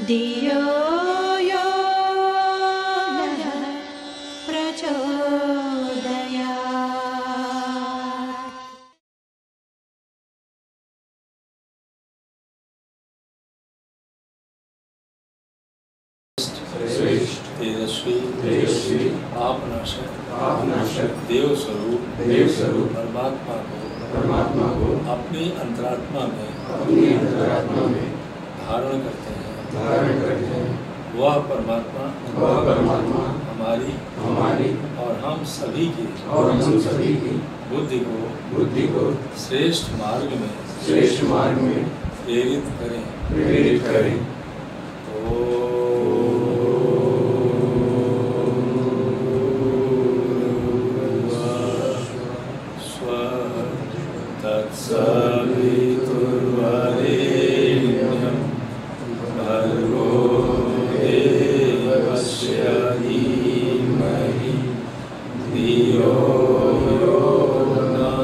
धियो यो नः प्रचोदयात्। तेजस्वी आपनाशक देव स्वरूप परमात्मा को अपनी अंतरात्मा में धारण करते हैं। वह परमात्मा हमारी और हम सभी की बुद्धि को श्रेष्ठ मार्ग में प्रेरित करें। तत्सवितुर्वरेण्यं भर्गो देवस्य धीमहि धियो यो नः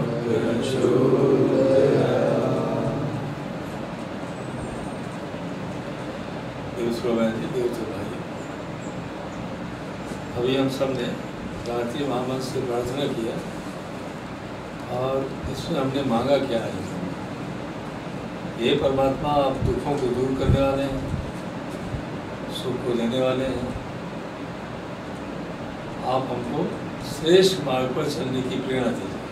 प्रचोदयात्। अभी हम सब ने गायत्री महामंत्र से प्रार्थना किया और इसमें हमने मांगा क्या है? ये परमात्मा आप दुखों को दूर करने वाले हैं, सुख को देने वाले हैं। आप हमको श्रेष्ठ मार्ग पर चलने की प्रेरणा दीजिए।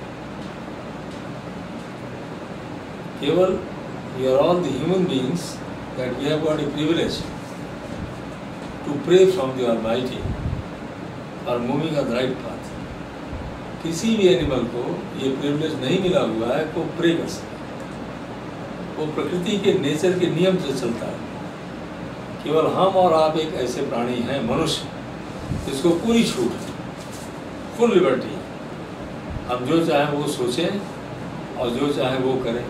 केवल we are all the human beings that we have got a privilege to pray from the almighty और moving on the right path. किसी भी एनिमल को ये प्रिविलेज नहीं मिला हुआ है को प्रे कर सकता। वो प्रकृति के नेचर के नियम से चलता है। केवल हम और आप एक ऐसे प्राणी हैं, मनुष्य, जिसको पूरी छूट है, फुल लिबर्टी है। हम जो चाहें वो सोचें और जो चाहें वो करें।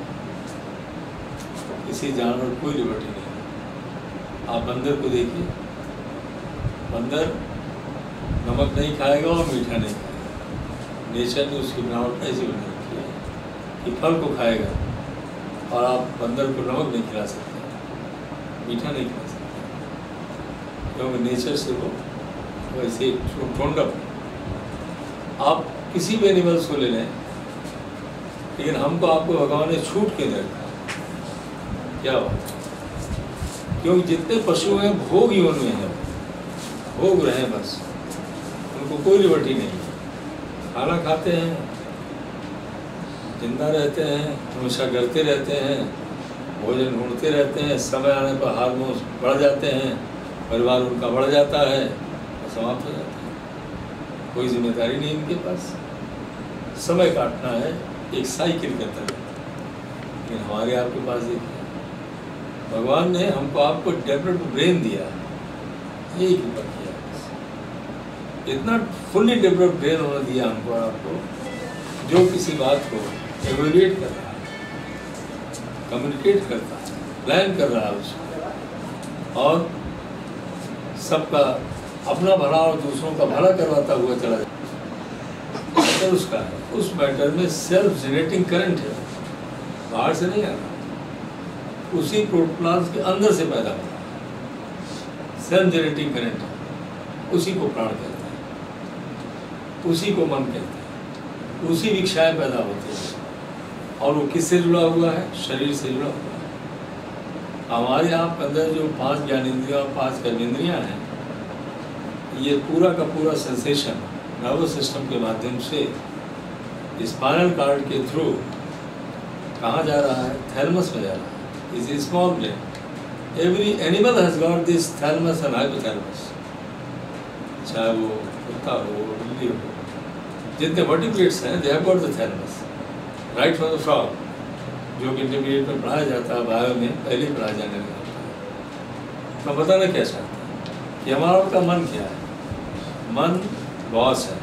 किसी जानवर कोई लिबर्टी नहीं है। आप बंदर को देखिए, बंदर नमक नहीं खाएगा और मीठा नहीं खाएगा। नेचर ने उसकी बनावट ऐसी बना रखी है कि फल को खाएगा और आप बंदर को नमक नहीं खिला सकते, मीठा नहीं खिला सकते, क्योंकि नेचर से वो वैसे ठोंडप। आप किसी भी एनिमल्स को ले लें, लेकिन हमको आपको भगवान ने छूट के दे रखा। क्या बात? क्योंकि जितने पशु हैं भोग ही उनमें हैं, भोग रहे हैं बस, उनको कोई लिबर्टी नहीं है। खाना खाते हैं, जिंदा रहते हैं, हमेशा करते रहते हैं, भोजन ढूंढते रहते हैं, समय आने पर हार्मोन्स बढ़ जाते हैं, परिवार उनका बढ़ जाता है और समाप्त हो जाता है। कोई जिम्मेदारी नहीं इनके पास। समय काटना है एक साइकिल के तरह। लेकिन हमारे आपके पास देखिए, भगवान ने हमको आपको डेवलप्ड ब्रेन दिया, यही कृपा किया। इतना फुल्ली डेवलप्ड ब्रेन होना दिया हमको और आपको, जो किसी बात को एवेल्युएट कर रहा है, कम्युनिकेट करता है, प्लान कर रहा है उसको, और सबका अपना भला और दूसरों का भला करवाता हुआ चला जाता है। मैटर उसका है, उस मैटर में सेल्फ जनरेटिंग करंट है, बाहर से नहीं आ रहा, उसी प्रोटोप्लाज्म के अंदर से पैदा हो रहा है। सेल्फ जनरेटिंग करंट है, उसी को प्राण कहते हैं, उसी को मन कहते हैं, उसी इच्छाएं पैदा होती हैं। और वो किससे जुड़ा हुआ है? शरीर से जुड़ा हुआ है। हमारे आप अंदर जो 5 ज्ञानेंद्रियां और 5 कर्मेंद्रियां हैं, ये पूरा का पूरा सेंसेशन नर्वस सिस्टम के माध्यम से स्पाइनल कार्ड के थ्रू कहाँ जा रहा है? थैलमस में जा रहा है। Is a small brain. Every animal has got this thalamus and hypothalamus, चाहे वो कुत्ता हो, बिल्ली हो, जितने वर्टिब्रेट्स हैं, they have got the thalamus right from the frog, जो कि इंटरमीडिएट में पढ़ाया जाता है, बायो में पहले ही पढ़ाया जाने लगा। तो बताना क्या चाहता है कि हमारा उनका मन क्या है? मन बॉस है,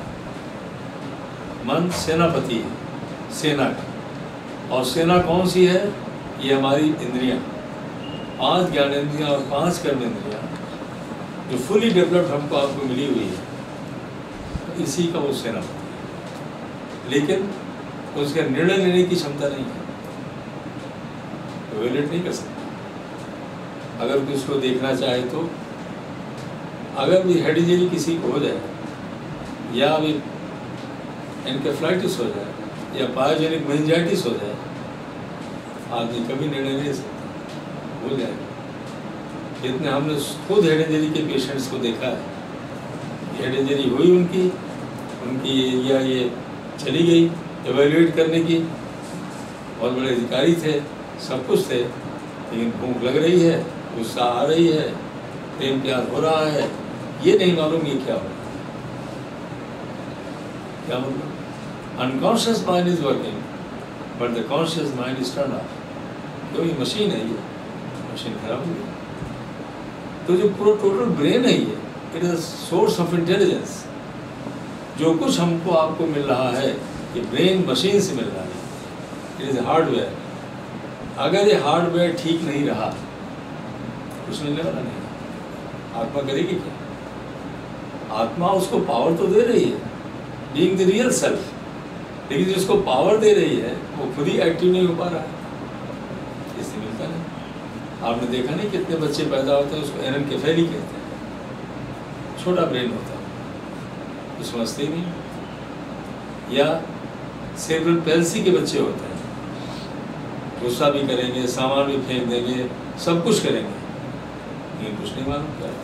मन सेनापति है, सेना का। और सेना कौन सी है? ये हमारी इंद्रियां, 5 ज्ञानेंद्रियां और 5 कर्मेंद्रियां जो फुली डेवलप्ड हमको आपको मिली हुई है, इसी का वो सेनापति है। लेकिन उसका निर्णय लेने की क्षमता नहीं है, एवेल्युएट नहीं कर सकता। अगर कोई उसको देखना चाहे तो अगर भी हेड इंजरी किसी को हो जाए या अभी एनकेफ्लाइटिस हो जाए या पायोजेनिक मेनिंजाइटिस हो जाए, आदमी कभी निर्णय नहीं ले सकता, भूल जाएगा। जितने हमने खुद हेड इंजरी के पेशेंट्स को देखा है, हेड इंजरी हुई उनकी या ये चली गई एवेल्यूएट करने की, बहुत बड़े अधिकारी थे, सब कुछ थे, लेकिन भूख लग रही है, गुस्सा आ रही है, प्रेम प्यार हो रहा है, ये नहीं मालूम ये क्या हो रहा है, क्या मतलब unconscious mind is working but the conscious mind is turn off. क्यों? ये मशीन है, ये मशीन खराब हो गई। तो जो पूरा टोटल ब्रेन है ये, it is source of intelligence. जो कुछ हमको आपको मिल रहा है ये ब्रेन मशीन से मिल रहा है, इट इज हार्डवेयर। अगर ये हार्डवेयर ठीक नहीं रहा कुछ मिलने वाला नहीं। आत्मा करेगी क्या? आत्मा उसको पावर तो दे रही है, बीइंग द रियल सेल्फ, लेकिन जिसको पावर दे रही है वो खुद ही एक्टिव नहीं हो पा रहा है, इससे मिलता नहीं। आपने देखा नहीं कितने बच्चे पैदा होते हैं उसको एनेनकेफेली कहते हैं, छोटा ब्रेन होता है, कुछ समझते ही नहीं। या सेरेब्रल पैल्सी के बच्चे होते हैं, गुस्सा भी करेंगे, सामान भी फेंक देंगे, सब कुछ करेंगे, लेकिन कुछ नहीं मालूम क्या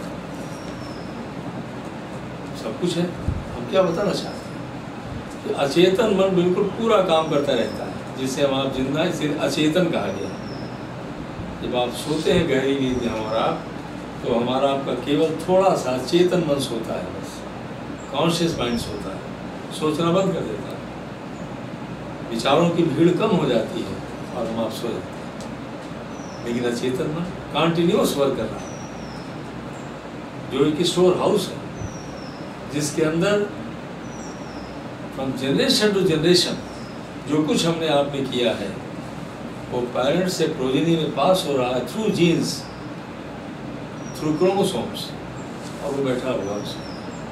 सब कुछ है। हम क्या बताना चाहते हैं कि अचेतन मन बिल्कुल पूरा काम करता रहता है, जिसे हम आप जिंदा इसे अचेतन कहा गया। जब आप सोते हैं गहरी नींद में हमारा, तो हमारा आपका केवल थोड़ा सा चेतन मन सोता है, बस कॉन्शियस माइंड सोता है, सोचना बंद कर देता है, विचारों की भीड़ कम हो जाती है और हम आप सो जाते हैं। लेकिन अचेतन मन कंटिन्यूअस वर्क कर रहा है, जो एक स्टोर हाउस है जिसके अंदर फ्रॉम जनरेशन टू जनरेशन जो कुछ हमने आपने किया है वो पेरेंट्स से प्रोजेनी में पास हो रहा है थ्रू जीन्स, थ्रू क्रोमोसोम्स, और वो बैठा हुआ उसमें।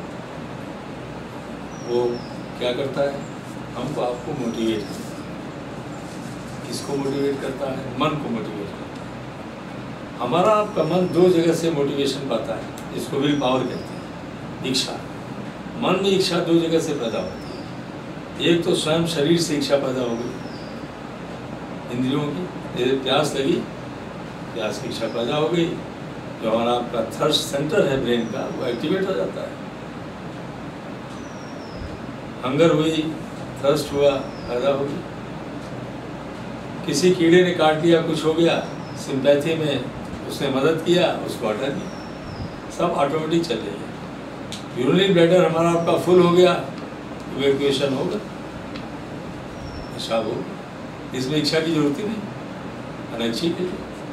वो क्या करता है? हमको आपको मोटिवेट करता है। किसको मोटिवेट करता है? मन को मोटिवेट करता है। हमारा आपका मन दो जगह से मोटिवेशन पाता है, जिसको विल पावर कहते हैं, इच्छा। मन में इच्छा दो जगह से पैदा होती है, एक तो स्वयं शरीर से इच्छा पैदा हो गई, इंद्रियों की, जैसे प्यास लगी, प्यास की इच्छा पैदा हो गई, जो हमारा आपका थर्स्ट सेंटर है ब्रेन का वो एक्टिवेट हो जाता है। हंगर हुई, थर्स्ट हुआ, पैदा हो गई। किसी कीड़े ने काट लिया, कुछ हो गया, सिंपैथी में उसने मदद किया, उसको हटा दिया, सब ऑटोमेटिक चल रही है। यूरिनरी ब्लैडर हमारा आपका फुल हो गया, इवैक्यूएशन होगा, पेशाब होगा, इसमें इच्छा की जरूरत ही नहीं, अनैच्छिक है।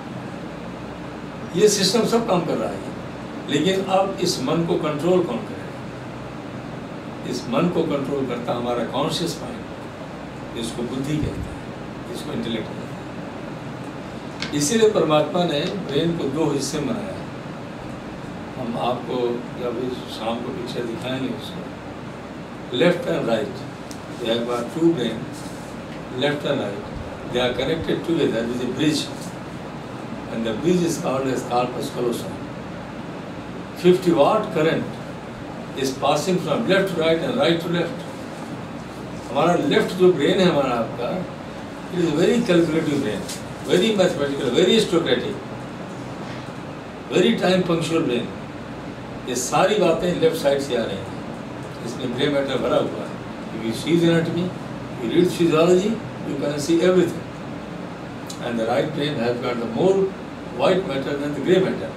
ये सिस्टम सब काम कर रहा है, लेकिन अब इस मन को कंट्रोल कौन करेगा? इस मन को कंट्रोल करता हमारा कॉन्शियस माइंड, जिसको बुद्धि कहते हैं, जिसको इंटेलेक्ट कहते हैं। इसीलिए परमात्मा ने ब्रेन को दो हिस्से में बनाया। हम आपको जब शाम को पिक्चर दिखाएंगे उसको, left and right, they are two brain, left and right, they are connected together with a bridge, and the bridge is called as corpus callosum. 50-watt current is passing from left to right and right to left. हमारा left जो brain है हमारा आपका, it is very calculative brain, very mathematical, very stochastic, very time punctual brain. ये सारी बातें left side से आ रही हैं, इसमें ग्रे मैटर भरा हुआ है। If you see the anatomy, you read physiology, you can see everything. And the right brain has got the more white matter than the grey matter.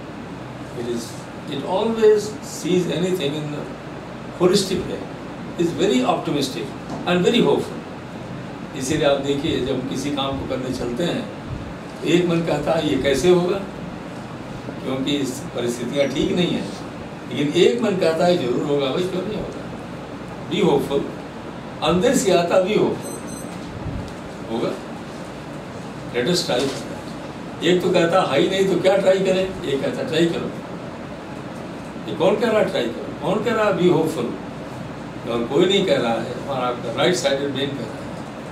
It always sees anything in a holistic way. It's very optimistic and very hopeful. इसीलिए आप देखिए जब किसी काम को करने चलते हैं तो एक मन कहता है ये कैसे होगा, क्योंकि परिस्थितियाँ ठीक नहीं है, लेकिन एक मन कहता है जरूर होगा, भाई क्यों नहीं होगा। बी होपफुल, अंदर से आता बी होपफुल, होगा। Let us try. एक तो कहता है ही नहीं तो क्या ट्राई करें, एक कहता ट्राई करो। ये कौन कह रहा है ट्राई करो? कौन कह रहा है बी होपफुल? और कोई नहीं कह रहा है, हमारा आपका राइट साइडेड ब्रेन कह रहा है।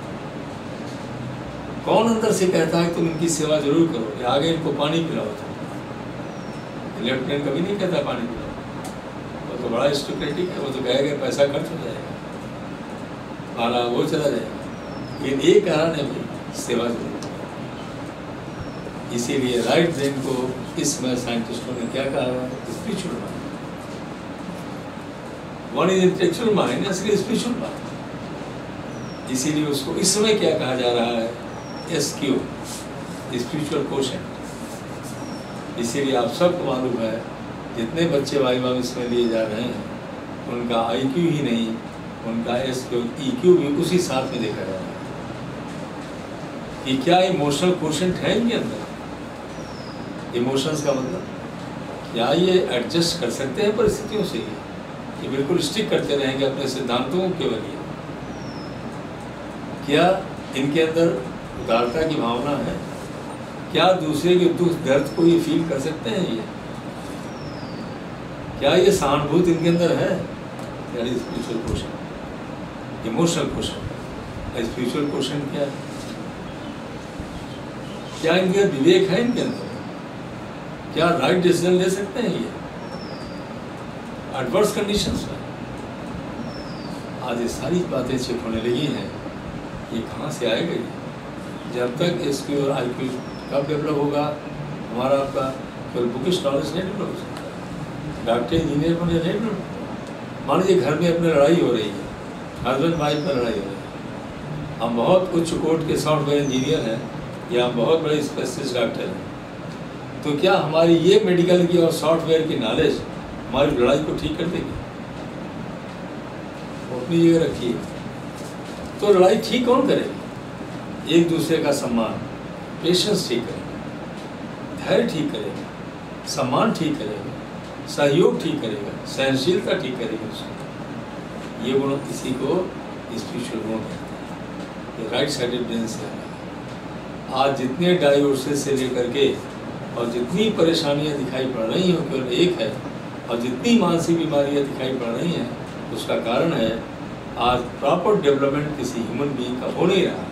कौन अंदर से कहता है तुम इनकी सेवा जरूर करो, या आगे इनको पानी पिलाओ, लेफ्टिनेंट कभी नहीं कहता पानी पिलाओ, वो तो बड़ा स्टुपिडिटी है, वो तो कहेगा पैसा खर्च हो जाएगा, हमारा वो चला जाएगा। लेकिन एक कारण है भाई, सेवा जरूरी। इसीलिए राइट ब्रेन को इस समय साइंटिस्टों ने क्या कहा है, spiritual mind. One is intellectual mind, spiritual mind. इसीलिए उसको इस समय क्या कहा जा रहा है, SQ, स्पिरिचुअल कोशेंट। इसीलिए आप सबको मालूम है जितने बच्चे वाइवा में इसमें लिए जा रहे हैं उनका IQ ही नहीं, उनका SQ EQ भी उसी साथ में देखा जा रहा है कि क्या इमोशनल कोशेंट है इनके अंदर। इमोशंस का मतलब क्या ये एडजस्ट कर सकते हैं परिस्थितियों से, ये बिल्कुल स्टिक करते रहेंगे अपने सिद्धांतों के बलिए। क्या इनके अंदर उदारता की भावना है, क्या दूसरे के दुख दर्द को ये फील कर सकते हैं, ये क्या ये सहानुभूति इनके अंदर है। यानी spiritual question, emotional question. Spiritual question क्या है, क्या इनके विवेक है, इनके अंदर क्या राइट डिसीजन ले सकते हैं ये एडवर्स कंडीशंस में। आज ये सारी बातें चेक होने लगी हैं, ये कहाँ से आएगा ये? जब तक SQ और IQ कब डेवलप होगा, हमारा आपका केवल बुकिश नॉलेज नहीं डेवलप हो सकता, डॉक्टर इंजीनियर बने नहीं डेवलप। मान लीजिए घर में अपनी लड़ाई हो रही है, हस्बैंड वाइफ में लड़ाई हो रही है, हम बहुत उच्च कोट के सॉफ्टवेयर इंजीनियर हैं या हम बहुत बड़े स्पेशलिस्ट डॉक्टर हैं, तो क्या हमारी ये मेडिकल की और सॉफ्टवेयर की नॉलेज हमारी लड़ाई को ठीक कर देगी? अपनी जगह रखिए। तो लड़ाई ठीक कौन करेगी? एक दूसरे का सम्मान, पेशेंस ठीक करेगा, धैर्य ठीक करेगा, सम्मान ठीक करेगा, सहयोग ठीक करेगा, सहनशीलता ठीक करेगी उसको। ये गुण किसी को स्पिरिचुअल गुण कहते हैं। ये राइट साइडेड ब्रेन से आ रहा है। आज जितने डायोसिस से लेकर के और जितनी परेशानियां दिखाई पड़ रही हैं केवल एक है, और जितनी मानसिक बीमारियां दिखाई पड़ रही हैं उसका कारण है आज प्रॉपर डेवलपमेंट किसी ह्यूमन बीइंग का हो नहीं रहा।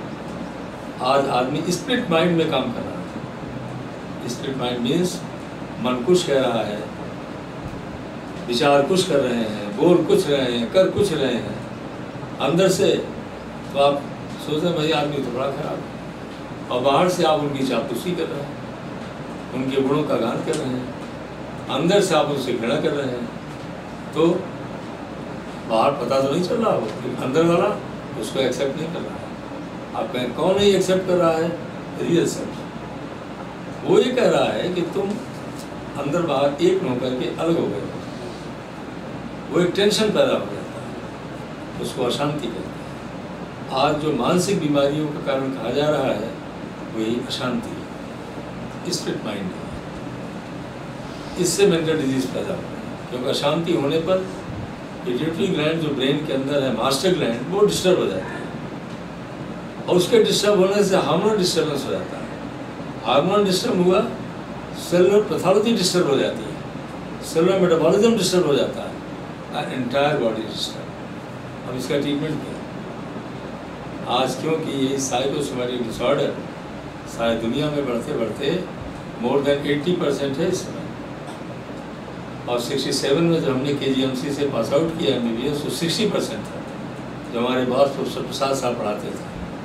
आज आदमी स्प्लिट माइंड में काम कर रहा है। स्प्लिट माइंड मीन्स मन कुछ कह रहा है, विचार कुछ कर रहे हैं, बोल कुछ रहे हैं, कर कुछ रहे हैं अंदर से, तो आप सोचते हैं भाई आदमी तो बड़ा खराब है, और बाहर से आप उनकी चापलूसी कर रहे हैं, उनके गुणों का गान कर रहे हैं, अंदर से आप उनसे घृणा कर रहे हैं। तो बाहर पता तो नहीं चल रहा हो, अंदर वाला उसको एक्सेप्ट नहीं कर रहा है। आप कहें कौन नहीं एक्सेप्ट कर रहा है? Real self. वो ये कह रहा है कि तुम अंदर बाहर एक न होकर के अलग हो गए। वो एक टेंशन पैदा हो जाता है, उसको अशांति कहते हैं। आज जो मानसिक बीमारियों का कारण कहा जा रहा है वही अशांति, स्प्लिट माइंड है। इससे मेंटल डिजीज पैदा होता है, क्योंकि अशांति होने पर पिट्यूटरी ग्लैंड जो ब्रेन के अंदर है, मास्टर ग्लैंड, वो डिस्टर्ब हो जाती है, और उसके डिस्टर्ब होने से हार्मोनल डिस्टर्बेंस हो जाता है। हार्मोन डिस्टर्ब हुआ, सेलुलर पैथोलॉजी डिस्टर्ब हो जाती है, सेलुलर मेटाबॉलिज्म डिस्टर्ब हो जाता है, एंटायर बॉडी डिस्टर्ब। अब इसका ट्रीटमेंट क्या? आज क्योंकि ये साइकोसोमैटिक डिसऑर्डर सारी दुनिया में बढ़ते बढ़ते मोर देन 80% है इस समय, और 67 में जब हमने KGMC से पास आउट किया MBBS तो 60% था, जो हमारे बॉस प्रोफेसर प्रसाद साहब पढ़ाते थे।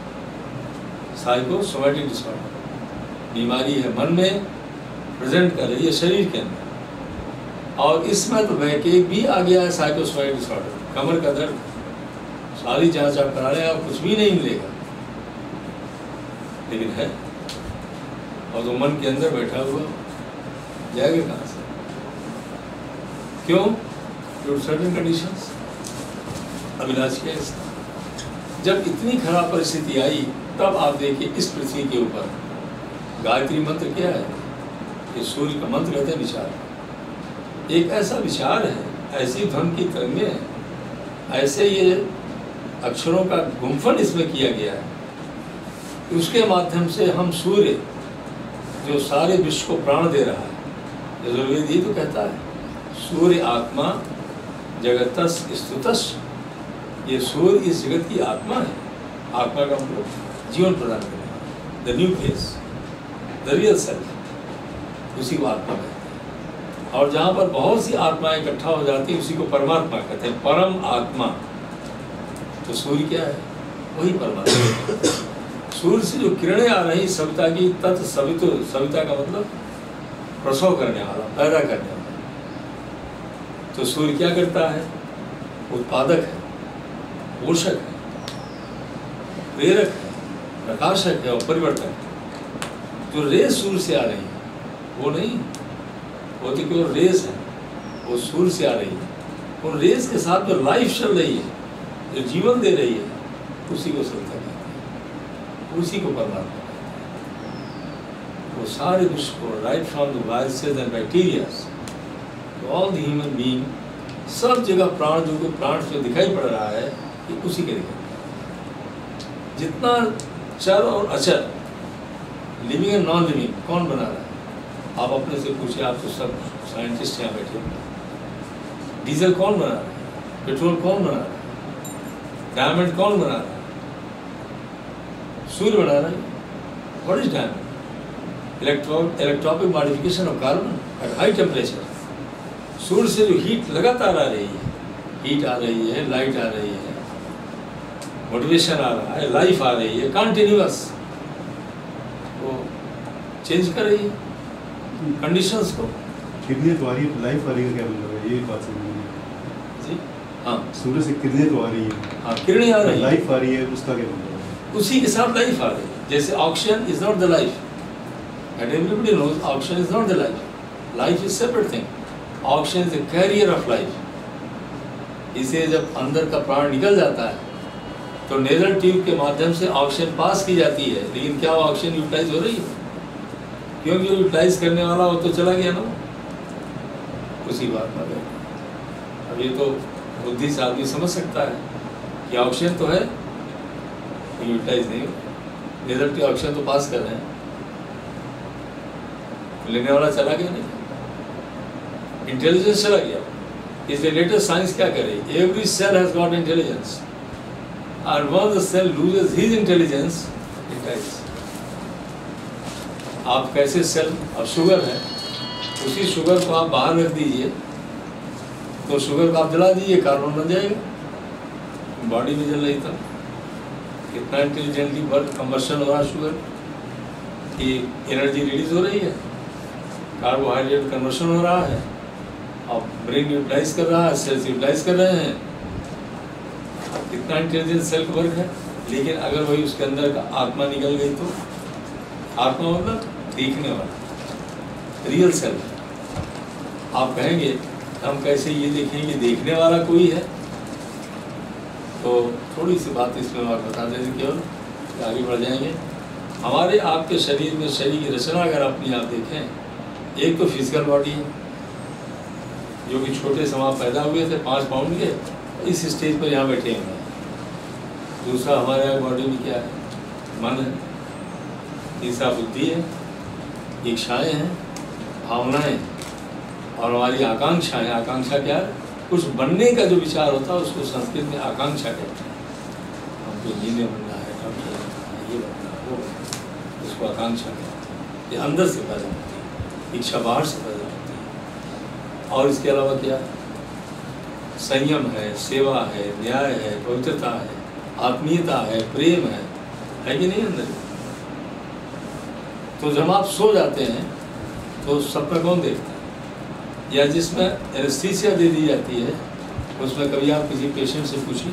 साइकोसोमैटिक डिसऑर्डर बीमारी है, मन में प्रेजेंट कर रही है शरीर के अंदर, और इसमें तो बैकएक भी आ गया है। साइकोसोमैटिक डिसऑर्डर, कमर का दर्द, सारी जांच आप करा लें, आप कुछ भी नहीं मिलेगा, लेकिन है, और तो मन के अंदर बैठा हुआ जाएगा कहाँ से? क्यों? To certain conditions. अब इलाज क्या है इसका? जब इतनी खराब परिस्थिति आई तब आप देखिए इस पृथ्वी के ऊपर गायत्री मंत्र क्या है? ये सूर्य का मंत्र कहते हैं विचार। एक ऐसा विचार है, ऐसी ध्वनि की तरंगें हैं, ऐसे ये अक्षरों का गुम्फन इसमें किया गया है, उसके माध्यम से हम सूर्य जो सारे विश्व को प्राण दे रहा है, यजुर्वेद ही तो कहता है सूर्य आत्मा जगतस् स्तुतस्। ये सूर्य इस जगत की आत्मा है। आत्मा का मतलब जीवन प्रदान करने वाला, the new face, the real self, उसी को आत्मा कहते हैं। और जहाँ पर बहुत सी आत्माएं इकट्ठा हो जाती हैं उसी को परमात्मा कहते हैं, परम आत्मा। तो सूर्य क्या है? वही परमात्मा। सूर्य से जो किरणें आ रही सविता की, तत् सवितु, सविता का मतलब प्रसव करने वाला, पैदा करने वाला। तो सूर्य क्या करता है? उत्पादक है, पोषक है, प्रेरक है, प्रकाशक है और परिवर्तक है। जो रेस सूर्य से आ रही है वो नहीं, वो तो केवल रेस है, वो सूर्य से आ रही है। उन रेस के साथ जो लाइफ चल रही है, जो जीवन दे रही है, उसी को सविता कहते हैं, उसी को परमात्मा कहते हैं। वो सारे विश्व को, right from the viruses and bacteria to all the human being, सब जगह प्राण, जो कि प्राण से दिखाई पड़ रहा है, ये उसी के दिखाई। जितना चर और अचर, लिविंग एंड नॉन लिविंग, कौन बना रहा है? आप अपने से पूछिए, आप तो सब साइंटिस्ट यहाँ बैठे हैं। डीजल कौन बना रहा है? पेट्रोल कौन बना रहा है? डायमंड कौन बना रहा है? सूर्य बना रहा है। What is diamond? Electronic modification of carbon at high temperature. सूर्य से जो हीट लगातार आ रही है, हीट आ रही है, लाइट आ रही है, मोटिवेशन आ रहा है, लाइफ आ रही है, कंटिन्यूअस, वो चेंज कर रही है कंडीशंस को। कितने तो आ रही है, लाइफ आ रही है, क्या मतलब है? ये बात समझ जी हाँ, सूर्य से किरणें तो आ रही है, हाँ किरणें आ रही है, लाइफ आ रही है, उसका क्या मतलब है? उसी के साथ लाइफ आ रही है। जैसे oxygen is not the life, and everybody knows oxygen is not the life, life is separate thing. Oxygen is the carrier of life. इसे जब अंदर का प्राण निकल जाता है तो नेजल ट्यूब के माध्यम से ऑक्सीजन पास की जाती है, लेकिन क्या वो ऑक्सीजन यूटिलाइज हो रही है? क्योंकि यूटिलाइज करने वाला वो तो चला गया ना, उसी बात में। अब ये तो बुद्धि से आदमी समझ सकता है कि ऑक्सीजन तो है, यूटिलाइज नहीं हो, नेजल ट्यूब ऑक्सीजन तो पास कर रहे हैं, लेने वाला चला गया नहीं, इंटेलिजेंस चला गया। इसलिए लेटेस्ट साइंस क्या करे? Every cell has got intelligence, and once the cell loses his intelligence, it dies. आप कैसे सेल, अब शुगर है, उसी शुगर को आप बाहर रख दीजिए तो शुगर को आप जला दीजिए, कार्बन बन जाएगा, बॉडी में जल रही तब। कितना इंटेलिजेंटली वर्क, कंबशन हो रहा है शुगर की, एनर्जी रिलीज हो रही है, कार्बोहाइड्रेट कन्वर्शन हो रहा है, अब ब्रेन यूटिलाइज कर रहा है, सेल्स यूटिलाइज कर रहे हैं, कितना इंटेलिजेंट सेल का वर्क है। लेकिन अगर वही उसके अंदर का आत्मा निकल गई तो, आत्मा मतलब देखने वाला, रियल सेल। आप कहेंगे हम कैसे ये देखेंगे, देखने वाला कोई है? तो थोड़ी सी बात इसमें और बता दें केवल, आगे बढ़ जाएंगे। हमारे आपके शरीर में, शरीर की रचना अगर अपनी आप देखें, एक तो फिजिकल बॉडी है जो कि छोटे से वहाँ पैदा हुए थे, 5 पाउंड के, इस स्टेज पर यहाँ बैठे हैं। दूसरा हमारे यहाँ बॉडी में क्या है? मन है। तीसरा बुद्धि है, इच्छाएं हैं, भावनाएं, और हमारी आकांक्षाएं। आकांक्षा क्या है? कुछ बनने का जो विचार होता है उसको संस्कृत में आकांक्षा कहते हैं। हमको इंजीनियर बनना है, डॉक्टर बनना है, ये बनना है, वो बनना है, उसको आकांक्षा कहते हैं। ये अंदर से पैदा होती है, इच्छा बाहर से पैदा होती है। और इसके अलावा क्या? संयम है, सेवा है, न्याय है, पवित्रता है, आत्मीयता है, प्रेम है कि नहीं अंदर? तो जब आप सो जाते हैं तो सपना कौन देखता है? या जिसमें एनेस्थीसिया दे दी जाती है, उसमें कभी आप किसी पेशेंट से पूछिए,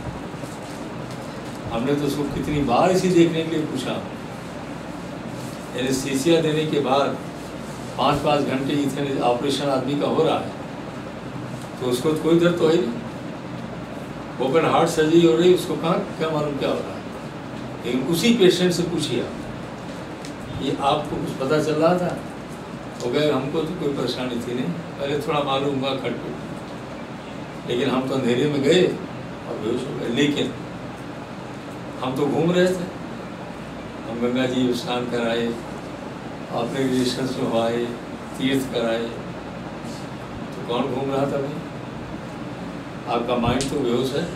हमने तो उसको कितनी बार इसी देखने के लिए पूछा। एनेस्थीसिया देने के बाद 5-5 घंटे इतने ऑपरेशन आदमी का हो रहा है, तो उसको तो कोई दर्द तो है नहीं, ओपन हार्ट सर्जरी हो रही, उसको कहाँ क्या मालूम क्या हो रहा है। लेकिन उसी पेशेंट से पूछिए आप, ये आपको कुछ पता चल रहा था? हो गए, हमको तो कोई परेशानी थी नहीं, पहले थोड़ा मालूम हुआ खटपट, लेकिन हम तो अंधेरे में गए और बेहोश हो गए। लेकिन हम तो घूम रहे थे, हम गंगा जी स्नान कराए, अपने रिलेशंस में हुआए, तीर्थ कराए, तो कौन घूम रहा था भाई? आपका माइंड तो बेहोश है,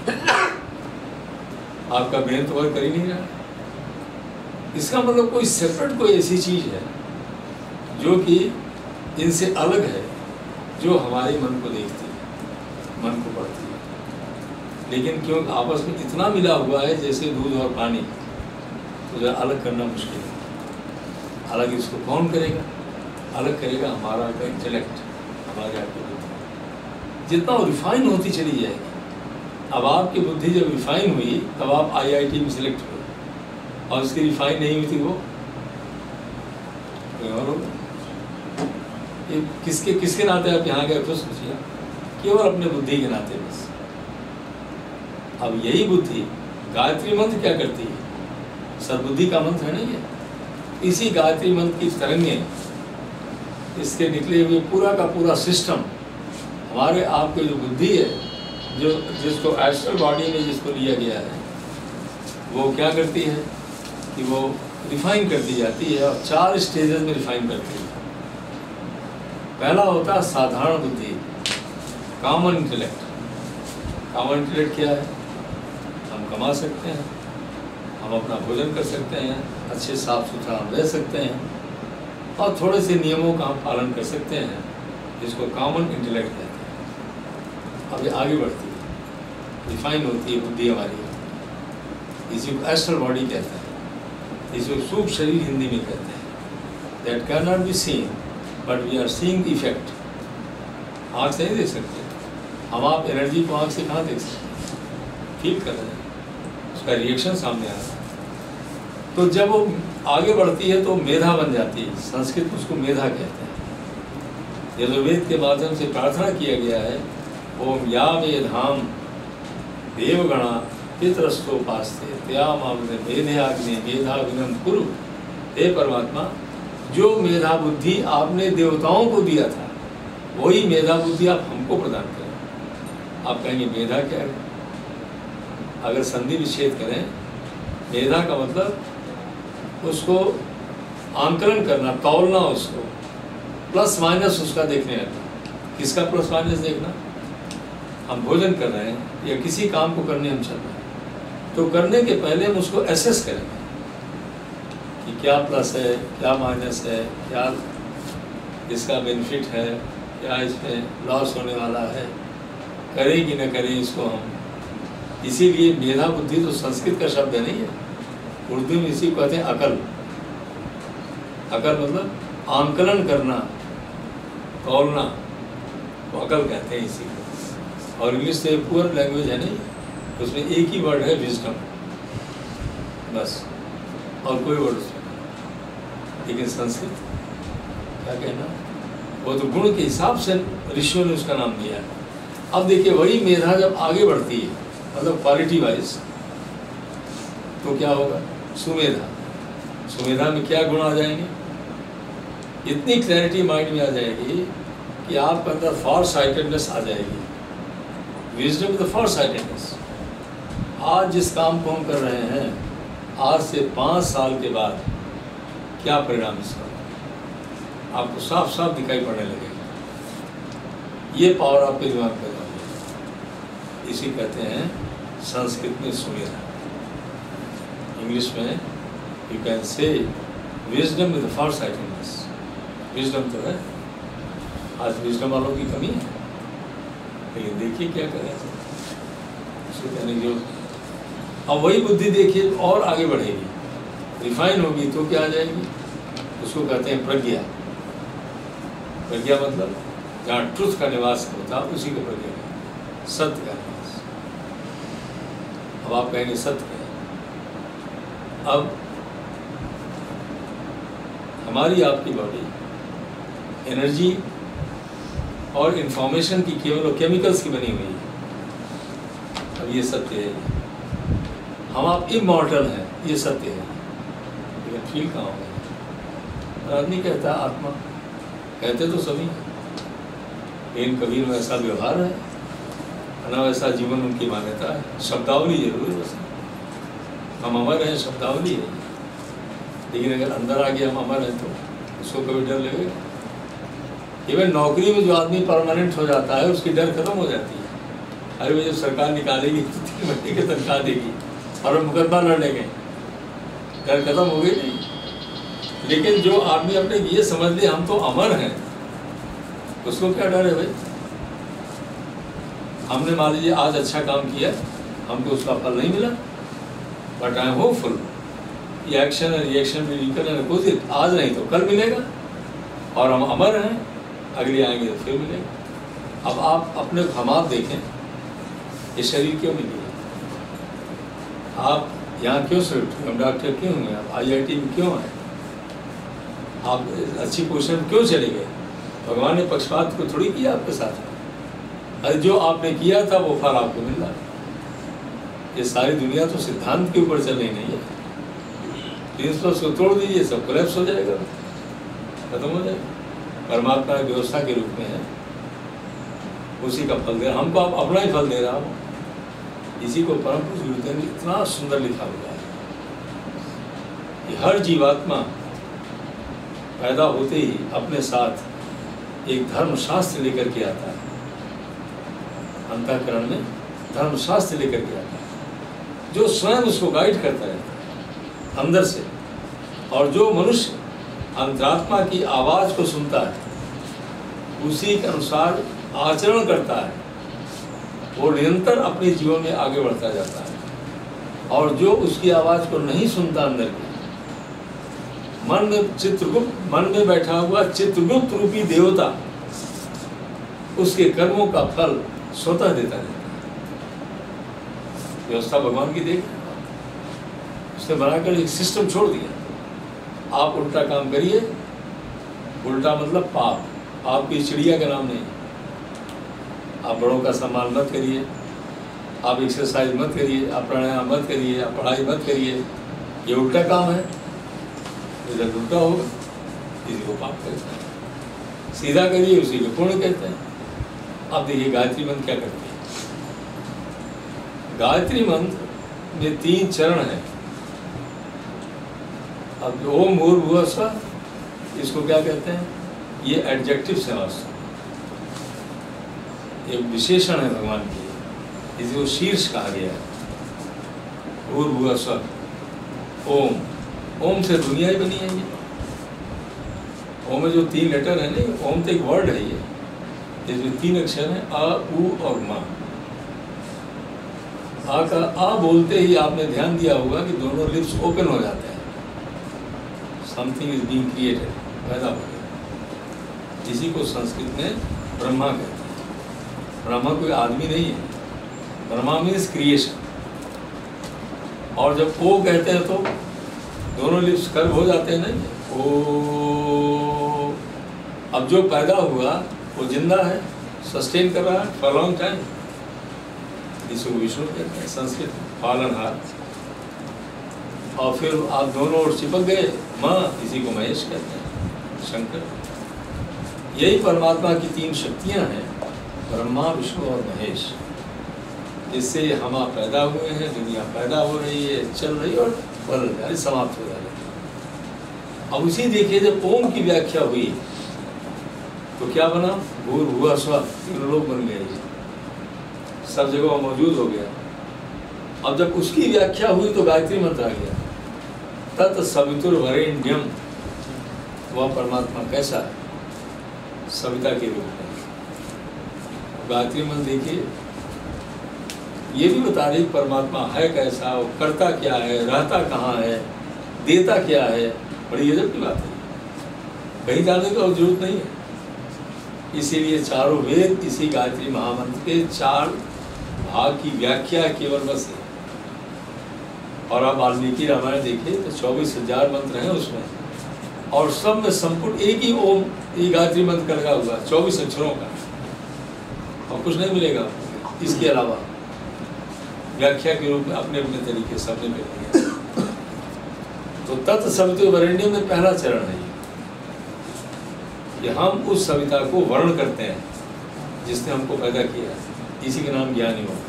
आपका ब्रेन तो वर्क कर ही नहीं रहा। इसका मतलब कोई सेपरेट कोई ऐसी चीज़ है जो कि इनसे अलग है जो हमारे मन को देखती है, मन को पढ़ती है। लेकिन क्यों आपस में इतना मिला हुआ है जैसे दूध और पानी, तो जरा अलग करना मुश्किल है। अलग इसको कौन करेगा? अलग करेगा हमारा इंटेलेक्ट, हमारे आपकी बुद्धि। जितना वो रिफाइन होती चली जाएगी, अब आपकी बुद्धि जब रिफाइन हुई तब आप IIT में सिलेक्ट हुए, और उसकी रिफाइन नहीं हुई थी वो कोई और होगा। ये किसके नाते आप यहाँ गए तो सोचिए, केवल अपने बुद्धि के नाते बस। अब यही बुद्धि गायत्री मंत्र क्या करती है? सद्बुद्धि का मंत्र है ना ये। इसी गायत्री मंत्र की तरंगें, इसके निकले हुए पूरा का पूरा सिस्टम हमारे आपके जो बुद्धि है, जो जिसको एस्ट्रल बॉडी में जिसको लिया गया है, वो क्या करती है कि वो रिफाइन कर दी जाती है, और 4 स्टेजेस में रिफाइन करती है। पहला होता है साधारण बुद्धि, कॉमन इंटेलेक्ट। कॉमन इंटेलेक्ट क्या है? हम कमा सकते हैं, हम अपना भोजन कर सकते हैं, अच्छे साफ सुथरा हम रह सकते हैं, और थोड़े से नियमों का हम पालन कर सकते हैं, जिसको कॉमन इंटेलेक्ट कहते हैं। अब ये आगे बढ़ती है, रिफाइन होती है बुद्धि हमारी, इसी को एस्ट्रल बॉडी कहते हैं, इसको सूक्ष्म शरीर हिंदी में कहते हैं। That can not be seen but we are seeing effect. आँख से नहीं देख सकते हम, आप एनर्जी को आँख से कहाँ देख सकते हैं? फील कर रहे हैं, उसका रिएक्शन सामने आ रहा है। तो जब वो आगे बढ़ती है तो मेधा बन जाती है, संस्कृत में उसको मेधा कहते हैं। यजुर्वेद के माध्यम से प्रार्थना किया गया है, ओम या मेधाम देवगणा पितरस्तोपास्ते त्या मामने मेधाग्नि मेधाग्निम कुरु। हे परमात्मा, जो मेधा बुद्धि आपने देवताओं को दिया था, वही मेधा बुद्धि आप हमको प्रदान करें। आप कहेंगे मेधा क्या है? अगर संधि विच्छेद करें, मेधा का मतलब उसको आंकलन करना, तौलना, उसको प्लस माइनस उसका देखने लगना। किसका प्लस माइनस देखना? हम भोजन कर रहे हैं या किसी काम को करने हम चल रहे हैं, तो करने के पहले हम उसको एसेस करेंगे कि क्या प्लस है, क्या माइनस है, क्या इसका बेनिफिट है, क्या इसमें लॉस होने वाला है, करें कि न करें इसको हम। इसीलिए मेधा बुद्धि तो संस्कृत का शब्द नहीं है, उर्दू में इसी को कहते हैं अकल। अकल मतलब आंकलन करना, तौलना, तो अकल कहते हैं इसी को। और इंग्लिश तो एक पुअर लैंग्वेज है नहीं, उसमें एक ही वर्ड है विजडम, बस, और कोई वर्ड उसमें नहीं। लेकिन संस्कृत क्या कहना, वो तो गुण के हिसाब से ऋषियों ने उसका नाम दिया है। अब देखिए, वही मेधा जब आगे बढ़ती है, मतलब क्वालिटी वाइज, तो क्या होगा? सुमेधा। सुमेधा में क्या गुण आ जाएंगे? इतनी क्लैरिटी माइंड में आ जाएगी कि आपके अंदर फॉर साइटेडनेस आ जाएगी। Wisdom is the foresightedness. आज जिस काम को हम कर रहे हैं, आज से 5 साल के बाद क्या परिणाम इसका आपको साफ साफ दिखाई पड़ने लगेगा। ये पावर आपके दिमाग में पैदा होगी। इसी कहते हैं संस्कृत में सुमेधा, इंग्लिश में you can say wisdom with foresightedness. Wisdom तो है, आज विजडम वालों की कमी है, लेकिन देखिए क्या करें उसको कहने जो। अब वही बुद्धि देखिए और आगे बढ़ेगी, रिफाइन होगी तो क्या आ जाएगी? उसको कहते हैं प्रज्ञा। प्रज्ञा मतलब जहाँ ट्रुथ का निवास होता है उसी को प्रज्ञा कहते हैं, सत्य का निवास। अब आप कहेंगे सत्य क्या है? अब हमारी आपकी बॉडी एनर्जी और इंफॉर्मेशन की केवल केमिकल्स की बनी हुई है। अब ये सत्य है, हम आप इमॉर्टल हैं, ये सत्य है। लेकिन फील कहाँ होगा? आदमी कहता है आत्मा, कहते तो सभी, लेकिन कबीर में ऐसा व्यवहार है ना, वैसा जीवन उनकी मान्यता है। शब्दावली जरूर है, वैसे हम अमर हैं, शब्दावली है, लेकिन अगर अंदर आ गया हम अमर हैं तो उसको कभी डर लगेगा? इवन नौकरी में जो आदमी परमानेंट हो जाता है उसकी डर खत्म हो जाती है। अरे भाई जब सरकार निकालेगी तो 3 महीने की तनख्वाह देगी और हम मुकदमा लड़ लेंगे, डर खत्म हो गई नहीं। लेकिन जो आदमी अपने ये समझ ले हम तो अमर हैं, उसको क्या डर है भाई? हमने मान लीजिए आज अच्छा काम किया, हमको उसका फल नहीं मिला, बट आई एम होपफुल ये एक्शन एंड रिएक्शन भी इक्वल एंड अपोजिट, आज नहीं तो कल मिलेगा, और हम अमर हैं, अगले आएंगे तो फिर मिलेगा। अब आप अपने हम देखें, ये शरीर क्यों मिली है? आप यहाँ क्यों सिलेक्ट हुए? हम डॉक्टर क्यों हुए? आप IIT में क्यों आए? आप अच्छी पोजीशन में क्यों चले गए? भगवान ने पक्षपात को थोड़ी किया आपके साथ, अरे जो आपने किया था वो फल आपको मिल रहा है। ये सारी दुनिया तो सिद्धांत के ऊपर चल रही नहीं है। प्रिंसिपल्स को तोड़ दीजिए, सब कोलैप्स हो जाएगा, खत्म हो जाएगा। परमात्मा की व्यवस्था के रूप में है, उसी का फल दे रहा, हमको आप अपना ही फल दे रहा हूँ। इसी को परम पूज्य गुरुदेव ने इतना सुंदर लिखा हुआ है कि हर जीवात्मा पैदा होते ही अपने साथ एक धर्मशास्त्र लेकर के आता है, अंतःकरण में धर्मशास्त्र लेकर के आता है, जो स्वयं उसको गाइड करता रहता है अंदर से। और जो मनुष्य अंतरात्मा की आवाज को सुनता है, उसी के अनुसार आचरण करता है, वो निरंतर अपने जीवन में आगे बढ़ता जाता है। और जो उसकी आवाज को नहीं सुनता, अंदर की मन में चित्रगुप्त, मन में बैठा हुआ चित्रगुप्त रूपी देवता उसके कर्मों का फल स्वतः देता रहता है। व्यवस्था भगवान की देख, उसने बनाकर एक सिस्टम छोड़ दिया। आप उल्टा काम करिए, उल्टा मतलब पाप, आपकी चिड़िया का नाम नहीं। आप बड़ों का सम्मान मत करिए, आप एक्सरसाइज मत करिए, आप प्राणायाम मत करिए, आप पढ़ाई मत करिए, ये उल्टा काम है, इधर उल्टा होगा, किसी को पाप कहते हैं। सीधा करिए, उसी को पुण्य कहते हैं। अब देखिए गायत्री मंत्र क्या करती है। गायत्री मंत्र में 3 चरण हैं। अब ओम भूर्भुवः स्वः, इसको क्या कहते हैं? ये एडजेक्टिव से वास्तव एक विशेषण है भगवान की, इसको शीर्ष कहा गया है। भूर्भुवः स्वः, ओम, ओम से दुनिया ही बनी है। ये ओम में जो 3 लेटर है नहीं, ओम तो एक वर्ड है, ये इसमें 3 अक्षर हैं, अ, उ और मा। आ का आ बोलते ही आपने ध्यान दिया होगा कि दोनों लिप्स ओपन हो जाते हैं। समथिंग इज बीइंग क्रिएटेड, पैदा हो गया। इसी को संस्कृत में ब्रह्मा कहते हैं। ब्रह्मा कोई आदमी नहीं है, ब्रह्मा मीन्स क्रिएशन। और जब ओ कहते हैं तो दोनों लिप्स कर्व हो जाते हैं नहीं, ओ। अब जो पैदा हुआ वो जिंदा है, सस्टेन कर रहा है फॉर लॉन्ग टाइम, इसको विष्णु कहते हैं संस्कृत में, पालनहार। और फिर आप दोनों ओर चिपक गए, माँ, इसी को महेश कहते हैं, शंकर। यही परमात्मा की 3 शक्तियाँ हैं, ब्रह्मा, विष्णु और महेश। इससे हम आप पैदा हुए हैं, दुनिया पैदा हो रही है, चल रही है और बदल जाए, समाप्त हो जाए। अब उसी देखिए, जब ओम की व्याख्या हुई तो क्या बना? भूर्भुवः स्वः, 3 लोग बन गए, सब जगह मौजूद हो गया। अब जब उसकी व्याख्या हुई तो गायत्री मंत्र आ गया, तत्सवितुर्वरेण्यम। वह परमात्मा कैसा है? सविता के रूप में। गायत्री मंत्र देखिए, ये भी बता रही परमात्मा है कैसा, वो करता क्या है, रहता कहाँ है, देता क्या है। बड़ी गजब की बात है, कहीं जाने की जरूरत नहीं है। इसीलिए चारों वेद इसी गायत्री महामंत्र के 4 भाग की व्याख्या केवल बस है। और आप वाल्मीकि रामायण देखिए तो 24,000 मंत्र हैं उसमें, और सब में संपूर्ण एक ही ओम, ये गायत्री मंत्र का लगा हुआ, 24 अक्षरों का, और कुछ नहीं मिलेगा इसके अलावा। व्याख्या के रूप में अपने अपने तरीके से सबने मिल दिया। तो तत्सवितुर्वरेण्यम में पहला चरण है कि हम उस सविता को वर्ण करते हैं जिसने हमको पैदा किया। इसी के नाम ज्ञानी हो।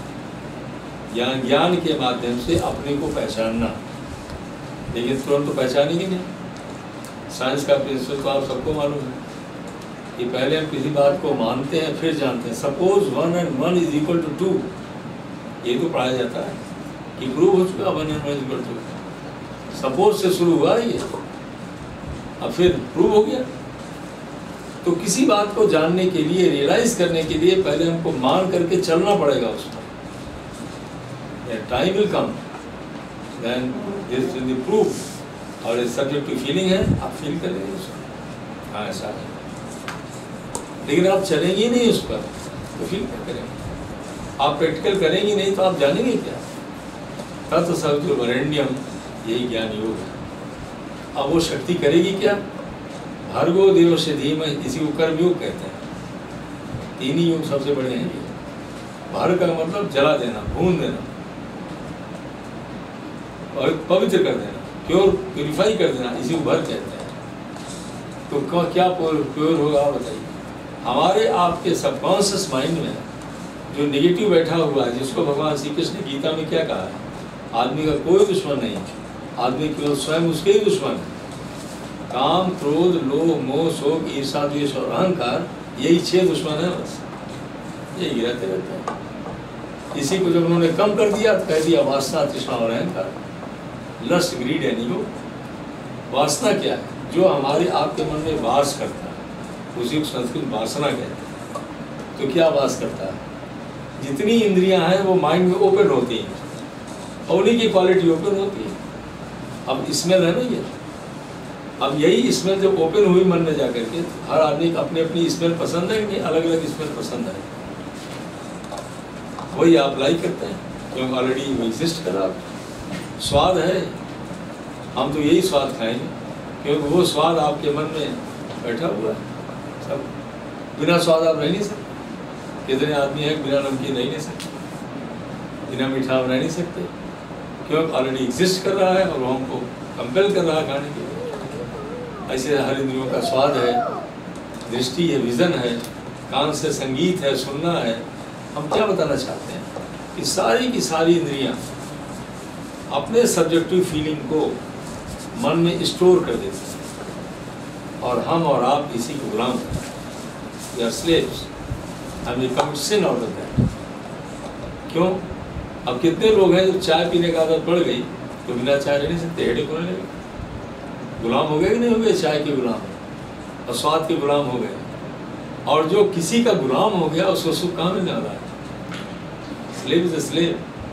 ज्ञान के माध्यम से अपने को पहचानना, लेकिन तुरंत तो पहचानेंगे नहीं। साइंस का प्रिंसिपल तो आप सबको मालूम है कि पहले हम किसी बात को मानते हैं फिर जानते हैं। Suppose 1 and 1 is equal to 2, ये तो पढ़ाया जाता है कि प्रूव हो चुका 1 and 1 is equal to 2। Suppose से शुरू हुआ ये, अब फिर प्रूव हो गया। तो किसी बात को जानने के लिए, रियलाइज करने के लिए पहले हमको मान करके चलना पड़ेगा उसको। Time will come, then this will be proof. और ये सब्जेक्ट की फीलिंग है, आप फील करेंगे उसको, हाँ ऐसा है। लेकिन आप चलेंगे नहीं उस पर तो फील क्या करेंगे? आप प्रैक्टिकल करेंगे नहीं तो आप जानेंगे क्या? तत्व सवितुर वरेण्यम, यही ज्ञान योग है। अब वो शक्ति करेगी क्या? भर्गो देवस्य धीमहि, इसी को कर्म योग कहते हैं। तीन ही योग सबसे बड़े हैं ये। भर्ग का मतलब जला देना, भून देना और पवित्र कर देना, प्योरीफाई कर देना, इसी को भर्ग कहते हैं। तो क्या प्योर होगा आप बताइए? हमारे आपके सबकॉन्शियस माइंड में जो नेगेटिव बैठा हुआ है, जिसको भगवान श्री कृष्ण ने गीता में क्या कहा है, आदमी का कोई दुश्मन नहीं, आदमी केवल स्वयं उसके ही दुश्मन है। काम, क्रोध, लोभ, मोह, शोक, ईर्ष्या, द्वेष और अहंकार, यही 6 दुश्मन है बस, यही रहते हैं। इसी को जब उन्होंने कम कर दिया तो कह दिया वासना, तृष्णा और अहंकार, लस्ट, ग्रीड एंड ईगो। वासना क्या है? जो हमारे आपके मन में वास करता है, उसी को संस्कृत वासना कहते हैं। तो क्या वास करता है? जितनी इंद्रियां हैं वो माइंड में ओपन होती हैं और उन्हीं की क्वालिटी ओपन होती है। अब स्मेल है ना ये, अब यही स्मेल जब ओपन हुई मन में जाकर के, तो हर आदमी को अपनी अपनी स्मेल पसंद है कि अलग अलग स्मेल पसंद है, वही आप लाइक करते हैं क्योंकि ऑलरेडी वो एग्जिस्ट कर रहा। स्वाद है, हम तो यही स्वाद खाएंगे क्योंकि वो स्वाद आपके मन में बैठा हुआ है। सब बिना स्वाद आप रह नहीं सकते। कितने आदमी हैं बिना नमकीन रह नहीं सकते, बिना मीठा आप रह नहीं सकते, क्योंकि ऑलरेडी एग्जिस्ट कर रहा है और वो हमको कंपेल कर रहा है खाने के लिए। ऐसे हर इंद्रियों का स्वाद है, दृष्टि है, विजन है, कान से संगीत है, सुनना है। हम क्या बताना चाहते हैं कि सारी की सारी इंद्रियां अपने सब्जेक्टिव फीलिंग को मन में स्टोर कर देती हैं और हम और आप इसी को गुलाम हैं। We are slaves and we commit sin out of that। क्यों? अब कितने लोग हैं जो चाय पीने का आदत पड़ गई तो बिना चाय रह नहीं सकते, हेडेक होने लगे। गुलाम हो गए कि नहीं हो गए? चाय के गुलाम और स्वाद के गुलाम हो गए। और जो किसी का गुलाम हो गया उसको सुख कहाँ मिलने वाला है? स्लेव इज अ स्लेव,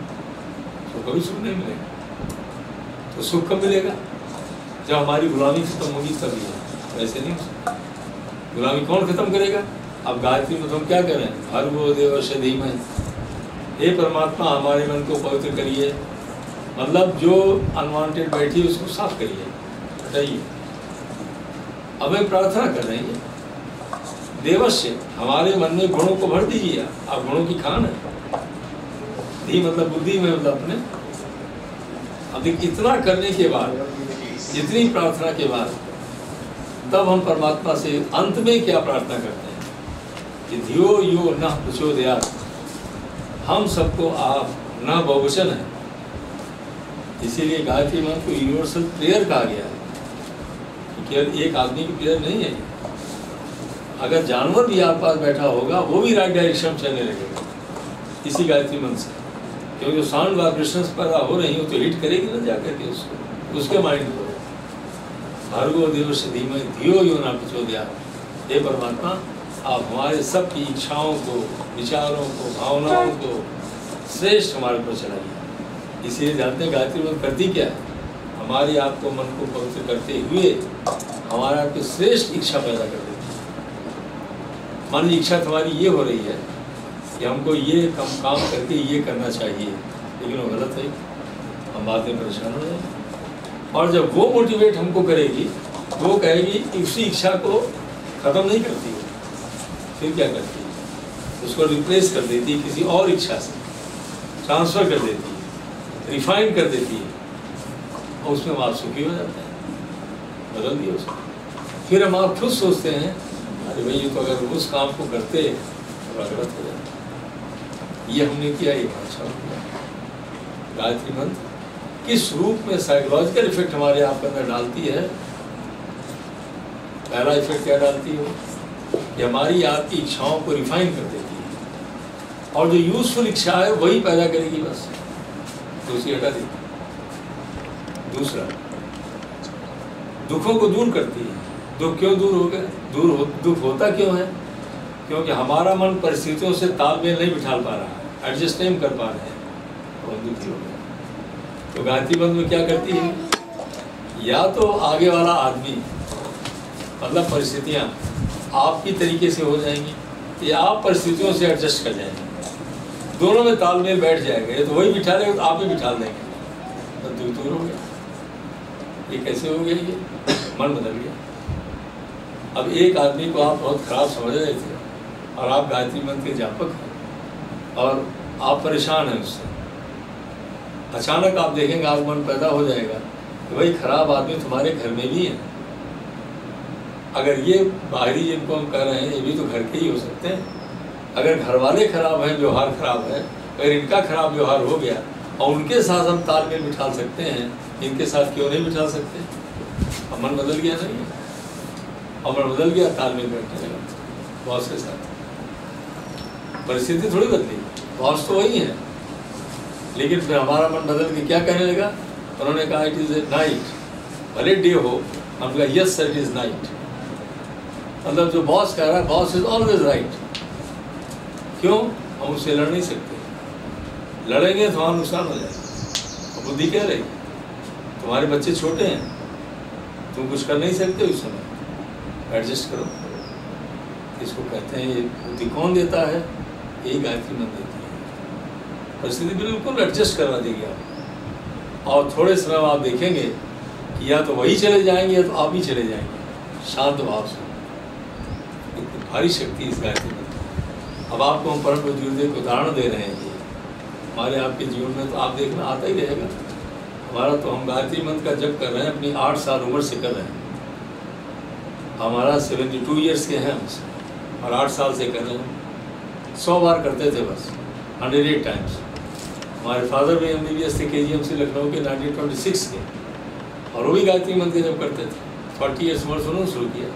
तो कभी सुख नहीं मिलेगा। तो सुख कब मिलेगा? जब हमारी गुलामी खत्म होगी तभी। वैसे नहीं हो सकता। गुलामी कौन खत्म करेगा? अब गायत्री में तो हम क्या करें? भर्गो देवस्य धीमहि, हे परमात्मा हमारे मन को पवित्र करिए, मतलब जो अनवांटेड बैठी है उसको साफ करिए, हटाइए। अब हम प्रार्थना कर रहे हैं देवस्य, हमारे मन में गुणों को भर दीजिए। आप गुणों की खान है, धी मतलब बुद्धि में, मतलब अपने। अब इतना करने के बाद, इतनी प्रार्थना के बाद, तब हम परमात्मा से अंत में क्या प्रार्थना करते हैं कि धियो यो नः प्रचोदयात्, हम सबको आप न बहुवचन है। इसीलिए गायत्री मंत्र को यूनिवर्सल प्रेयर कहा गया है, केवल एक आदमी की प्रेयर नहीं है। अगर जानवर भी आपके पास बैठा होगा वो भी राइट डायरेक्शन में चलने लगेगा इसी गायत्री मंत्र से, क्योंकि जो साउंड वाइब्रेशंस पैदा हो रही हो तो हिट करेगी ना जाकर के उसको, उसके माइंड को। भर्गो देवस्य धीमहि धियो यो न प्रचोदयात्। हे परमात्मा आप हमारे सब की इच्छाओं को, विचारों को, भावनाओं को श्रेष्ठ हमारे ऊपर चलाइए। इसीलिए जानते हैं गायत्री मंत्र करती क्या है? हमारी आपको मन को पवित्र करते हुए हमारा आपकी श्रेष्ठ इच्छा पैदा कर देती है। मान ली इच्छा तुम्हारी ये हो रही है कि हमको ये काम करके ये करना चाहिए, लेकिन वो गलत है, हम बाद में परेशान हो जाएंगे। और जब वो मोटिवेट हमको करेगी, वो कहेगी कि उसी इच्छा को ख़त्म नहीं करती है, फिर क्या करती है? उसको रिप्लेस कर देती है किसी और इच्छा से, ट्रांसफ़र कर देती है, रिफाइन कर देती है, और उसमें आप सुखी हो जाते हैं, बदल दिए उसको। फिर हम आप खुद सोचते हैं अरे भाई ये तो अगर उस काम को करते तो गलत हो जाता। ये हमने किया, ये अच्छा हो गया। गायत्री मंत्र किस रूप में साइकोलॉजिकल इफेक्ट हमारे आप के अंदर डालती है? पहला इफेक्ट क्या डालती है? कि हमारी आपकी इच्छाओं को रिफाइन कर देती है और जो यूजफुल इच्छा है वही पैदा करेगी, बस दूसरी हटा देगी। दूसरा, दुखों को दूर करती है। दुख क्यों दूर हो गया? दुख होता क्यों है? क्योंकि हमारा मन परिस्थितियों से तालमेल नहीं बिठा पा रहा है, एडजस्ट नहीं कर पा रहे हैं, और दुखी हो गया। तो गायत्री मंत्र में क्या करती है? या तो आगे वाला आदमी मतलब परिस्थितियाँ आपकी तरीके से हो जाएंगी या आप परिस्थितियों से एडजस्ट कर जाएंगे, दोनों में तालमेल बैठ जाएगा। ये तो वही बिठा लेगा तो आप ही बिठा देंगे, तो दुख दूर हो गया। ये कैसे हो गया? ये मन बदल गया। अब एक आदमी को आप बहुत खराब समझ रहे थे और आप गायत्री मंत्र के जापक हैं और आप परेशान हैं उससे, अचानक आप देखेंगे आप मन पैदा हो जाएगा कि भाई खराब आदमी तुम्हारे घर में भी है। अगर ये बाहरी जिनको हम कह रहे हैं ये भी तो घर के ही हो सकते हैं। अगर घर वाले खराब हैं, व्यवहार खराब है, अगर इनका खराब व्यवहार हो गया और उनके साथ हम तालमेल बिठा सकते हैं, इनके साथ क्यों नहीं बिठा सकते? अब मन बदल गया नहीं, और मन बदल गया, तालमेल बैठने लगा बॉस के साथ। परिस्थिति थोड़ी बदली, बॉस तो वही है, लेकिन फिर हमारा मन बदल के क्या कहने लगा? उन्होंने कहा इट इज ए नाइट, भले डे हो, हम कहा yes sir it is night. मतलब जो बॉस कह रहा है, बॉस इज ऑलवेज राइट। क्यों? हम उससे लड़ नहीं सकते, लड़ेंगे तो हमारा नुकसान हो जाएगा। बुद्धि कह रही तुम्हारे बच्चे छोटे हैं, तुम कुछ कर नहीं सकते उस समय, एडजस्ट करो। इसको कहते हैं, ये बुद्धि कौन देता है? यही गायत्री मंत्र देती है। परिस्थिति बिल्कुल एडजस्ट करवा देगी आप, और थोड़े समय आप देखेंगे कि या तो वही चले जाएंगे या तो आप ही चले जाएंगे, शांत भाव से। इतनी भारी शक्ति इस गायत्री मंत्र। अब आपको हम परम गुरुदेव को उदाहरण दे रहे हैं, ये हमारे आपके जीवन में तो आप देखना आता ही रहेगा। हमारा तो हम गायत्री मंत्र का जप कर रहे हैं, अपनी 8 साल उम्र से कर रहे हैं। हमारा 72 ईयर्स के हैं हमसे, और 8 साल से कर रहे हैं। 100 बार करते थे बस, 108 टाइम्स। हमारे फादर भी MBBS थे KGMC लखनऊ के 1926 के, और वो भी गायत्री मंत्र जब करते थे। 40 ईयर्स उम्र से उन्होंने शुरू किया।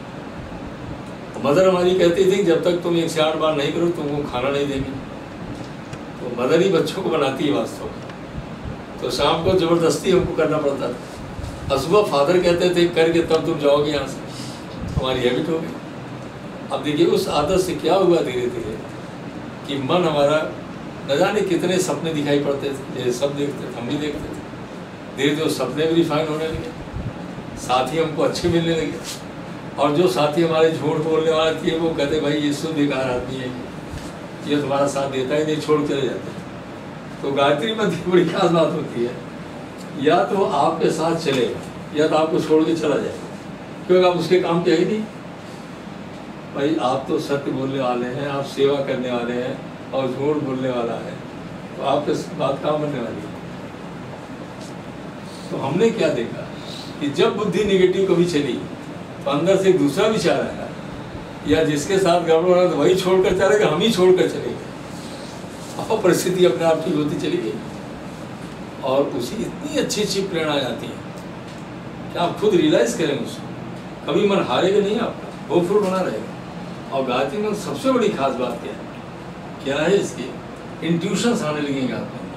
मदर हमारी कहती थी जब तक तुम 1 से 8 बार नहीं करो तुमको खाना नहीं देंगे। तो मदर ही बच्चों को बनाती है वास्तव में। तो शाम को ज़बरदस्ती हमको करना पड़ता था, और सुबह फादर कहते थे करके तब तुम जाओगे यहाँ से। हमारी हैबिट हो गई। अब देखिए उस आदत से क्या हुआ धीरे धीरे कि मन हमारा न जाने कितने सपने दिखाई पड़ते थे, ये सब देखते थे, हम भी देखते थे। धीरे धीरे सपने भी रिफाइन होने लगे, साथी हमको अच्छे मिलने लगे, और जो साथी हमारे झूठ बोलने वाले थे वो कहते भाई ये सो बेकार आदमी है, ये तुम्हारा साथ देता ही नहीं, छोड़ चले जाते। तो गायत्री मंत्र की बड़ी खास बात होती है, या तो आपके साथ चलेगा या तो आपको छोड़ के चला जाएगा, क्योंकि आप उसके काम के ही नहीं। भाई आप तो सत्य बोलने वाले हैं, आप सेवा करने वाले हैं, और झूठ बोलने वाला है, तो आपके बात काम बनने वाली है। तो हमने क्या देखा कि जब बुद्धि निगेटिव कभी चली तो अंदर से एक दूसरा विचार आया, या जिसके साथ गड़बड़ हो रहा था वही छोड़कर चले गए, हम ही छोड़कर चले गए, और परिस्थिति अपने आप ठीक होती चली गई। और उसी इतनी अच्छी अच्छी प्रेरणा आती है कि आप खुद रियलाइज करेंगे उसको, कभी मन हारेगा नहीं आपका, होपफुल बना रहेगा। और गायत्री मंत्र सबसे बड़ी खास बात क्या है इसकी? इंट्यूशंस आने लगेंगे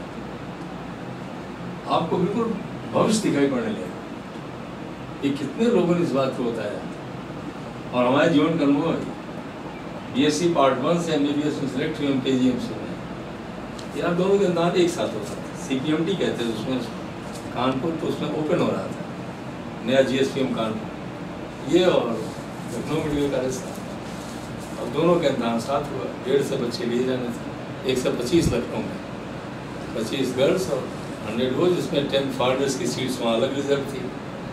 आपको बिल्कुल भविष्य दिखाई पड़ने लगेगा। ये कितने लोगों ने इस बात को बताया, और हमारे जीवन का अनुभव है। BSc पार्ट 1 से MBBS में सिलेक्ट हुए KGMC में, यार दोनों के अंदाज एक साथ होता था। CPMT कहते थे उसमें, कानपुर तो उसमें ओपन हो रहा था नया GSPM कानपुर, ये और लखनऊ मेडिकल कॉलेज था, और दोनों के अंदाज साथ हुआ। 150 बच्चे लिए जाने थे, 125 लखनऊ में, 25 गर्ल्स और 100 वो, जिसमें 10 फॉरेनर्स की सीट्स वहाँ अलग रिजर्व थी।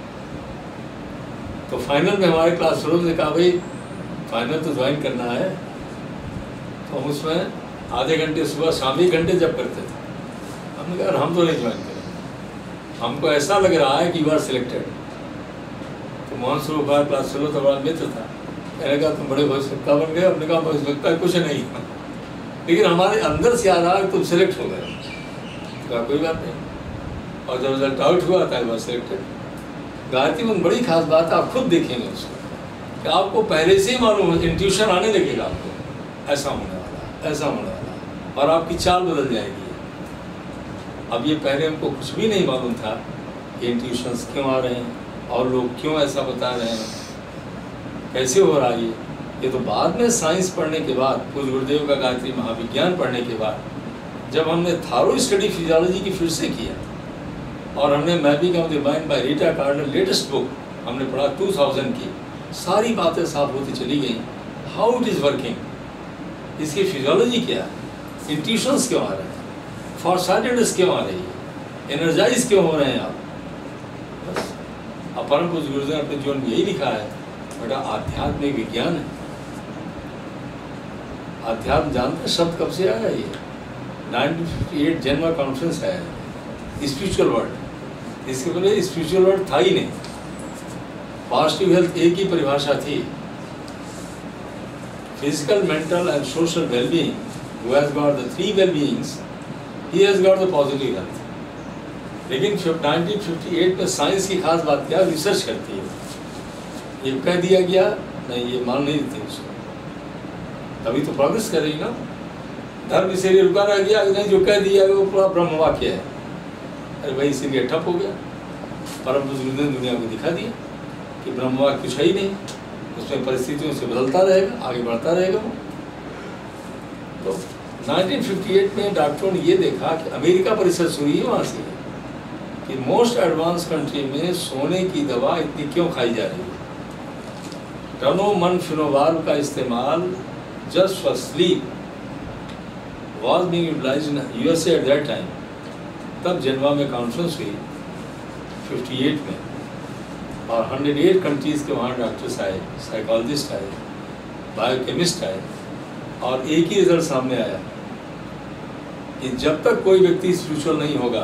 तो फाइनल में हमारे क्लास फेलो ने कहा भाई फाइनल तो ज्वाइन करना है, तो हम उसमें आधे घंटे सुबह शाम 1 घंटे जब करते थे। हमने कहा हम तो नहीं ज्वाइन करेंगे, हमको ऐसा लग रहा है कि यू आर सिलेक्टेड। तो मोहन स्वरूप क्लास फेलो तो बड़ा मित्र था, मैंने कहा तुम बड़े भविष्यवक्ता बन गए। हमने कहा भविष्यवक्ता कुछ नहीं, लेकिन हमारे अंदर से आ रहा है तुम सिलेक्ट हो गए। कहा कोई बात नहीं, और जब रिजल्ट आउट हुआ था वह सिलेक्टेड। गायत्री मंत्र बड़ी खास बात है, आप खुद देखेंगे उसको कि आपको पहले से ही मालूम है, इंट्यूशन आने लगेगा आपको, ऐसा होने वाला, ऐसा होने वाला, और आपकी चाल बदल जाएगी। अब ये पहले हमको कुछ भी नहीं मालूम था कि इंट्यूशंस क्यों आ रहे हैं और लोग क्यों ऐसा बता रहे हैं। कैसे हो रहा है ये तो बाद में साइंस पढ़ने के बाद, पूज्य गुरुदेव का गायत्री महाविज्ञान पढ़ने के बाद, जब हमने थारो स्टडी फिजियोलॉजी की फिर से किया और हमने mapping of the mind by Rita Carter latest book हमने पढ़ा 2000 की, सारी बातें साफ होती चली गई। हाउ इट इज़ वर्किंग, इसकी फिजियोलॉजी क्या है, इंट्यूशंस क्यों आ रहे हैं, फॉरसाइटेडनेस क्यों आ रही है, एनर्जाइज क्यों हो रहे हैं आप। बस अब परम पूज्य गुरुदेव ने अपने जीवन में यही लिखा है, बेटा आध्यात्मिक विज्ञान है। अध्यात्म जानते हैं शब्द कब से आया, ये 1958 जन्मा कॉन्फ्रेंस है, स्पिरिचुअल वर्ल्ड। इसके पहले स्पिरिचुअल वर्ल्ड था ही नहीं। पॉजिटिव हेल्थ एक ही परिभाषा थी, physical, mental and social wellbeing. Who has got the 3 wellbeings, he has got the positive health. लेकिन 1958 में साइंस की खास बात क्या, रिसर्च करती है। ये कह दिया गया नहीं, ये मान नहीं देती उसको, तभी तो प्रोग्रेस करेगी ना। धर्म इसीलिए रुका रह गया, नहीं जो कह दिया वो पूरा ब्रह्म वाक्य है, अरे भाई इसीलिए ठप हो गया। परम पूज्य गुरुदेव ने दुनिया को दिखा दिया कि ब्रह्म वाक्य कुछ है ही नहीं, उसमें परिस्थितियों से बदलता रहेगा, आगे बढ़ता रहेगा वो। तो 1958 में डॉक्टरों ने ये देखा कि अमेरिका पर रिसर्च हुई है वहाँ से कि मोस्ट एडवांस कंट्री में सोने की दवा इतनी क्यों खाई जा रही है। टर्नोमनफिनोवाल का इस्तेमाल just for sleep was being utilized in USA at that time। तब जेनेवा में कॉन्फ्रेंस हुई 58 में और 108 कंट्रीज़ के वहाँ डॉक्टर्स आए, साइकोलॉजिस्ट आए, बायोकेमिस्ट आए और एक ही रिजल्ट सामने आया कि जब तक कोई व्यक्ति स्पिरिचुअल नहीं होगा,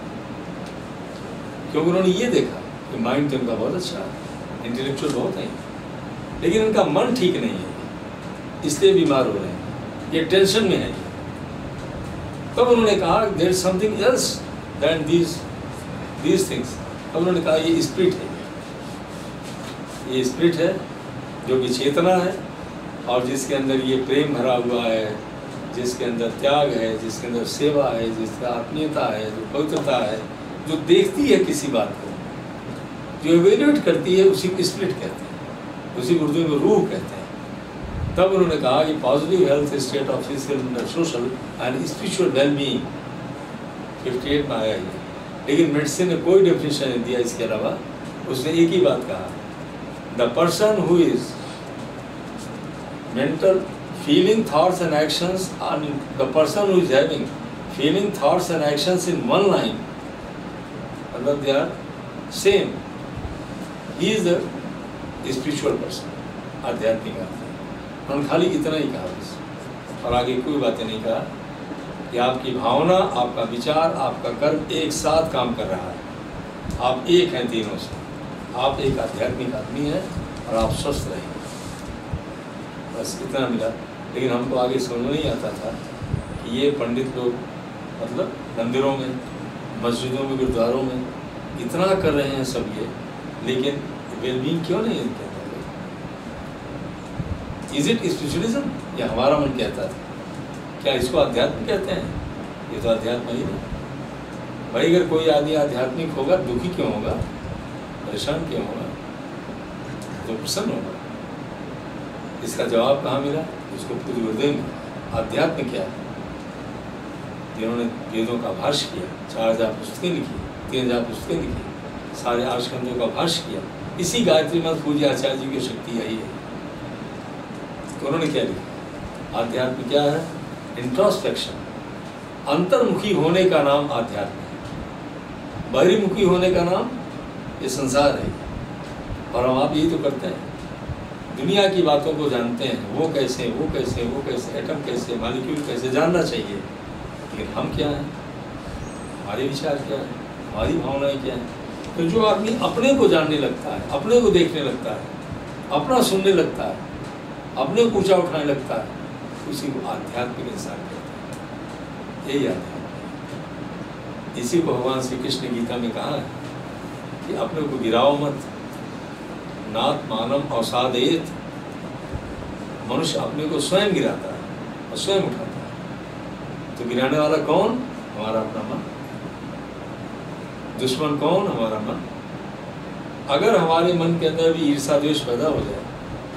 क्योंकि उन्होंने ये देखा कि माइंड तो इनका बहुत अच्छा है, इंटेलेक्चुअल बहुत है, लेकिन इनका मन ठीक नहीं है, इसलिए बीमार हो रहे हैं, ये टेंशन में है। तब उन्होंने कहा there is something else than these things. तब उन्होंने कहा ये स्पिरिट है, ये स्पिरिट है जो कि चेतना है और जिसके अंदर ये प्रेम भरा हुआ है, जिसके अंदर त्याग है, जिसके अंदर सेवा है, जिसके आत्मीयता है, जो पवित्रता है, जो देखती है किसी बात को, जो इवेल्युएट करती है, उसी को स्पिरिट कहते हैं, उसी गुरुदेव में रूह कहते हैं। तब उन्होंने कहा कि positive health state of physical, social and spiritual wellbeing 58 में आया है। लेकिन मेडिसिन ने कोई डेफिनेशन नहीं दिया इसके अलावा। उसने एक ही बात कहा, the person who is mental feeling thoughts and actions, the person who is having feeling thoughts and actions in one line, मतलब they are same, he is the spiritual person, आध्यात्मिक आदमी। उन्होंने खाली इतना ही कहा बस, और आगे कोई बातें नहीं कहा कि आपकी भावना, आपका विचार, आपका कर्म एक साथ काम कर रहा है, आप एक हैं तीनों से, आप एक आध्यात्मिक आदमी हैं और आप स्वस्थ रहेंगे। बस इतना मिला। लेकिन हमको आगे समझ नहीं आता था कि ये पंडित लोग मतलब मंदिरों में, मस्जिदों में, गुरुद्वारों में इतना कर रहे हैं सब ये, लेकिन वेलबींग क्यों नहीं है? इज इट स्पिरिचुअलिज्म या हमारा मन कहता था? क्या इसको अध्यात्म कहते हैं? ये तो अध्यात्म ही नहीं भाई। अगर कोई आदमी आध्यात्मिक होगा, दुखी क्यों होगा, परेशान क्यों होगा, तो प्रसन्न होगा। इसका जवाब कहाँ मिला? इसको पूज्य गुरुदेव ने। अध्यात्म क्या है? जिन्होंने वेदों का भाष्य किया, 4000 पुस्तकें लिखी, 3000 पुस्तकें लिखी, सारे आर्षखंडों का भाष्य किया, इसी गायत्री मंत्र पूज्य आचार्य जी की शक्ति आई है। तो उन्होंने क्या लिखा? आध्यात्म क्या है? इंट्रोस्पेक्शन, अंतर्मुखी होने का नाम आध्यात्म है। बहिर्मुखी होने का नाम ये संसार है। और हम आप यही तो करते हैं, दुनिया की बातों को जानते हैं, वो कैसे, वो कैसे, वो कैसे, एटम कैसे, मॉलिक्यूल कैसे, जानना चाहिए। लेकिन हम क्या हैं? हमारे विचार क्या है? हमारी भावनाएं क्या हैं? तो जो आदमी अपने को जानने लगता है, अपने को देखने लगता है, अपना सुनने लगता है, अपने को ऊंचा उठाने लगता है, उसी को आध्यात्मिक इंसान कहते हैं। यही आध्यात्मिक। इसी को भगवान श्री कृष्ण गीता में कहा है कि अपने को गिराओ मत, नात मानम अवसादेत। मनुष्य अपने को स्वयं गिराता है और स्वयं उठाता है। तो गिराने वाला कौन? हमारा अपना मन। दुश्मन कौन? हमारा मन। अगर हमारे मन के अंदर भी ईर्षा द्वेष पैदा हो जाए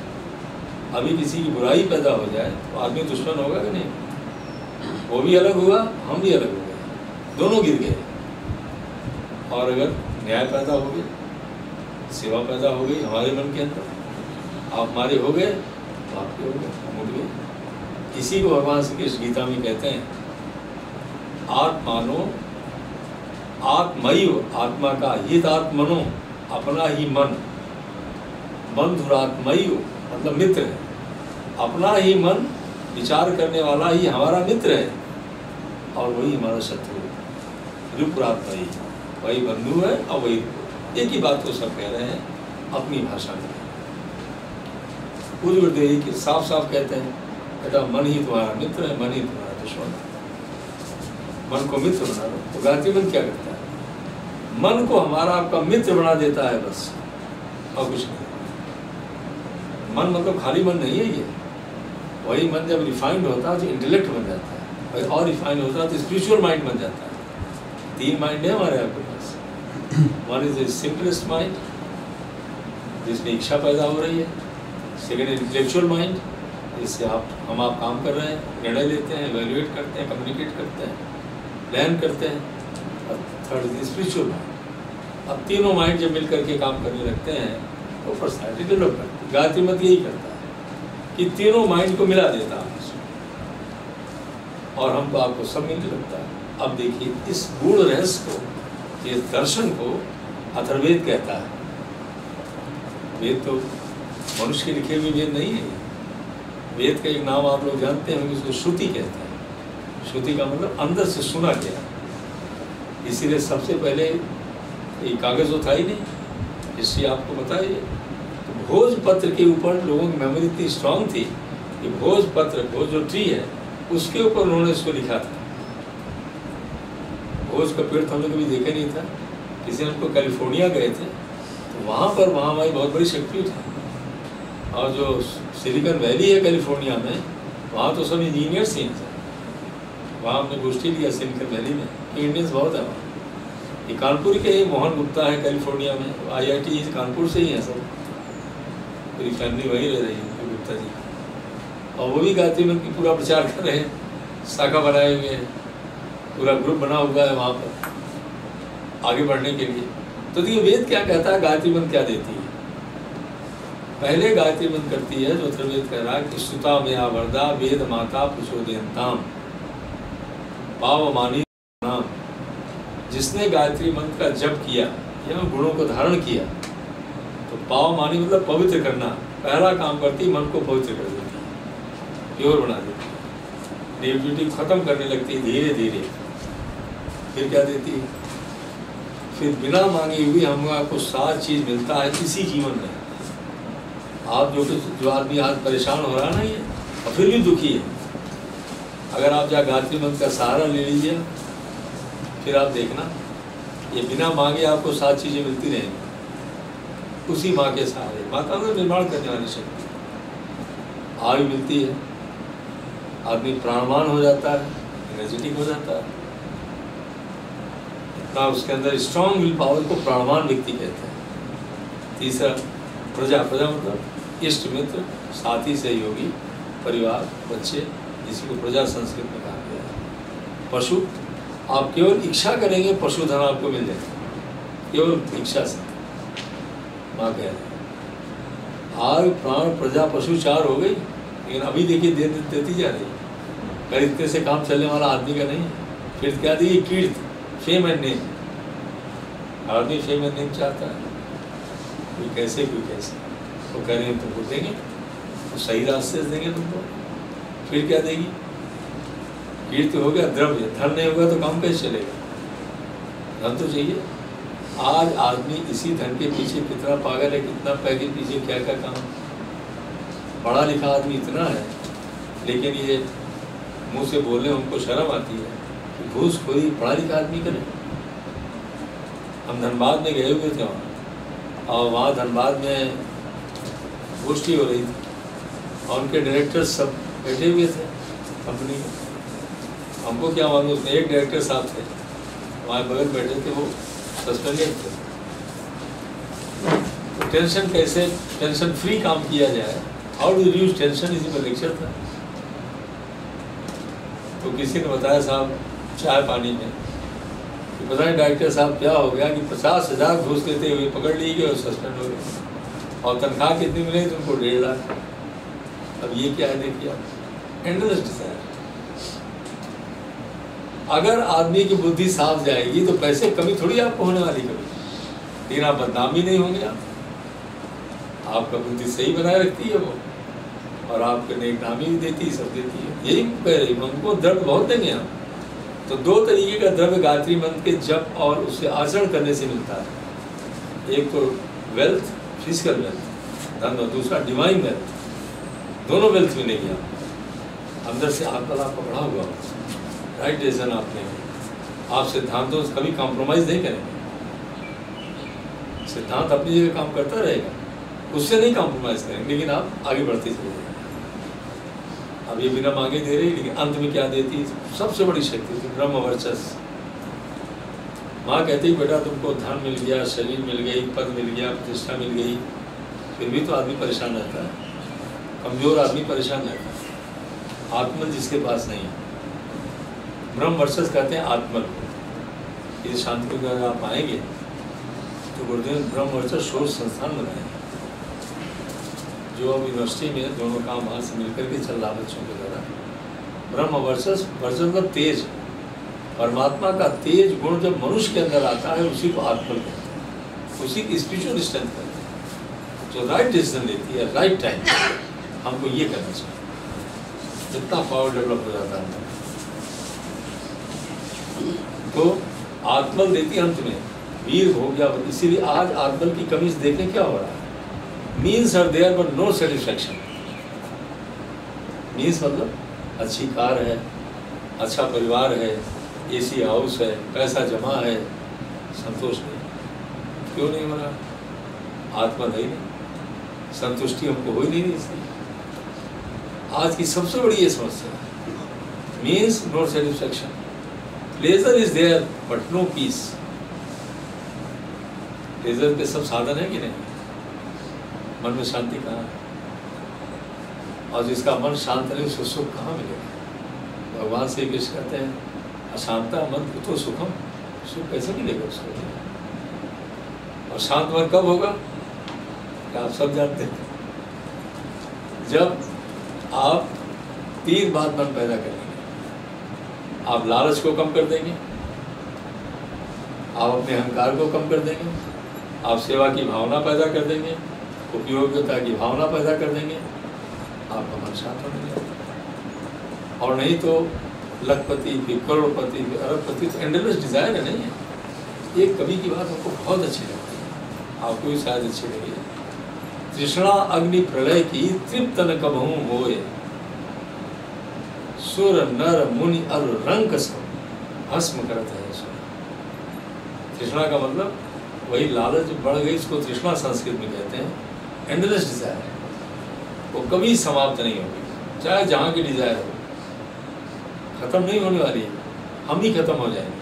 अभी किसी की बुराई पैदा हो जाए तो आदमी दुश्मन होगा कि नहीं? वो भी अलग हुआ, हम भी अलग हो गए, दोनों गिर गए। और अगर न्याय पैदा हो गया, सेवा पैदा हो गई हमारे मन के अंदर, आप हमारे हो गए तो आपके हो गए, हम उठ गए। इसी को भगवान श्री कृष्ण गीता में कहते हैं, आत्मानो आत्मयि, आत्मा का हित आत्मनो, अपना ही मन, बंधुरात्मयि मतलब मित्र है। अपना ही मन विचार करने वाला ही हमारा मित्र है और वही हमारा शत्रु है। रूपरात्मयि, वही बंधु है और वही, एक ही बात को सब कह रहे हैं अपनी भाषा में। पूज्य गुरुदेव जी साफ साफ कहते हैं, बेटा मन ही तुम्हारा मित्र है, मन ही तुम्हारा दुश्मन है। मन को मित्र बना लो। तो गायत्री मन क्या करता है? मन को हमारा आपका मित्र बना देता है बस, और कुछ नहीं। मन मतलब खाली मन नहीं है ये, वही मन जब रिफाइंड होता है तो इंटेलेक्ट बन जाता है, वही और रिफाइंड होता है तो स्पिरिचुअल माइंड बन जाता है। 3 माइंड है हमारे आपके पास। One is the simplest mind जिसमें इच्छा पैदा हो रही है, सेकेंड इंटेलेक्चुअल माइंड जिससे हम आप काम कर रहे हैं, निर्णय लेते हैं, एवेल्युएट करते हैं, कम्युनिकेट करते हैं, प्लान करते हैं, और थर्ड इज स्पिरिचुअल माइंड। अब तीनों माइंड जब मिल करके काम करने लगते हैं तो पर्सनैलिटी डेवलप करती है। गायत्री मंत्र यही करता है कि तीनों माइंड को मिला देता है और हमको आपको सब मिलने लगता है। अब देखिए इस गूढ़ रहस्य को, इस दर्शन को अथर्ववेद कहता है। वेद तो मनुष्य के लिखे हुए वेद नहीं है। वेद का एक नाम आप लोग जानते हैं, उसको श्रुति कहते हैं। श्रुति का मतलब अंदर से सुना गया। इसीलिए सबसे पहले ये कागज तो था ही नहीं, हिस्ट्री आपको बताइए। तो भोजपत्र के ऊपर लोगों की मेमोरी इतनी स्ट्रांग थी कि भोजपत्र, भोज जो ट्री है उसके ऊपर उन्होंने इसको लिखा था। भोज का पेड़ तो हम लोग कभी देखे नहीं था। किसी ने हमको कैलिफोर्निया गए थे तो वहाँ हमारी बहुत बड़ी शक्ति थी। और जो सिलिकॉन वैली है कैलिफोर्निया में, वहाँ तो सब इंजीनियर्स ही हैं। वहाँ हमने गोष्ठी लिया सिलिकॉन वैली में, इंडियंस बहुत है वहाँ। ये कानपुर के ही मोहन गुप्ता है कैलिफोर्निया में, IIT कानपुर से ही है सब, पूरी फैमिली वहीं रह रही है गुप्ता जी। और वो भी गायत्री मंत्र की पूरा प्रचार कर रहे हैं, शाखा बनाए हुए हैं, पूरा ग्रुप बना हुआ है वहाँ पर आगे बढ़ने के लिए। तो देखिए वेद क्या कहता है, गायत्री मंत्र क्या देती है। पहले गायत्री मंत्र करती है जो अथर्ववेद कह रहा है कि सुता में आवर्दा वेद माता प्रचोदयन्ताम पावमानी नाम। जिसने गायत्री मंत्र का जप किया या गुणों को धारण किया तो पावमानी मतलब पवित्र करना, पहला काम करती मन को पवित्र कर देती है, प्योर बना देती है, नेगेटिविटी खत्म करने लगती है धीरे धीरे। फिर क्या देती है, फिर बिना मांगे हुए हम आपको सारी चीज मिलता है इसी जीवन में। आप जो आदमी आज परेशान हो रहा है ना ये, और फिर भी दुखी है, अगर आप जा गायत्री मंत्र का सहारा ले लीजिए, फिर आप देखना ये बिना मांगे आपको सारी चीजें मिलती रहेंगी उसी माँ के सहारे। माता का निर्माण करने वाली शक्ति आयु मिलती है, आदमी प्राणवान हो जाता है, एनर्जेटिक हो जाता है, इतना उसके अंदर स्ट्रॉन्ग विल पावर को प्राणवान व्यक्ति कहते हैं। तीसरा प्रजा, प्रजा मतलब इष्ट मित्र, साथी, सहयोगी, परिवार, बच्चे, जिसी को प्रजा संस्कृत में कहा गया है। पशु, आप केवल इच्छा करेंगे पशुधन आपको मिल जाएगा, केवल इच्छा से। माँ कह रहे आयु प्राण प्रजा पशु 4 हो गई, लेकिन अभी देखिए देती जा रही है। अगर इतने से काम चलने वाला आदमी का नहीं है। फिर क्या दी कीर्त, फेम एंड नेम। आदमी फेम एंड नेम चाहता है, कोई कैसे कोई कैसे, तो कह रहे हैं तुमको देंगे, तो सही रास्ते से देंगे तुमको। फिर क्या देगी, कीर्ति हो गया, द्रव्य, धन नहीं होगा तो काम कैसे चलेगा, धन तो चाहिए। आज आदमी इसी धन के पीछे कितना पागल है, कितना पैके पीछे क्या क्या काम। पढ़ा लिखा आदमी इतना है, लेकिन ये मुंह से बोलने हमको शर्म आती है कि घूसखोरी पढ़ा लिखा आदमी करे। हम धनबाद में गए हुए थे वहाँ, और वहाँ धनबाद में गोष्ठी हो रही थी और उनके डायरेक्टर्स सब बैठे हुए थे कंपनी में। हमको क्या मालूम, उसमें एक डायरेक्टर साहब थे, हमारे बगल बैठे थे, वो सस्पेंडेड थे। तो टेंशन कैसे, टेंशन फ्री काम किया जाए, हाउ टू रिड्यूस टेंशन, इसी पर लेक्चर था। तो किसी ने बताया साहब चाय पानी में, तो पता नहीं डॉक्टर साहब क्या हो गया कि 50,000 घूस लेते हुए पकड़ ली गए और सस्पेंड हो गए, और तनख्वाह कितनी मिले तुमको 1.5 लाख। अब ये क्या है देखिए आप, एंडलेस डिजायर। अगर आदमी की बुद्धि साफ जाएगी तो पैसे कमी थोड़ी आपको होने वाली कभी, लेकिन आप बदनाम भी नहीं होंगे। आपका बुद्धि सही बनाए रखती है वो, और आपको नेक नामी भी देती है, सब देती है। यही कह रही है, उनको द्रव्य बहुत देंगे हम। तो 2 तरीके का द्रव्य गायत्री मंत्र के जप और उसे आचरण करने से मिलता है। एक तो वेल्थ, फिजिकल वेल्थ, धन, और दूसरा डिवाइन वेल्थ। दोनों वेल्थ मिलेगी आपको, अंदर से आत्मलाभ का बढ़ा हुआ, राइट डिसीजन आपने। आप सिद्धांतों से कभी कॉम्प्रोमाइज नहीं करेंगे, सिद्धांत अपनी जगह काम करता रहेगा, उससे नहीं कॉम्प्रोमाइज करेंगे, लेकिन आप आगे बढ़ते चले। अब ये बिना मांगे दे रही, लेकिन अंत में क्या देती है? सबसे बड़ी शक्ति थी ब्रह्म वर्चस्व। माँ कहती बेटा तुमको धन मिल गया, शरीर मिल गई, पद मिल गया, प्रतिष्ठा मिल गई, फिर भी तो आदमी परेशान रहता है, कमजोर आदमी परेशान रहता है। आत्मन जिसके पास नहीं है, ब्रह्म वर्चस्व कहते हैं आत्मन को। इस शांति को अगर आप आएंगे तो गुरुदेव ब्रह्म वर्चस्व शोध संस्थान बनाएंगे, जो अब यूनिवर्सिटी में दोनों काम हाथ से मिलकर के चल रहा बच्चों के द्वारा। ब्रह्म वर्चस्व, वर्चस्व का तेज, परमात्मा का तेज गुण जब मनुष्य के अंदर आता है उसी को आत्मल कहते हैं, उसी की स्पिरिचुअल स्ट्रेंथ कहते हैं, जो राइट डिसीजन लेती है राइट टाइम। हमको ये करना चाहिए, जितना पावर डेवलप हो जाता है। तो आत्मल देती अंत में वीर हो गया। इसीलिए आज आत्मल की कमी से देखें क्या हो रहा है। Means are there but no satisfaction. Means मतलब अच्छी कार है, अच्छा परिवार है, एसी हाउस है, पैसा जमा है, संतोष नहीं। क्यों नहीं हो रहा? आत्मा नहीं, संतुष्टि हमको हो ही नहीं। इसलिए आज की सबसे बड़ी ये समस्या है, means no satisfaction. Pleasure is there but no peace. Pleasure के सब साधन है कि नहीं? मन में शांति कहाँ है? और जिसका मन शांत नहीं उसको सुख कहाँ मिलेगा? भगवान श्री कृष्ण कहते हैं अशांता मन कुतो सुखम, सुख कैसे मिलेगा उसको? और शांत मन कब होगा? क्या आप सब जानते हैं? जब आप 3 बात मन पैदा करेंगे। आप लालच को कम कर देंगे, आप अपने अहंकार को कम कर देंगे, आप सेवा की भावना पैदा कर देंगे, उपयोगिता की भावना पैदा कर देंगे, आपका मन शांत होने लगेगा। और नहीं तो लखपति, फिर करोड़पति, फिर अरबपति, तो एंडलेस डिजायर है। नहीं है। एक कवि की बात हमको बहुत अच्छी लगती है, आपको भी शायद अच्छी लगी। तृष्णा अग्नि प्रलय की तृप्त न कबहू होए, सुर नर मुनि अर रंक सब भस्म करते हैं। तृष्णा का मतलब वही लालच बढ़ गई, इसको तृष्णा संस्कृत में कहते हैं। एंडलेस डिजायर वो कभी समाप्त नहीं होगी, चाहे जहाँ की डिजायर हो, खत्म नहीं होने वाली है। हम ही खत्म हो जाएंगे।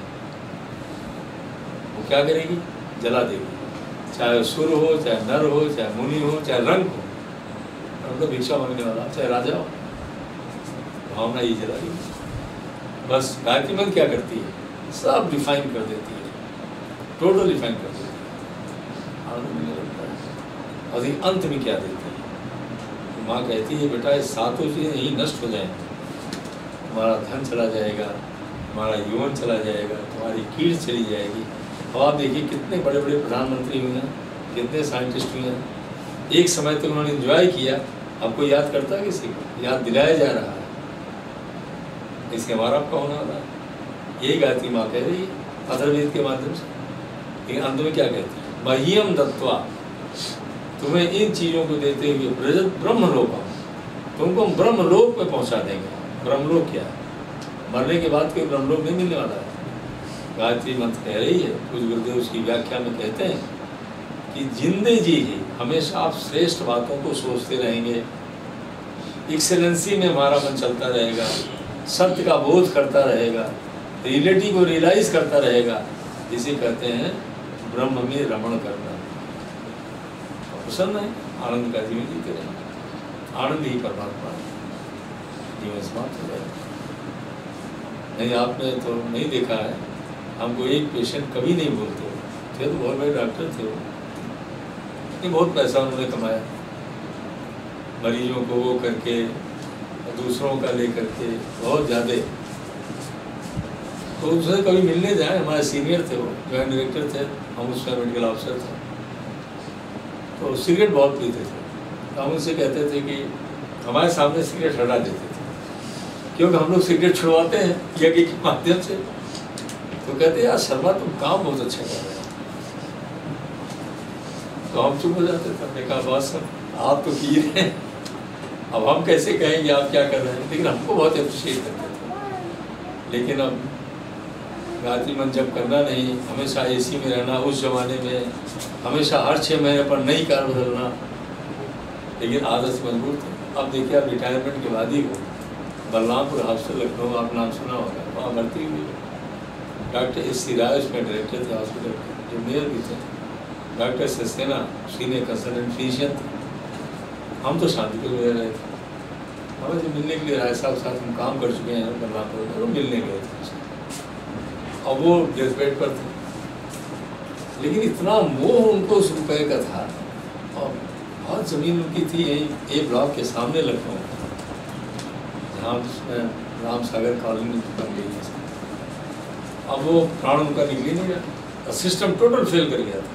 वो क्या करेगी? जला देगी। चाहे सुर हो, चाहे नर हो, चाहे मुनि हो, चाहे रंग हो, मतलब भिक्षा मांगने वाला, चाहे राजा हो, भावना ही जला देगी। बस गायत्री मंत्र क्या करती है? सब डिफाइन कर देती है, टोटल डिफाइन कर देती है। आनंद मिलने लगता है। और ये अंत में क्या देती है? तो माँ कहती है बेटा ये सातों चीज़ें यही नष्ट हो जाएंगी। तुम्हारा धन चला जाएगा, तुम्हारा यौवन चला जाएगा, तुम्हारी कीर्ति चली जाएगी। अब आप देखिए कितने बड़े बड़े प्रधानमंत्री हुए हैं, कितने साइंटिस्ट हुए हैं। एक समय तक उन्होंने एंजॉय किया, अब कोई याद करता है किसी को? याद दिलाया जा रहा है। इसके हमारा आपका होने वाला है। यही गायत्री माँ कह रही है अथर्ववेद के माध्यम से। लेकिन अंत में क्या कहती है? मह्यम दत्वा, तुम्हें इन चीज़ों को देते हुए ब्रजत ब्रह्मलोकम, तुमको हम ब्रह्मलोक में पहुँचा देंगे। ब्रह्मलोक क्या है? मरने के बाद कोई ब्रह्मलोक नहीं मिलने वाला है। गायत्री मंत्र कह रही है, कुछ गुरुदेव उसकी व्याख्या में कहते हैं कि जिंदे जी ही हमेशा आप श्रेष्ठ बातों को सोचते रहेंगे, एक्सेलेंसी में हमारा मन चलता रहेगा, सत्य का बोध करता रहेगा, रियलिटी को रियलाइज करता रहेगा। इसे कहते हैं ब्रह्म में रमण करना। प्रसन्न है, आनंद का जीवन जीते रहेंगे। आनंद ही परमात्मा, जीवन समाप्त हो जाएगा। नहीं, आपने तो नहीं देखा है, हमको एक पेशेंट कभी नहीं बोलते थे, तो बहुत बड़े डॉक्टर थे वो, नहीं बहुत पैसा उन्होंने कमाया मरीजों को वो करके, दूसरों का ले करके बहुत ज़्यादा। तो उससे कभी मिलने जाए, हमारे सीनियर थे वो, जॉइंट डायरेक्टर थे, हम उसका मेडिकल ऑफिसर थे, तो सिगरेट बहुत पीते थे। तो हम उनसे कहते थे कि हमारे सामने सिगरेट हटा देते थे, क्योंकि हम लोग सिगरेट छुड़वाते हैं यज्ञ के माध्यम से। तो कहते यार शर्मा तुम काम बहुत अच्छा कर रहे हो। तो हम चुप हो जाते थे, हमने कहा बस आप तो पी रहे हैं, अब हम कैसे कहेंगे आप क्या कर रहे हैं। लेकिन हमको बहुत अप्रिशिएट करते थे। लेकिन अब गायत्री मंत्र जब करना नहीं, हमेशा एसी में रहना, उस जमाने में हमेशा हर 6 महीने पर नई कार बदलना, लेकिन आदत से मजबूर थे। अब देखिए आप रिटायरमेंट के बाद ही हो बलरामपुर हॉस्पिटल लखनऊ, आप नाम सुना होगा, वहाँ भर्ती हुई। डॉक्टर एस सी राय उसमें डायरेक्टर थे हॉस्पिटल के, जो मेयर भी थे। Doctor Saxena senior consultant physician थे। हम तो शांतिपुर में रह रहे थे, हमें जो मिलने के लिए राय साहब साथ हम काम कर चुके हैं बलरामपुर में, वो मिलने गए थे। अब वो डेथ बेड पर थे, लेकिन इतना मोह उनको उस रुपये का था, और बहुत ज़मीन उनकी थी यही ए ब्लॉक के सामने लखनऊ, जहाँ उसमें राम सागर कॉलोनी बन गई थी। अब वो प्राण उनका निकल ही नहीं रहा, सिस्टम टोटल फेल कर गया था।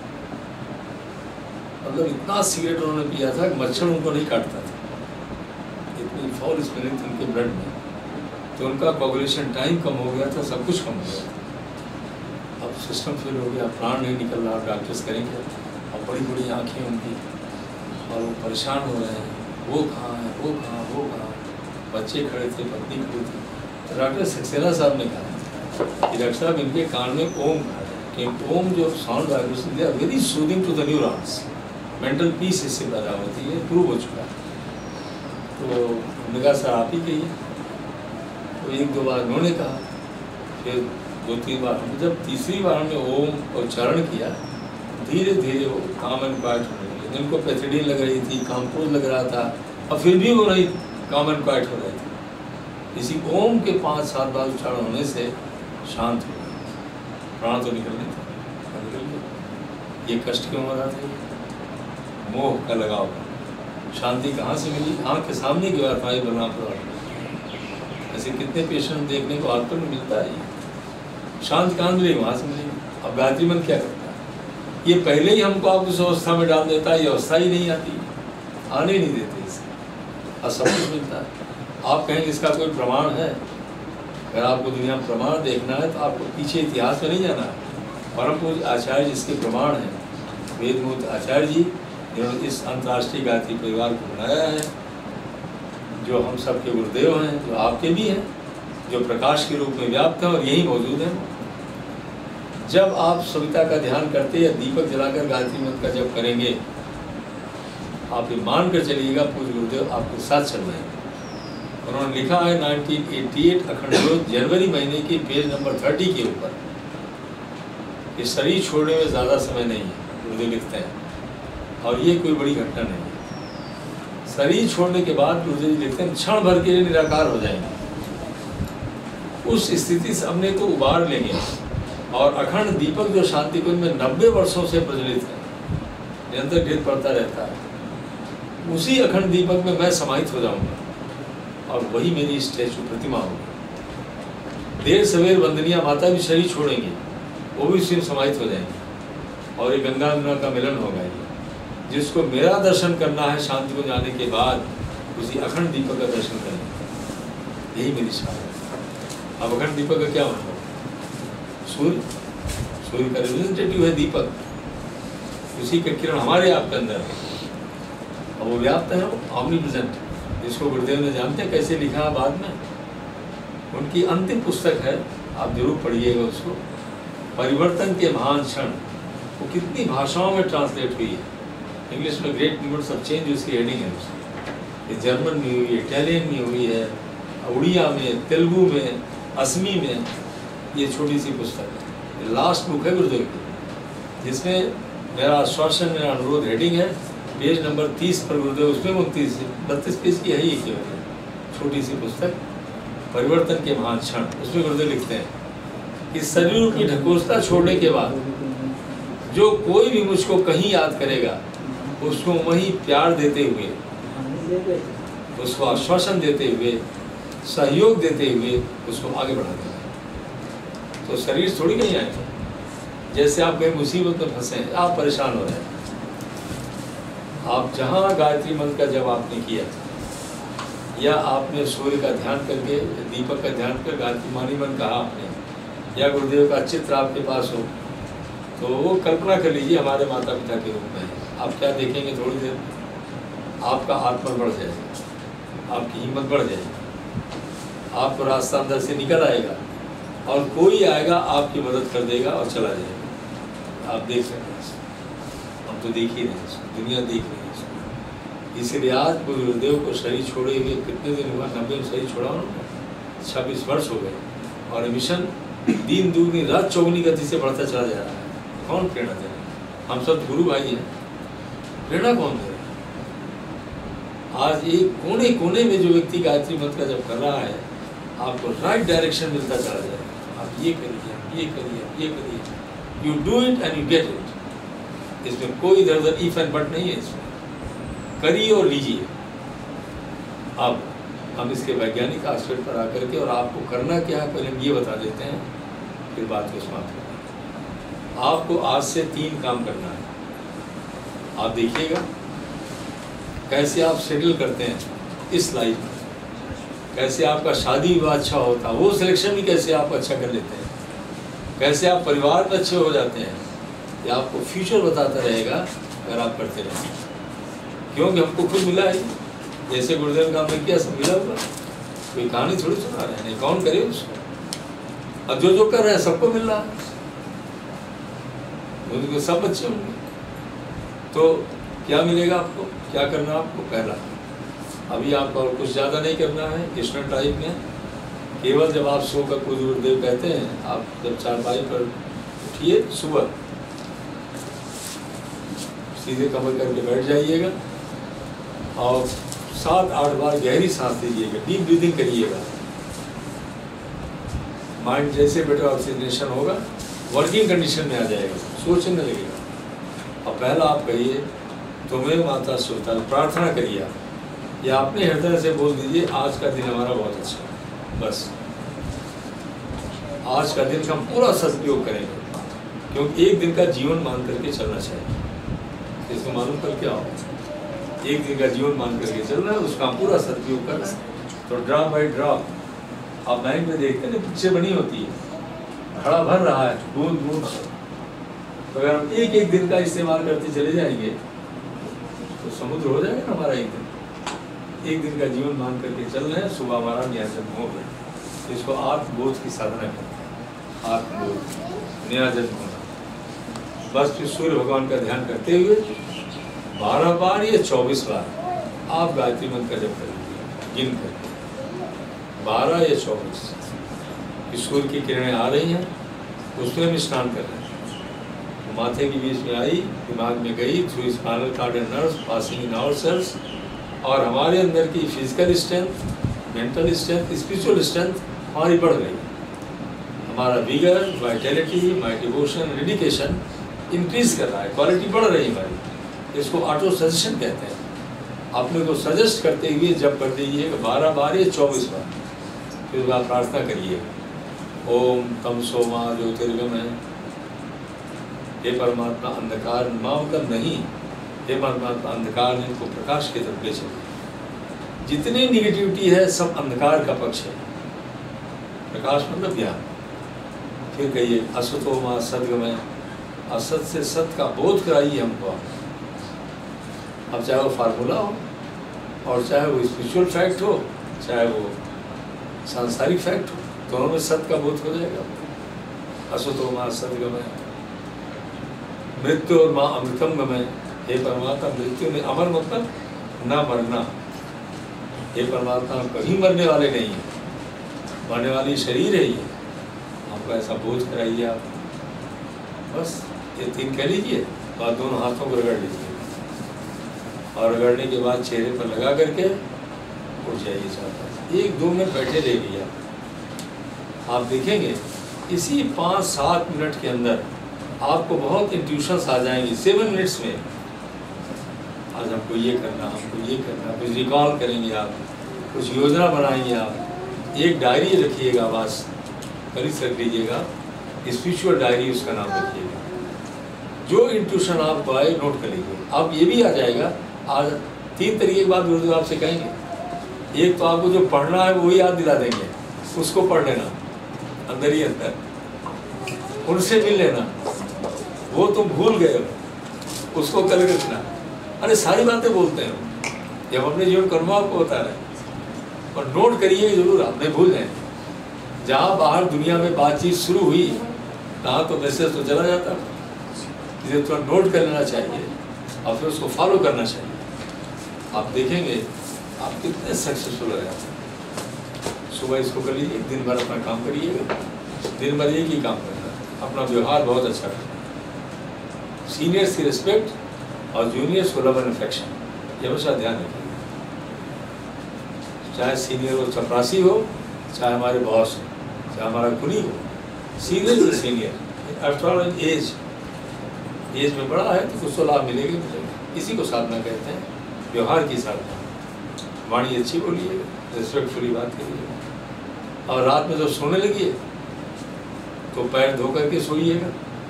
मतलब इतना सिगरेट उन्होंने पिया था कि मच्छर उनको नहीं काटता था, इतनी फाउल स्मेलिंग थी उनके ब्लड में। तो उनका कोगुलेशन टाइम कम हो गया था, सब कुछ कम हो गया था। अब सिस्टम फेल हो गया, प्राण नहीं निकल रहा, डॉक्टर्स करेंगे। अब बड़ी बड़ी आँखें उनकी, और वो परेशान हो रहे हैं, वो कहाँ है, वो कहाँ, वो कहाँ। बच्चे खड़े थे, पत्नी खड़ी थी। तो डॉक्टर सक्सेना साहब ने कहा कि डॉक्टर साहब इनके कान में ओम है, कि ओम जो sound vibration they very soothing to the neurons, mental peace इससे पैदा होती है, प्रूव हो चुका है। तो हमने कहा सर आप ही कहिए। तो 1-2 बार उन्होंने कहा, फिर 2-3 बार, जब तीसरी बार हमने ओम उच्चारण किया, धीरे धीरे वो काम एंड क्वाइट होने लगे। जिनको पैथिडीन लग रही थी, काम्पोज लग रहा था, और फिर भी वो नहीं काम एंड क्वाइट हो रहे थे। इसी ओम के 5-7 बार उच्चारण होने से शांत हो गए, प्राण तो निकलने थे, निकल गए। ये कष्ट क्यों हो रहा था? मोह का लगाव। शांति कहाँ से मिली? आँख के सामने की बात भाई बलरामपुर। ऐसे कितने पेशेंट देखने को आजकल में मिलता है। शांति कहाँ मिलेगी? वहाँ से मिलेगी। अब गायत्री मंत्र क्या करता है? ये पहले ही हमको आप उस अवस्था में डाल देता है, ये अवस्था ही नहीं आती, आने नहीं देते इसे, और सब कुछ मिलता है। आप कहेंगे इसका कोई प्रमाण है? अगर आपको दुनिया में प्रमाण देखना है तो आपको पीछे इतिहास में नहीं जाना है। परम पूज्य आचार्य जिसके प्रमाण हैं, वेदमूर्ति आचार्य जी, जिन्होंने इस अंतर्राष्ट्रीय गायत्री परिवार को बनाया है, जो हम सबके गुरुदेव हैं, जो आपके भी हैं, जो प्रकाश के रूप में व्याप्त हैं और यही मौजूद हैं। जब आप सविता का ध्यान करते या दीपक जलाकर गायत्री मंत्र का जप करेंगे, आप ये मान कर चलिएगा पूज्य गुरुदेव आपके साथ चल रहे हैं। उन्होंने लिखा है 1988 अखंड ज्योत जनवरी महीने के पेज नंबर 30 के ऊपर, ये शरीर छोड़ने में ज़्यादा समय नहीं है, गुरुदेव लिखते हैं, और ये कोई बड़ी घटना नहीं है। शरीर छोड़ने के बाद गुरुदेव लिखते हैं क्षण भर के लिए निराकार हो जाएंगे। उस स्थिति से अपने को उबार लेंगे, और अखंड दीपक जो शांति कुंज में 90 वर्षों से प्रज्वलित है, निरंतर ढेर पड़ता रहता है, उसी अखंड दीपक में मैं समाहित हो जाऊंगा, और वही मेरी स्टैचू प्रतिमा होगी। देर सवेर वंदनिया माता भी शरीर छोड़ेंगी, वो भी स्वयं समाहित हो जाएंगे, और ये गंगा यमुना का मिलन होगा। जिसको मेरा दर्शन करना है शांति को जाने के बाद, उसी अखंड दीपक का दर्शन करेंगे, यही मेरी इच्छा है। अब अखंड दीपक का क्या मतलब? सूर्य, सूर्य का रिप्रेजेंटेटिव है दीपक, उसी का किरण हमारे आपके अंदर है, और वो व्याप्त है, ऑमनीप्रेजेंट, जिसको गुरुदेव ने जानते हैं कैसे लिखा है बाद में। उनकी अंतिम पुस्तक है, आप जरूर पढ़िएगा उसको, परिवर्तन के महान क्षण। वो कितनी भाषाओं में ट्रांसलेट हुई है। इंग्लिश में ग्रेट मूवमेंट्स ऑफ चेंज उसकी हेडिंग है उसकी। ये जर्मन में हुई है, इटालियन में हुई है, उड़िया में, तेलुगु में, असमी में। ये छोटी सी पुस्तक है, ये लास्ट बुक है गुरुदेव की, जिसमें मेरा आश्वासन, मेरा अनुरोध हेडिंग है, पेज नंबर 30 पर गुरुदेव, उसमें 32 पेज की है ही केवल छोटी सी पुस्तक, परिवर्तन के महान क्षण, उसमें गुरुदेव लिखते हैं कि शरीर की ढकोसला छोड़ने के बाद जो कोई भी मुझको कहीं याद करेगा, उसको वही प्यार देते हुए, उसको आश्वासन देते हुए, सहयोग देते हुए उसको आगे बढ़ा देगा। तो शरीर थोड़ी कहीं आएगा। जैसे आप कहीं मुसीबत में फंसे हैं, आप परेशान हो रहे हैं, आप जहाँ गायत्री मंत्र का जब आपने किया या आपने सूर्य का ध्यान करके, दीपक का ध्यान कर गायत्री मानी मन कहा आपने, या गुरुदेव का चित्र आपके पास हो, तो वो कल्पना कर लीजिए हमारे माता पिता के रूप में है। आप क्या देखेंगे, थोड़ी देर आपका आत्मा बढ़ जाएगा, आपकी हिम्मत बढ़ जाएगी, आपको रास्ता अंदर से निकल आएगा और कोई आएगा आपकी मदद कर देगा और चला जाएगा। आप देख सकते हैं, हम तो देख ही रहे हैं, दुनिया देख रही है इसको। इसलिए आज गुरुदेव को शरीर छोड़े हुए कितने दिन हुआ, 90 में शरीर छोड़ा उन्होंने, 26 वर्ष हो गए, और मिशन दिन दूनी रात चौगुनी गति से बढ़ता चला जा रहा है। कौन प्रेरणा दे रहा है? हम सब गुरु भाई हैं, प्रेरणा कौन दे रहा है? आज एक कोने कोने में जो व्यक्ति गायत्री मंत्र का जब कर रहा है, आपको राइट डायरेक्शन मिलता चला जाएगा। आप ये करिए, ये करिए, ये करिए, you do it and you get it. इसमें कोई इधर उधर इफ एंड बट नहीं है, इसमें करिए और लीजिए। अब हम इसके वैज्ञानिक एस्पेक्ट पर आकर के, और आपको करना क्या है पहले हम ये बता देते हैं, फिर बात को समाप्त करते हैं। आपको आज से 3 काम करना है। आप देखिएगा कैसे आप शेड्यूल करते हैं इस लाइफ में, कैसे आपका शादी विवाह अच्छा होता है, वो सिलेक्शन भी कैसे आप अच्छा कर लेते हैं, कैसे आप परिवार में अच्छे हो जाते हैं। ये आपको फ्यूचर बताता रहेगा अगर आप करते रहें, क्योंकि हमको खुद मिला है। जैसे गुरुदेव का हमने किया, सब मिला हुआ, कोई कहानी थोड़ी सुना रहे हैं, कौन करे उसको। अब जो जो कर रहे हैं सबको मिल रहा है, उनको सब अच्छे होंगे। तो क्या मिलेगा आपको, क्या करना आपको? पहला, अभी आपको और कुछ ज़्यादा नहीं करना है ईस्टर्न टाइप में, केवल जब आप सो कर खुद गुरुदेव कहते हैं, आप जब चारपाई पर उठिए सुबह, सीधे कमर करके बैठ जाइएगा और 7-8 बार गहरी सांस लीजिएगा, डीप ब्रीदिंग करिएगा। माइंड जैसे बेटर ऑक्सीजनेशन होगा, वर्किंग कंडीशन में आ जाएगा, सोचने लगेगा। और पहला आप कहिए, तुम्हें माता सुल्तान, प्रार्थना करिए, या अपने हृदय से बोल दीजिए, आज का दिन हमारा बहुत अच्छा है। बस आज का दिन का हम पूरा सदुपयोग करेंगे, क्योंकि एक दिन का जीवन मान करके चलना चाहिए। इसको मालूम कर क्या हो, एक दिन का जीवन मान करके चलना है, उसका पूरा सदुपयोग करना है। तो ड्रॉप बाई ड्रॉप आप लाइन में देखते हैं, पिक्चर बनी होती है, घड़ा भर रहा है बूंद बूंद से। तो अगर हम एक एक दिन का इस्तेमाल करते चले जाएंगे तो समुद्र हो जाएगा ना हमारा एक दिन। एक दिन का जीवन मान करके चल रहे हैं, सुबह हमारा नया जन्म हो गया। तो इसको आत्मबोध की साधना करते हैं, आत्मबोध, नया जन्म होना। बस फिर सूर्य भगवान का ध्यान करते हुए 12 बार या 24 बार आप गायत्री मंत्र का जप करेंगे, गिन करके 12 या 24। सूर्य की किरणें आ रही हैं, उसमें हम स्नान कर रहे हैं। माथे के बीच में आई, दिमाग में गई, through spinal cord and nerves, passing in ourselves, और हमारे अंदर की physical strength, mental strength, spiritual strength हमारी बढ़ गई। हमारा vigour, vitality, my devotion, dedication increase कर रहा है, क्वालिटी बढ़ रही है हमारी। इसको ऑटो सजेशन कहते हैं। अपने को सजेस्ट करते हुए जब कर दीजिए 12 बार या 24 बार। फिर आप प्रार्थना करिए, ओम तम सोमा ज्योतिर्गमय, हे परमात्मा अंधकार मामकम नहीं, हे परमात्मा अंधकार ने इनको प्रकाश की तरफ ले चले। जितनी निगेटिविटी है सब अंधकार का पक्ष है, प्रकाश मतलब ज्ञान। फिर कहिए असतो मां सद्गमय, असत से सत का बोध कराइए हमको। अब चाहे वो फार्मूला हो और चाहे वो स्पिरिचुअल फैक्ट हो, चाहे वो सांसारिक फैक्ट हो, दोनों में सत का बोध हो जाएगा। असतो मां सद्गमय, मृत्यु और माँ अमृतम गमय, हे परमात्मा मृत्यु में अमर मतलब ना मरना। हे परमात्मा हम कभी मरने वाले नहीं हैं, मरने वाली शरीर है ये, हमको ऐसा बोझ कराइए आप। बस ये 3 कह लीजिए, और दोनों हाथों को रगड़ लीजिए। और रगड़ने के बाद चेहरे पर लगा करके उठ जाइए साहब। 1-2 मिनट बैठे रहिए, आप देखेंगे इसी 5-7 मिनट के अंदर आपको बहुत इंट्यूशंस आ जाएंगी। 7 मिनट्स में आज हमको ये करना, हमको ये करना, कुछ रिकॉल करेंगे आप, कुछ योजना बनाएंगे आप। एक डायरी रखिएगा, बस करीब रख लीजिएगा, स्पिरिचुअल डायरी उसका नाम रखिएगा। जो इंट्यूशन आपको आए नोट कर लीजिए। अब ये भी आ जाएगा। आज 3 तरीके की बात गुरुदेव आपसे कहेंगे। एक तो आपको जो पढ़ना है वो याद दिला देंगे, उसको पढ़ लेना अंदर ही अंदर, उनसे मिल लेना, वो तुम भूल गए हो उसको कर रखना। अरे सारी बातें बोलते हैं जब अपने जीवन कर्म आपको बता रहे हैं, और नोट करिए जरूर, आप नहीं भूल जाए। जहाँ बाहर दुनिया में बातचीत शुरू हुई कहाँ तो मैसेज तो चला जाता, इसे थोड़ा नोट कर लेना चाहिए और फिर उसको फॉलो करना चाहिए। आप देखेंगे आप कितने सक्सेसफुल हो जाते हैं। सुबह इसको कर लीजिए, दिन भर अपना काम करिएगा, दिन भर एक ही काम करना, अपना व्यवहार बहुत अच्छा करना, सीनियर्स की रिस्पेक्ट और जूनियर्स को लव एंड अफेक्शन, ये हमेशा ध्यान रखिए। चाहे सीनियर हो, चपरासी हो, चाहे हमारे बॉस हो, चाहे हमारा कुली हो, सीनियर से सीनियर, आफ्टर ऑल एज में बड़ा है तो कुछ तो लाभ मिलेगा मिलेगा। इसी को साधना कहते हैं, व्यवहार की साधना। वाणी अच्छी बोलिएगा, रिस्पेक्टफुली बात करिएगा, और रात में जब सोने लगिए तो पैर धो करके सोइएगा,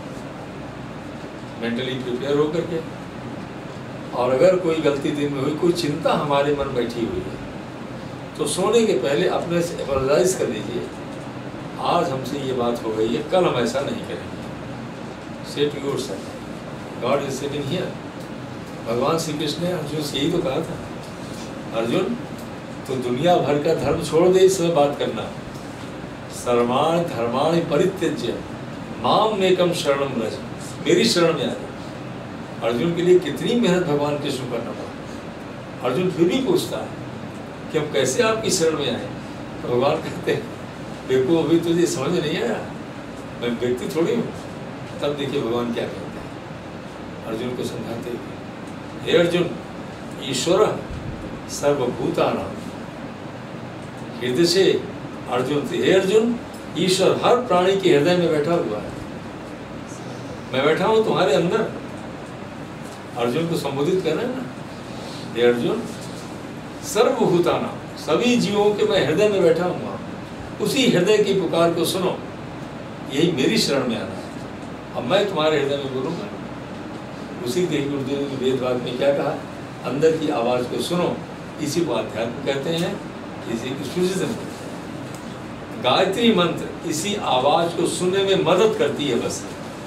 मेंटली प्रिपेयर हो करके। और अगर कोई गलती दिन में हुई, कोई चिंता हमारे मन बैठी हुई है, तो सोने के पहले अपने से एपॉलोजाइज कर लीजिए, आज हमसे ये बात हो गई है, कल हम ऐसा नहीं करेंगे। Say to yourself, God is sitting here. भगवान श्री कृष्ण ने अर्जुन से यही तो कहा था, अर्जुन तो दुनिया भर का धर्म छोड़ दे, इस समय बात करना, सर्वाणि धर्माणि परित्यज्य माम एकम शरणम व्रज, मेरी शरण में आ जा। अर्जुन के लिए कितनी मेहनत भगवान कृष्ण करना पड़ा। अर्जुन फिर भी पूछता है कि हम कैसे आपकी शरण में आए। तो भगवान कहते हैं, देखो अभी तुझे समझ नहीं आया, मैं व्यक्ति थोड़ी हूँ। तब देखिए भगवान क्या कहते हैं, अर्जुन को समझाते हुए, हे अर्जुन, ईश्वर सर्वभूतानां हृदय से। अर्जुन से, हे अर्जुन, ईश्वर हर प्राणी के हृदय में बैठा हुआ है, मैं बैठा हूँ तुम्हारे अंदर। अर्जुन को संबोधित कर रहे हैं ना, हे अर्जुन, सर्वभूतानां, सभी जीवों के मैं हृदय में बैठा हूँ, उसी हृदय की पुकार को सुनो, यही मेरी शरण में आना है। अब मैं तुम्हारे हृदय में बोलूँगा, उसी देवी गुरुदेव ने वेद वाक्य में क्या कहा, अंदर की आवाज़ को सुनो, इसी को अध्यात्म कहते हैं, इसी को स्पिरिचुअलिज्म कहते हैं। गायत्री मंत्र इसी आवाज़ को सुनने में मदद करती है, बस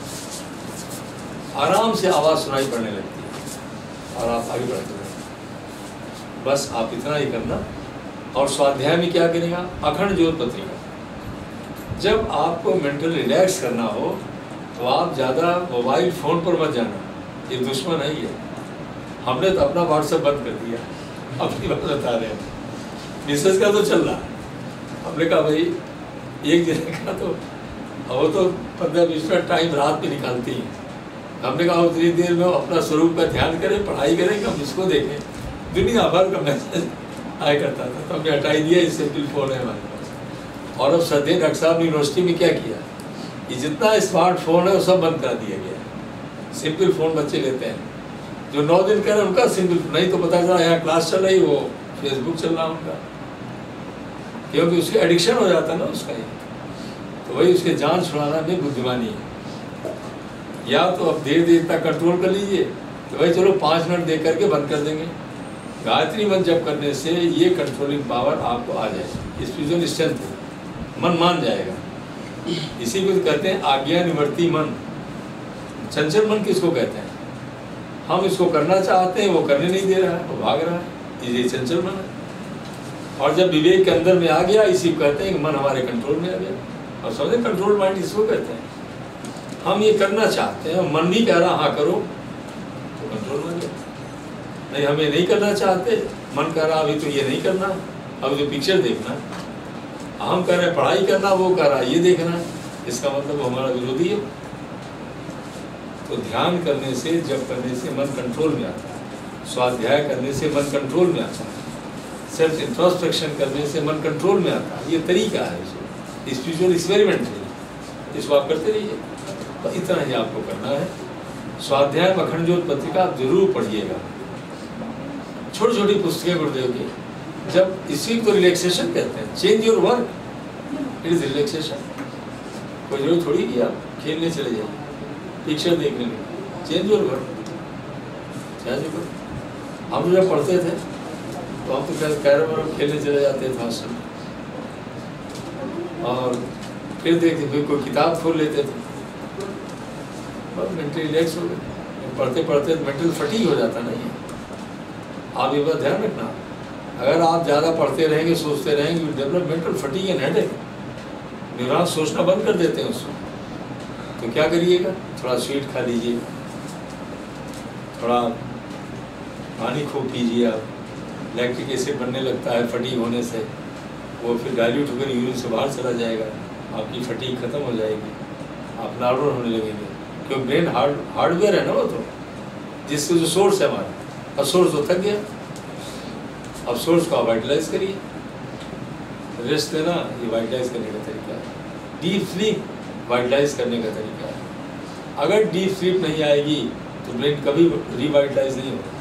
आराम से आवाज़ सुनाई पड़ने लगती है और आप आगे बढ़ते हैं। बस आप इतना ही करना। और स्वाध्याय में क्या करेगा, अखंड ज्योत पत्रिका। जब आपको मेंटल रिलैक्स करना हो तो आप ज़्यादा मोबाइल फ़ोन पर मत जाना, ये दुश्मन है ये। हमने तो अपना व्हाट्सएप बंद कर दिया, अपनी बात बता रहे हैं, मिसेज का तो चल रहा है। हमने कहा भाई एक दिन का तो वो तो 15-20 मिनट टाइम रात में निकालती हैं। हमने कहा उतनी देर में अपना स्वरूप का ध्यान करें, पढ़ाई करें, हम इसको देखें। दुनिया भर का मैसेज आया करता था, तो हमने हटाई दिया, इस सिंपल फ़ोन है हमारे पास। और अब सदैव डॉक्टर साहब यूनिवर्सिटी में क्या किया, ये जितना स्मार्टफोन है वो सब बंद करा दिया गया। सिंपल फ़ोन बच्चे लेते हैं, जो 9 दिन कह रहे हैं उनका सिंपल, नहीं तो पता चला यहाँ क्लास चल रही, वो फेसबुक चल रहा उनका, क्योंकि उसके एडिक्शन हो जाता है ना उसका ही। तो वही उसके जान छुड़ाना भी बुद्धिमानी है। या तो अब देर तक कंट्रोल कर लीजिए, तो भाई चलो 5 मिनट दे करके बंद कर देंगे। गायत्री मंत्र जप करने से ये कंट्रोलिंग पावर आपको आ जाएगी, स्पिरिचुअल स्ट्रेंथ, मन मान जाएगा। इसी को कहते हैं आज्ञा निवर्ती मन। चंचल मन किसको कहते हैं, हम इसको करना चाहते हैं, वो करने नहीं दे रहा है, वो भाग रहा है, ये चंचल मन है। और जब विवेक के अंदर में आ गया, इसी को कहते हैं कि मन हमारे कंट्रोल में आ गया। और समझे कंट्रोल माइंड इसको कहते हैं। हम ये करना चाहते हैं, मन नहीं कह रहा हाँ करो, तो कंट्रोल में गया। नहीं हमें नहीं करना चाहते, मन कह रहा अभी तो ये नहीं करना, अभी तो पिक्चर देखना। हम कह रहे हैं पढ़ाई करना, वो कह रहा है ये देखना, इसका मतलब वो हमारा विरोधी है। तो ध्यान करने से, जप करने से मन कंट्रोल में आता है। स्वाध्याय करने से मन कंट्रोल में आता है, सेल्फ इंट्रोस्पेक्शन करने से मन कंट्रोल में आता है। ये तरीका है स्पिरिचुअल एक्सपेरिमेंट है, इसको आप करते रहिए। तो इतना ही आपको करना है। स्वाध्याय अखंड ज्योत पत्रिका आप जरूर पढ़िएगा, छोटी छोटी पुस्तकें गुरुदेव की। जब इसी को रिलैक्सेशन कहते हैं, change your work, it is relaxation. कोई जरूरत थोड़ी कि आप खेलने चले जाइए, पिक्चर देखने में, चेंज योर वर्क। हम जब पढ़ते थे तो हम तो कैरम खेलने चले जाते थे हॉस्टल में, और फिर देखते फिर कोई किताब खोल लेते थे, बस मेंटली रिलैक्स हो गए। पढ़ते पढ़ते मेंटल फटीग हो जाता नहीं है। आप ये बात ध्यान रखना, अगर आप ज़्यादा पढ़ते रहेंगे, सोचते रहेंगे, develop mental fatigue and headache. Neurons सोचना बंद कर देते हैं उसको। तो क्या करिएगा, थोड़ा स्वीट खा लीजिए, थोड़ा पानी खूब पीजिए। आप लैक्टिक एसिड बनने लगता है फटीग होने से, वो फिर डाइल्यूट होकर यूरिन से बाहर चला जाएगा, आपकी फटीग खत्म हो जाएगी, आप नॉर्मल होने लगेंगे। क्योंकि ब्रेन हार्डवेयर है ना वो, तो जिससे जो सोर्स है हमारा, अब सोर्स तो थक गया, अब सोर्स को आप वाइटलाइज करिए। रेस्ट देना ये वाइटलाइज करने का तरीका है। डीप स्लीप वाइटलाइज करने का तरीका है। अगर डीप स्लीप नहीं आएगी तो ब्रेन कभी रिवाइटलाइज नहीं होगा।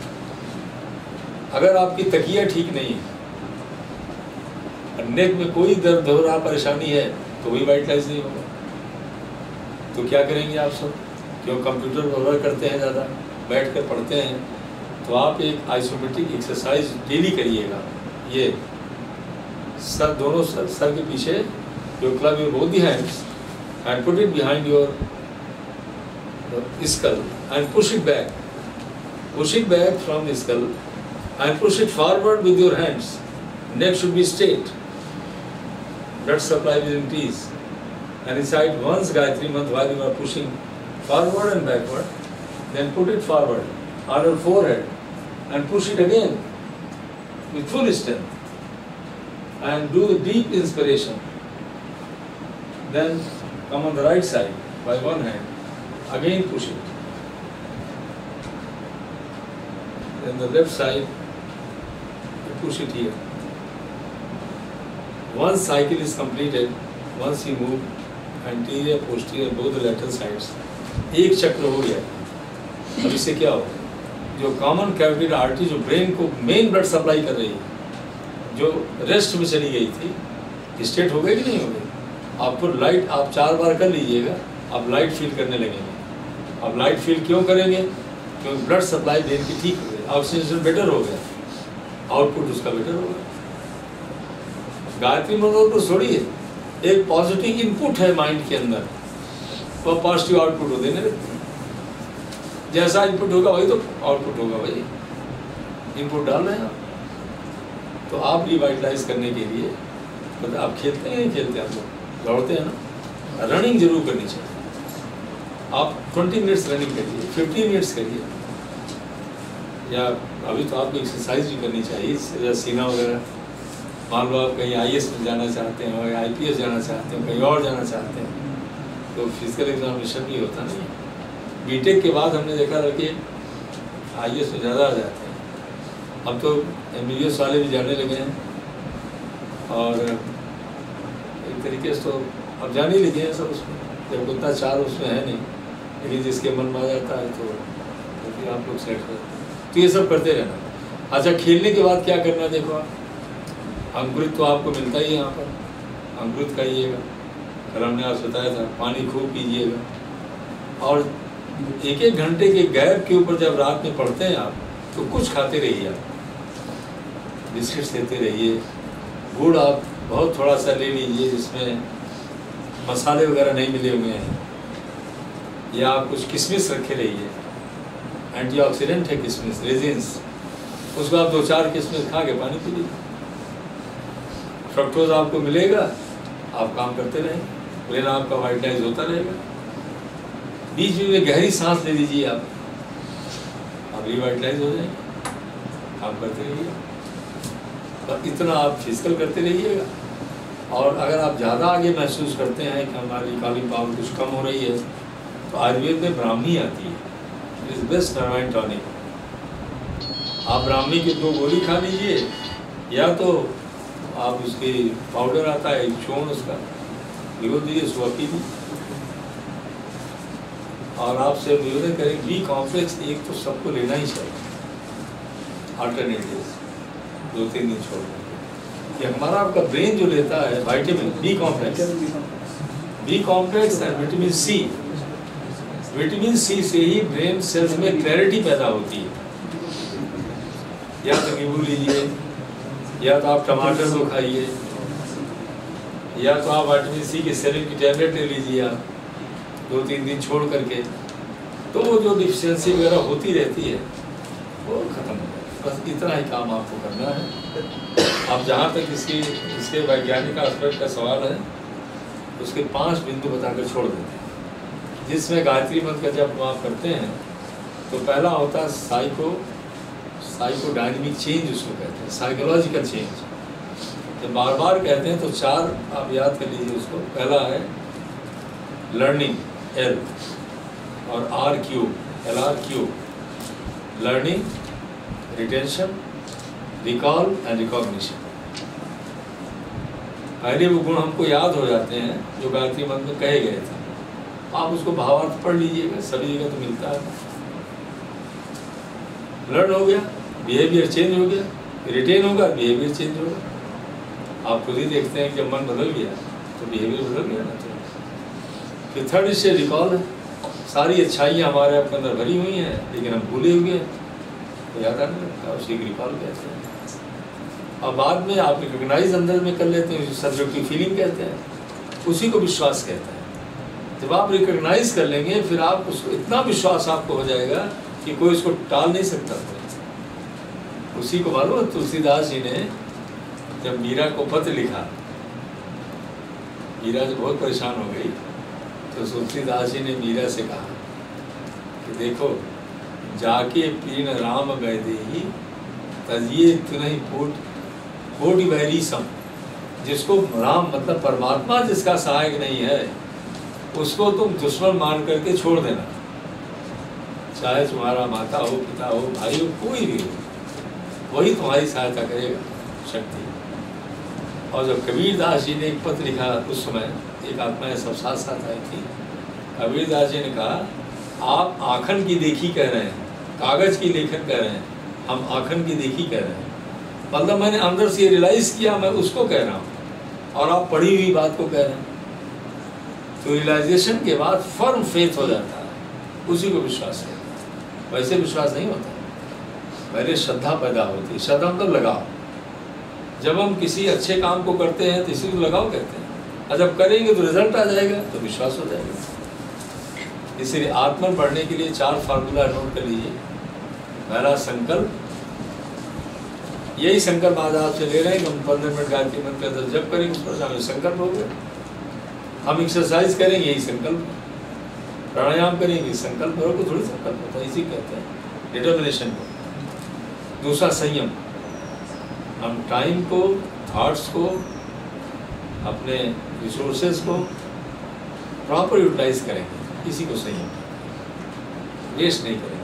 अगर आपकी तकिया ठीक नहीं है, नेक में कोई दर्द हो रहा, परेशानी है, तो वही वाइटलाइज नहीं होगा। तो क्या करेंगे आप सब, क्यों कंप्यूटर पर वर्क करते हैं, ज़्यादा बैठ कर पढ़ते हैं, तो आप एक आइसोमेट्रिक एक्सरसाइज डेली करिएगा। ये सर, दोनों सर के पीछे you club your both the hands and put it behind your skull and push it back from the skull and push it forward with your hands. Neck should be straight, blood supply will increase, and recite once Gayatri Mantra while you are pushing forward and backward. Then put it forward on your forehead and push it again with full strength and do the deep inspiration. Then come on the right side by one hand, again push it. Then the left side, you push it here. Once cycle is completed, once you move anterior, posterior, both the lateral sides, एक चक्र हो गया। अब इससे क्या हो, जो common carotid artery जो ब्रेन को मेन ब्लड सप्लाई कर रही है, जो रेस्ट में चली गई थी, स्ट्रेट हो गई कि नहीं हो गई। आपको लाइट, आप 4 बार कर लीजिएगा, आप लाइट फील करने लगेंगे। अब लाइट फील क्यों करेंगे, क्योंकि ब्लड सप्लाई ब्रेन की ठीक हो गई, ऑक्सीजन बेटर हो गया, आउटपुट उसका बेटर हो गया। गायत्री मंत्र तो छोड़िए, एक पॉजिटिव इनपुट है माइंड के अंदर, वह पॉजिटिव आउटपुट हो देने लगती है। जैसा इनपुट होगा वही तो आउटपुट होगा भाई, इनपुट डाल रहे हैं आप। तो आप रिवाइटलाइज करने के लिए, मतलब आप खेलते हैं, खेलते हैं, आप लोग दौड़ते हैं ना, रनिंग जरूर करनी चाहिए। आप 20 मिनट्स रनिंग करिए, 15 मिनट्स करिए, या अभी तो आपको एक्सरसाइज भी करनी चाहिए, सीना वगैरह। मान लो आप कहीं IAS में जाना चाहते हैं, या IPS जाना चाहते हैं, कहीं और जाना चाहते हैं, तो फिजिकल एग्जामिनेशन भी होता नहीं है। बीटेक के बाद हमने देखा लड़के IAS में ज़्यादा आ जाते हैं, अब तो MBBS वाले भी जाने लगे हैं, और एक तरीके से तो अब जाने लगे हैं सब उसमें, जब उतना चार उसमें है नहीं, लेकिन जिसके मन में आ जाता है तो फिर आप लोग सेट कर। तो ये सब करते रहना। अच्छा, खेलने के बाद क्या करना, देखो आप, अंकुरित तो आपको मिलता ही है यहाँ पर, अंकुरित खाइएगा, कल हमने आपसे बताया था, पानी खूब पीजिएगा, और 1-1 घंटे के गैप के ऊपर जब रात में पढ़ते हैं आप, तो कुछ खाते रहिए, आप बिस्किट्स लेते रहिए, गुड़ आप बहुत थोड़ा सा ले लीजिए जिसमें मसाले वगैरह नहीं मिले हुए हैं, या आप कुछ किशमिश रखे रहिए, एंटीऑक्सीडेंट है किशमिश, रेजिन्स, उसको आप 2-4 किशमिश खा के पानी पी लीजिए। फ्रक्टोज आपको मिलेगा, आप काम करते रहेंगे, ब्रेन आपका वाइटलाइज होता रहेगा। बीच में गहरी सांस ले लीजिए आप रिवाइटलाइज हो जाएंगे, काम करते रहिए। तो इतना आप फिजिकल करते रहिएगा। और अगर आप ज़्यादा आगे महसूस करते हैं कि हमारी कॉलिंग पावर कुछ कम हो रही है, तो आयुर्वेद में ब्राह्मी आती है, it is best nervine tonic. आप ब्राह्मी की 2 गोली खा लीजिए, या तो आप उसकी पाउडर आता है चूर्ण, उसका भिगो दीजिए, सुबह पी लीजिए। और आपसे निवेदन करें बी कॉम्प्लेक्स एक तो सबको लेना ही चाहिए, अल्टरनेटिव 2-3 दिन छोड़ देंगे। ये हमारा आपका ब्रेन जो लेता है vitamin B complex and vitamin C. Vitamin C से ही ब्रेन सेल्स में क्लैरिटी पैदा होती है। या तो नींबू लीजिए, या तो आप टमाटर को खाइए, या तो आप विटामिन सी के सेरम की टैबलेट ले लीजिए आप 2-3 दिन छोड़ करके, तो वो जो डिफिशियंसी वगैरह होती रहती है वो खत्म हो जाए। बस इतना ही काम आपको करना है। आप जहाँ तक इसके वैज्ञानिक एस्पेक्ट का सवाल है, उसके 5 बिंदु बताकर छोड़ देते हैं। जिसमें गायत्री मंत्र का जब आप करते हैं तो पहला होता है साइकोडायनेमिक चेंज, उसको कहते हैं साइकोलॉजिकल चेंज। जब बार बार कहते हैं तो 4 आप याद कर लीजिए उसको। पहला है लर्निंग, L और LR learning, retention, recall and recognition. पहले वो गुण हमको याद हो जाते हैं जो गायत्री मंत्र में कहे गए थे। आप उसको भावार्थ पढ़ लीजिएगा, सभी जगह तो मिलता है। लर्न हो गया, बिहेवियर चेंज हो गया, रिटेन होगा, बिहेवियर चेंज होगा। आप खुद ही देखते हैं कि जब मन बदल गया तो बिहेवियर बदल गया ना। तो फिर थर्ड इससे रिकॉल है। सारी अच्छाइयाँ हमारे आपके अंदर भरी हुई हैं, लेकिन हम भूले हुए तो याद आने लगता है, उसी रिकॉल कहते हैं। और बाद में आप रिकॉग्नाइज अंदर में कर लेते हैं, सब्जेक्टिव फीलिंग कहते हैं, उसी को विश्वास कहते हैं। जब आप रिकॉग्नाइज कर लेंगे फिर आप उसको इतना विश्वास आपको हो जाएगा कि कोई उसको टाल नहीं सकता। उसी को मालूम है, तुलसीदास जी ने जब मीरा को पत्र लिखा, मीरा जो बहुत परेशान हो गई, तो तुलसीदास जी ने मीरा से कहा कि देखो, जाके पीन राम वैदेही तजिए तुनहि कोटि वैरी सम। जिसको राम मतलब परमात्मा जिसका सहायक नहीं है, उसको तुम दुश्मन मान करके छोड़ देना। चाहे तुम्हारा माता हो, पिता हो, भाई हो, कोई भी हो, वही तुम्हारी सहायता करेगा, शक्ति। और जब कबीरदास जी ने एक पत्र लिखा, उस समय एक आत्मा सब साथ साथ आई थी। कबीरदास जी ने कहा, आप आखन की देखी कह रहे हैं, कागज की लेखन कह रहे हैं, हम आखन की देखी कह रहे हैं। मतलब मैंने अंदर से रियलाइज किया, मैं उसको कह रहा हूँ, और आप पढ़ी हुई बात को कह रहे हैं। तो रियलाइजेशन के बाद फर्म फेथ हो जाता है, उसी को विश्वास है। वैसे विश्वास नहीं होता, पहले श्रद्धा पैदा होती है। श्रद्धा मतलब लगाव। जब हम किसी अच्छे काम को करते हैं तो इसी को लगाव कहते हैं, और जब करेंगे तो रिजल्ट आ जाएगा, तो विश्वास हो जाएगा। इसलिए आत्मन बढ़ने के लिए 4 फार्मूला नोट कर लीजिए। पहला संकल्प, यही संकल्प आज आपसे ले रहे हैं कि हम 15 मिनट गायत्री मंत्र का जप करेंगे, उस पर हमें संकल्प हो गया। हम एक्सरसाइज करेंगे, यही संकल्प। प्राणायाम करेंगे, संकल्प को थोड़ी संकल्प होता है, इसी कहते हैं डिटर्मिनेशन को। दूसरा संयम, हम टाइम को, थॉट्स को, अपने रिसोर्सेज को प्रॉपर यूटिलाइज करेंगे, इसी को संयम, वेस्ट नहीं करेंगे।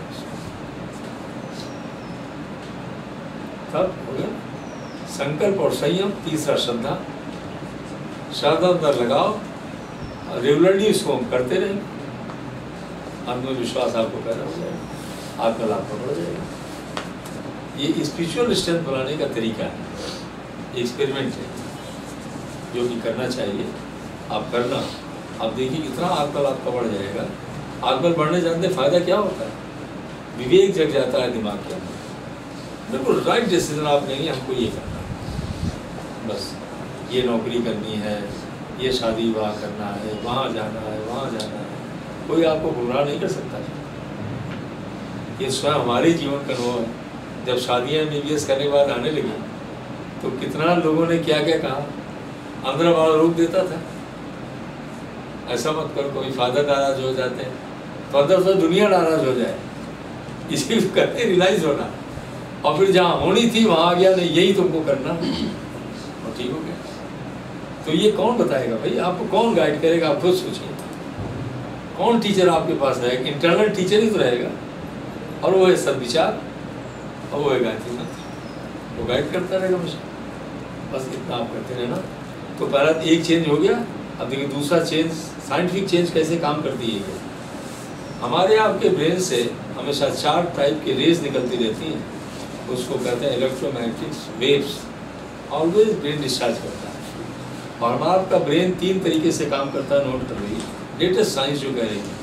तब हो गया संकल्प और संयम। तीसरा श्रद्धा, श्रद्धा अंदर लगाओ, रेगुलरली इसको हम करते रहेंगे, आत्मविश्वास आपको पैदा हो जाएगा, आत्मलाभ बढ़ जाएगा। ये स्पिरिचुअल स्ट्रेंथ बनाने का तरीका है, एक्सपेरिमेंट है जो कि करना चाहिए। आप करना, आप देखिए कितना आत्मलाभ का बढ़ जाएगा। आत्मबल बढ़ने जानते फायदा क्या होता है? विवेक जग जाता है दिमाग के अंदर, बिल्कुल राइट डिसीजन आप लेंगे, हमको ये करना है, बस ये नौकरी करनी है, ये शादी विवाह करना है, वहाँ जाना है, वहाँ जाना है, कोई आपको गुमराह नहीं कर सकता। ये स्वयं हमारे जीवन का अनुभव है। जब शादियाँ MBBS करने के बाद आने लगी तो कितना लोगों ने क्या क्या कहा, अंदर वाला रोक देता था, ऐसा मत करो, कोई फादर नाराज हो जाते हैं तो अंदर से दुनिया नाराज हो जाए, इसी करके रियलाइज होना। और फिर जहाँ होनी थी वहाँ आ गया, नहीं यही तुमको करना, और ठीक हो गया। तो ये कौन बताएगा भाई, आपको कौन गाइड करेगा? आप खुद सोचिए, कौन टीचर आपके पास रहेगा? इंटरनल टीचर ही तो रहेगा, और वो है सद्विचार, और वो है गायत्री मंत्र, वो गाइड करता रहेगा मुझे। बस इतना आप करते रहना। तो पहला एक चेंज हो गया। अब देखिए दूसरा चेंज, साइंटिफिक चेंज कैसे काम करती है ये। हमारे आपके ब्रेन से हमेशा 4 टाइप की रेज निकलती रहती हैं, उसको कहते हैं electromagnetic waves. Always brain discharge करता है। और हमारा आपका ब्रेन 3 तरीके से काम करता है, नोट कर रही है लेटेस्ट साइंस जो कह रही है।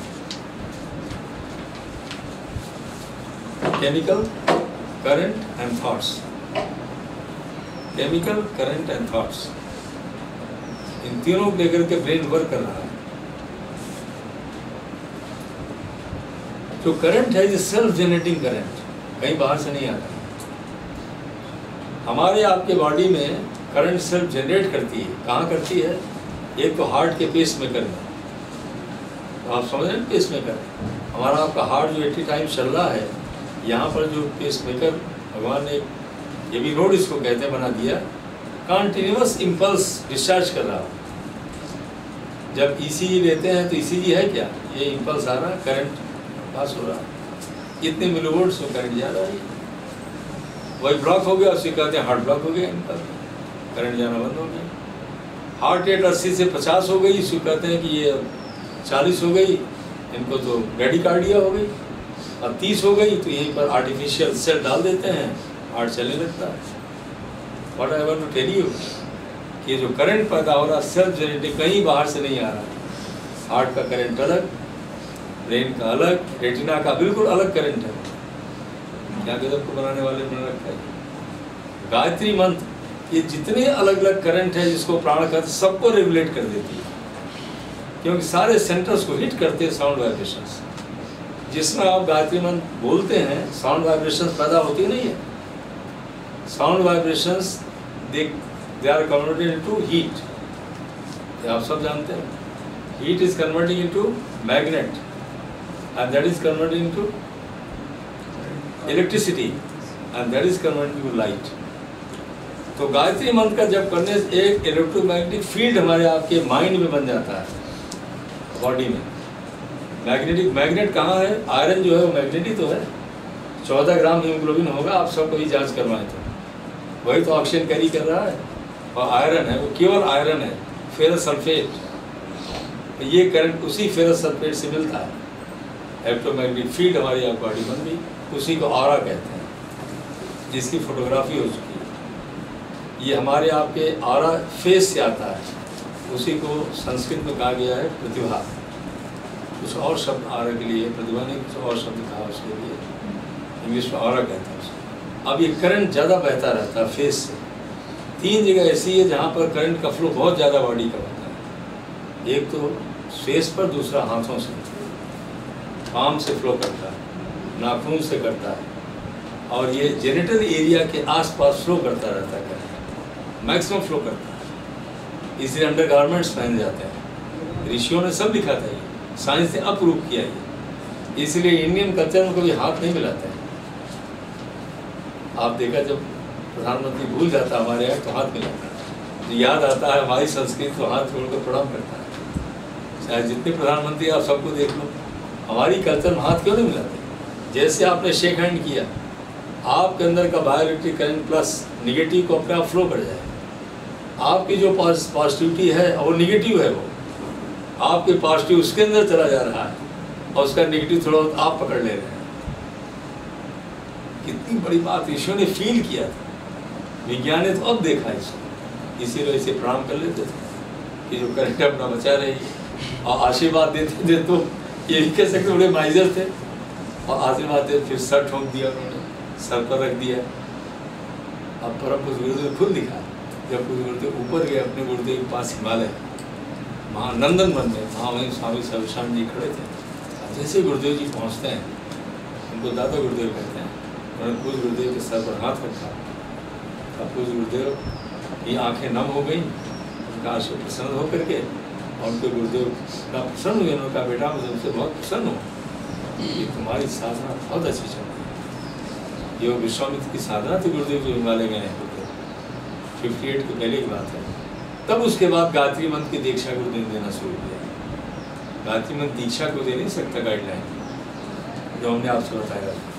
Chemical, current and thoughts. Chemical, current and thoughts, इन तीनों को लेकर के ब्रेन वर्क कर रहा है। जो करंट है, ये सेल्फ जनरेटिंग करंट, कहीं बाहर से नहीं आता। हमारे आपके बॉडी में करंट सेल्फ जनरेट करती है। कहाँ करती है? एक तो हार्ट के पेस मेकर में। तो आप समझ रहे हैं पेस मेकर, हमारा आपका हार्ट जो 80 टाइम्स चल रहा है, यहाँ पर जो पेस मेकर भगवान ने, ये भी रोड इसको कहते हैं, बना दिया, कंटिन्यूअस इम्पल्स डिस्चार्ज कर रहा है। जब ईसीजी लेते हैं तो ईसीजी है क्या? ये इम्पल्स आ रहा, करंट पास हो रहा, इतने मिलीवोल्ट्स में करंट जा रहा है। वही ब्लॉक हो गया, उसे कहते हैं हार्ट ब्लॉक हो गया, इनका करंट जाना बंद हो गया। हार्ट रेट 80 से 50 हो गई, इसे कहते हैं कि ये 40 हो गई, इनको तो ब्रेडिकार्डिया हो गई। और 30 हो गई तो यहीं पर आर्टिफिशियल सेल डाल देते हैं, हार्ट चलने लगता है। What I want to tell you कि जो करंट पैदा हो रहा सेल्फ जनरेटिंग, कहीं बाहर से नहीं आ रहा। हार्ट का करंट अलग, ब्रेन का अलग, रेटिना का बिल्कुल अलग करंट है। क्या गजब को बनाने वाले बना रखा है। गायत्री मंत्र ये जितने अलग अलग करंट है जिसको प्राण कहते, सबको रेगुलेट कर देती है, क्योंकि सारे सेंटर्स को हिट करते हैं साउंड वाइब्रेशंस। जिसमें आप गायत्री मंत्र बोलते हैं, साउंड वाइब्रेशंस पैदा होती नहीं है। Sound vibrations they are converted into heat, आप सब जानते हैं। Heat is converting into magnet and that is converting into electricity and that is converting into light. तो गायत्री मंत्र का जब करने से एक इलेक्ट्रोमैग्नेटिक फील्ड हमारे आपके माइंड में बन जाता है, बॉडी में। मैग्नेटिक, मैग्नेट कहाँ है? आयरन जो है वो मैग्नेट ही तो है। 14 ग्राम हीमोग्लोबिन होगा, आप सबको ही जांच करवाएं तो वही तो ऑक्सीजन कैरी कर रहा है। और आयरन है, वो केवल आयरन है, फेरस सल्फेट। तो ये करंट उसी फेरस सल्फेट से मिलता है। इलेक्ट्रोमैग्नेटिक फील्ड हमारी आप बॉडी बन गई, उसी को ऑरा कहते हैं, जिसकी फोटोग्राफी हो चुकी है। ये हमारे आपके ऑरा फेस से आता है, उसी को संस्कृत में कहा गया है प्रतिभा। कुछ और शब्द ऑरा के लिए, प्रतिभा ने कुछ और शब्द कहा उसके लिए, इंग्लिश में ऑरा कहते हैं उसको। अब ये करंट ज़्यादा बहता रहता है फेस से। 3 जगह ऐसी है जहाँ पर करंट का फ्लो बहुत ज़्यादा बॉडी का होता है। एक तो फेस पर, दूसरा हाथों से, पाम से फ्लो करता है, नाखून से करता है, और ये जेनिटल एरिया के आसपास फ्लो करता रहता है करंट, मैक्सिमम फ्लो करता है। इसलिए अंडरगारमेंट्स पहन जाते हैं। ऋषियों ने सब लिखा था, ये साइंस ने अप्रूव किया ये। इसलिए इंडियन कल्चर में कभी हाथ नहीं मिलाते हैं। आप देखा जब प्रधानमंत्री भूल जाता है हमारे यहाँ तो हाथ मिलाता है, तो याद आता है हमारी संस्कृति, तो हाथ छोड़कर प्रणाम करता है। चाहे जितने प्रधानमंत्री आप सबको देख लो, हमारी कल्चर में हाथ क्यों नहीं मिलाते? जैसे आपने शेक हैंड किया, आपके अंदर का बायोइलेक्ट्रिक करंट प्लस निगेटिव को अपने आप फ्लो कर जाए। आपकी जो पॉजिटिविटी है वो निगेटिव है, वो आपके पॉजिटिव उसके अंदर चला जा रहा है, और उसका निगेटिव थोड़ा बहुत आप पकड़ ले रहे हैं। कितनी बड़ी बात ईश्वर ने फील किया था, विज्ञान ने तो अब देखा इसको। इसीलिए इसे प्रणाम कर लेते थे कि जो करंट अपना बचा रही है, और आशीर्वाद देते थे तो ये भी कह सकते बड़े माइजर थे, और आशीर्वाद देते फिर सर ठोक दिया उन्होंने, सर पर रख दिया। अब परम पुरुष गुरुदेव ने खुद दिखा, जब कुछ गुरुदेव ऊपर गए अपने गुरुदेव के पास हिमालय, वहाँ नंदन वन में, वहाँ वहीं स्वामी सर्वशान जी खड़े थे। जैसे गुरुदेव जी पहुँचते हैं, उनको दादा गुरुदेव कहते हैं, उन्होंने पूज गुरुदेव के सर पर हाथ रखा। अब पूज गुरुदेव की आंखें नम हो गई, उनका आशीर्वाद प्रसन्न होकर के, और उनके गुरुदेव का प्रसन्न हुए। उन्होंने कहा, बेटा मैं तुमसे बहुत प्रसन्न हूँ, ये तुम्हारी साधना बहुत अच्छी चल रही है। ये विश्वामित्र की साधना थी, गुरुदेव जो हिमालय गए हैं 58 के पहले की बात है। तब उसके बाद गायत्री मंत्र की दीक्षा गुरुदेव ने देना शुरू किया। गायत्री मंत्र दीक्षा को दे नहीं सकता गाइडलाइन, जो हमने आपसे बताया।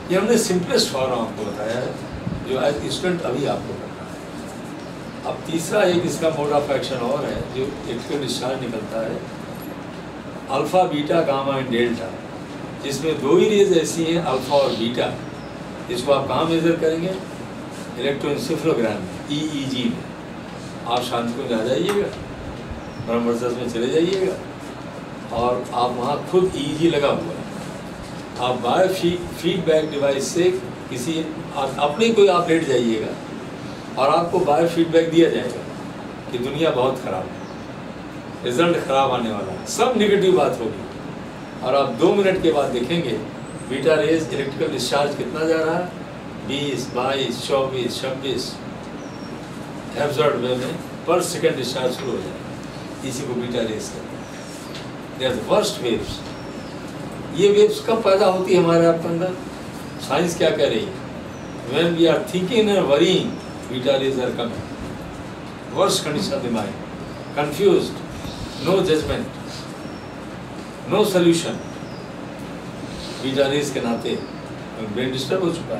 ये हमने सिंपलेस्ट फॉर्म आपको बताया है जो एज स्टूडेंट अभी आपको करना है। अब तीसरा एक इसका मोड ऑफ एक्शन और है जो इलेक्ट्रिकल डिस्चार्ज निकलता है, alpha beta gamma and delta, जिसमें दो ही रेज ऐसी हैं अल्फा और बीटा, इसको आप कहाँ मेजर करेंगे? इलेक्ट्रोएन्सेफेलोग्राम में, EEG में। आप शांतिकुंज आ जाइएगा, ब्रह्मवर्चस्व में चले जाइएगा और आप वहाँ खुद EEG लगा हुआ है, आप बाय फीडबैक डिवाइस से किसी अपने कोई आप लेट जाइएगा और आपको बाय फीडबैक दिया जाएगा कि दुनिया बहुत ख़राब है, रिजल्ट ख़राब आने वाला है, सब निगेटिव बात होगी और आप 2 मिनट के बाद देखेंगे बीटा रेज इलेक्ट्रिकल डिस्चार्ज कितना जा रहा है, 20, 22, 24, 26 एब्जॉर्ब वे में पर सेकेंड डिस्चार्ज शुरू हो जाए। इसी को बीटा रेज कहते हैं। वर्स्ट वेव्स, ये वेव्स कब पैदा होती है हमारे आपके अंदर? साइंस क्या कह रही है? When we are thinking and worrying, beta rays are coming. Worst condition of the mind, confused, no judgment, no solution. Beta rays के नाते ब्रेन डिस्टर्ब हो चुका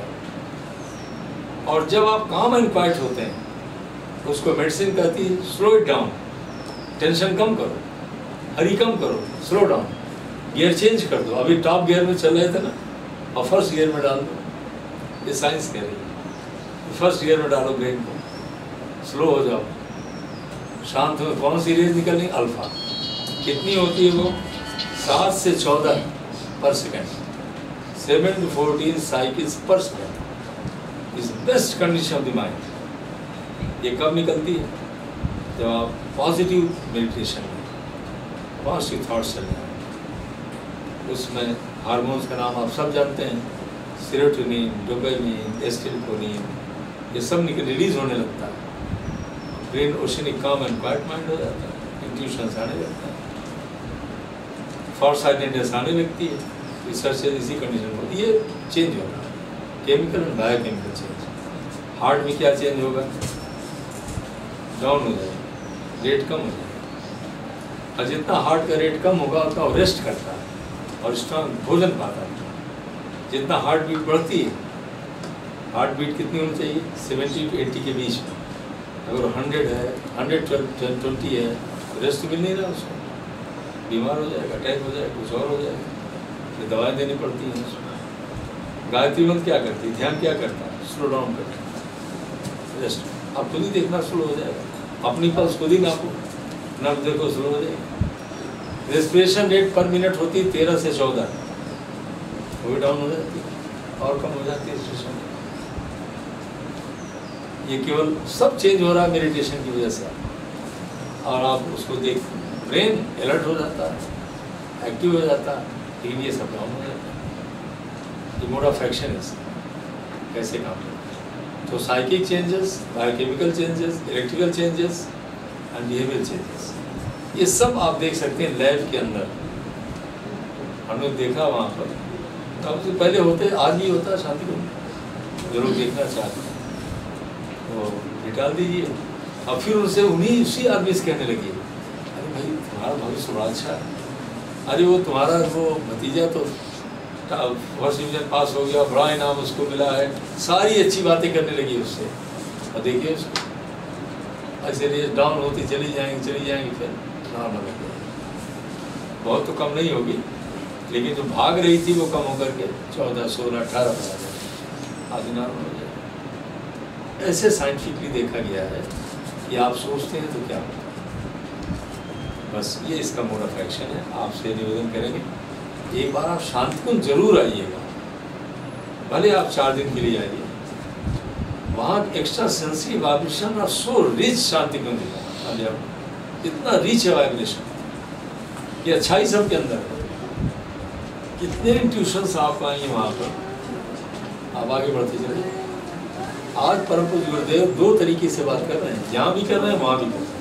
है। और जब आप काम एंड क्वाइट होते हैं, उसको मेडिसिन कहती है स्लो इट डाउन, टेंशन कम करो, हरी कम करो, स्लो डाउन, गियर चेंज कर दो। अभी टॉप गियर में चल रहे थे ना, और फर्स्ट गियर में डाल दो। ये साइंस कह रही है फर्स्ट गियर में डालो ब्रेन को, स्लो हो जाओ, शांत हो। कौन सी रेज निकलनी? अल्फा। कितनी होती है वो? 7 से 14 पर सेकेंड, 7 to 14 साइकिल्स पर second is best condition of the mind. ये कब निकलती है? जब आप पॉजिटिव मेडिटेशन में पॉजिटिव थॉट्स चल रहे हैं। उसमें हार्मोन्स का नाम आप सब जानते हैं, सेरोटोनिन, डोपामिन, एसिटिल्कोलिन, ये सब रिलीज होने लगता है। Brain oceanic calm and quiet mind हो जाता है, इंट्यूशंस आने लगता है, फॉर साइलेंटनेस आने लगती है। रिसर्च इसी कंडीशन में ये चेंज होगा, chemical and biochemical change. Heart में क्या चेंज होगा? डाउन हो जाएगा, रेट कम हो जाएगा। और जितना हार्ट का रेट कम होगा उतना रेस्ट करता है और स्ट्रांग भोजन पाता है। जितना हार्ट बीट बढ़ती है, हार्ट बीट कितनी होनी चाहिए? 70 to 80 के बीच में। अगर 100 है, 120 है, तो रेस्ट मिल नहीं रहा उसको, बीमार हो जाएगा, अटैक हो जाएगा, कुछ और हो जाएगा, फिर दवाएं देनी पड़ती हैं उसको। गायत्री मंत्र क्या करती है? ध्यान क्या करता है? स्लो डाउन करता है, रेस्ट। आप खुद ही देखना स्लो हो जाएगा, अपनी पल्स खुद ही नापो, नब देखो स्लो हो जाएगी। रेस्पिरेशन रेट पर मिनट होती है 13 से 14, वो भी डाउन हो जाती है और कम हो जाती है स्टेशन। ये केवल सब चेंज हो रहा है मेडिटेशन की वजह से, और आप उसको देख ब्रेन अलर्ट हो जाता है, एक्टिव हो जाता है, लेकिन ये सब डाउन हो जाता है। ये मोड ऑफ एक्शन है, कैसे काम करता है। तो psychic changes, biochemical changes, electrical changes and behaviour changes, ये सब आप देख सकते हैं लैब के अंदर। हमने देखा वहाँ पर, तब से पहले होते, आज भी होता है शांति को, जो लोग देखना चाहते हैं वो निकाल दीजिए। और फिर उनसे उसी आदमी से कहने लगी, अरे भाई तुम्हारा भविष्य बड़ा अच्छा है, अरे वो तुम्हारा वो भतीजा तो फर्स्ट डिवीजन पास हो गया, बड़ा इनाम उसको मिला है, सारी अच्छी बातें करने लगी उससे। और देखिए उसको ऐसे रेस डाउन होती चली जाएंगी, फिर नॉर्मल हो जाएगी। बहुत तो कम नहीं होगी, लेकिन जो भाग रही थी वो कम होकर के 14, 16, 18 पर आ जाए, आगे नॉर्मल हो जाए। ऐसे साइंटिफिकली देखा गया है कि आप सोचते हैं तो क्या होता है। बस ये इसका मोड ऑफ एक्शन है। आपसे निवेदन करेंगे एक बार आप शांतिकुंज जरूर आइएगा, भले आप 4 दिन के लिए आइए। वहाँ एक्स्ट्रा सेंसिटिव वाइब्रेशन और सो रिच शांतिकुंज है, इतना रिच है वाइब्रेशन, ये अच्छाई सबके अंदर है। कितने ट्यूशन्स आप आएंगे वहाँ पर, आप आगे बढ़ते चले। आज परम पूज्य गुरुदेव 2 तरीके से बात कर रहे हैं, यहाँ भी कर रहे हैं, वहाँ भी कर रहे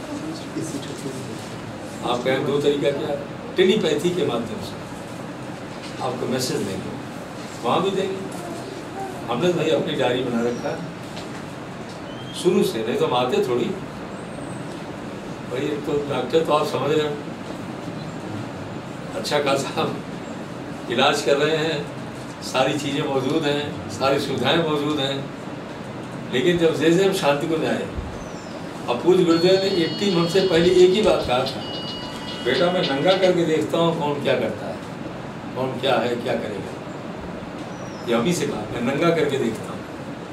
हैं। आप कहें 2 तरीका क्या है? टेलीपैथी के माध्यम से आपको मैसेज देंगे, वहाँ भी देंगे। हमने भाई अपनी डायरी बना रखा है शुरू से, नहीं तो हम आते थोड़ी भाई। एक तो डॉक्टर तो आप समझ रहे हो, अच्छा खासा इलाज कर रहे हैं, सारी चीज़ें मौजूद हैं, सारी सुविधाएं मौजूद हैं, लेकिन जब जैसे हम शांति को आए, अब पूज्य गुरुदेव ने 80 हमसे पहले एक ही बात कहा था, बेटा मैं नंगा करके देखता हूँ कौन क्या करता है, कौन क्या है, क्या करेगा। ये हम ही से कहा, मैं नंगा करके देखता हूँ।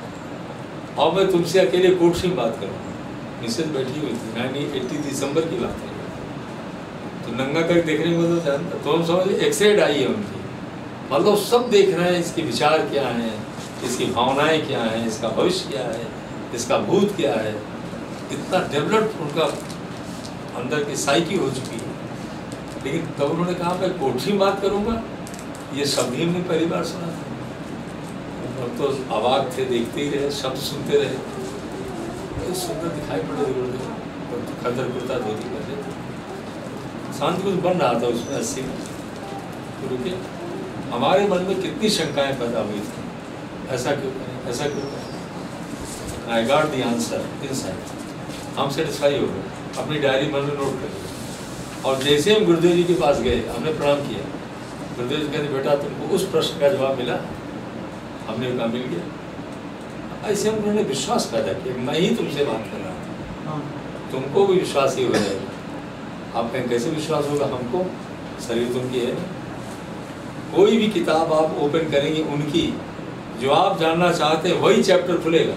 और मैं तुमसे अकेले कोर्ट में बात करूँ, मिसेज बैठी हुई थी, 1980 दिसंबर की बात है, तो नंगा करके देखने को तो जानता, तो हम समझ एक्साइड आई है उनकी, मतलब सब देख रहे हैं इसके विचार क्या हैं, इसकी भावनाएं क्या हैं, इसका भविष्य क्या है, इसका भूत क्या है। इतना डेवलप्ड उनका अंदर की साइकी हो चुकी है। लेकिन तब उन्होंने कहा मैं कोठी बात करूंगा, ये शब्द ही हमने पहली बार सुना था। हम तो अवाक थे, देखते ही रहे, शब्द सुनते रहे, तो सुंदर दिखाई पड़े गुरुदेव, खदर कुर्ता धोती पहने, शांति कुछ बन रहा था उसमें 80 में। तो रुके, हमारे मन में कितनी शंकाएं पैदा हुई थी, ऐसा क्यों करें, ऐसा क्यों करें। I got the answer inside, हम सेटिस्फाई हो गए, अपनी डायरी मन में नोट कर ली। और जैसे हम गुरुदेव जी के पास गए, हमने प्रणाम किया, गुरुदेव जी कहते बेटा तुमको उस प्रश्न का जवाब मिला, हमने कहा मिल गया। ऐसे हम उन्होंने विश्वास पैदा किया, मैं ही तुमसे बात कर रहा हूँ, तुमको भी विश्वास ही हो जाएगा। आप कहें कैसे विश्वास होगा, हमको शरीर तुमकी है ना। कोई भी किताब आप ओपन करेंगे उनकी, जो आप जानना चाहते हैं वही चैप्टर खुलेगा,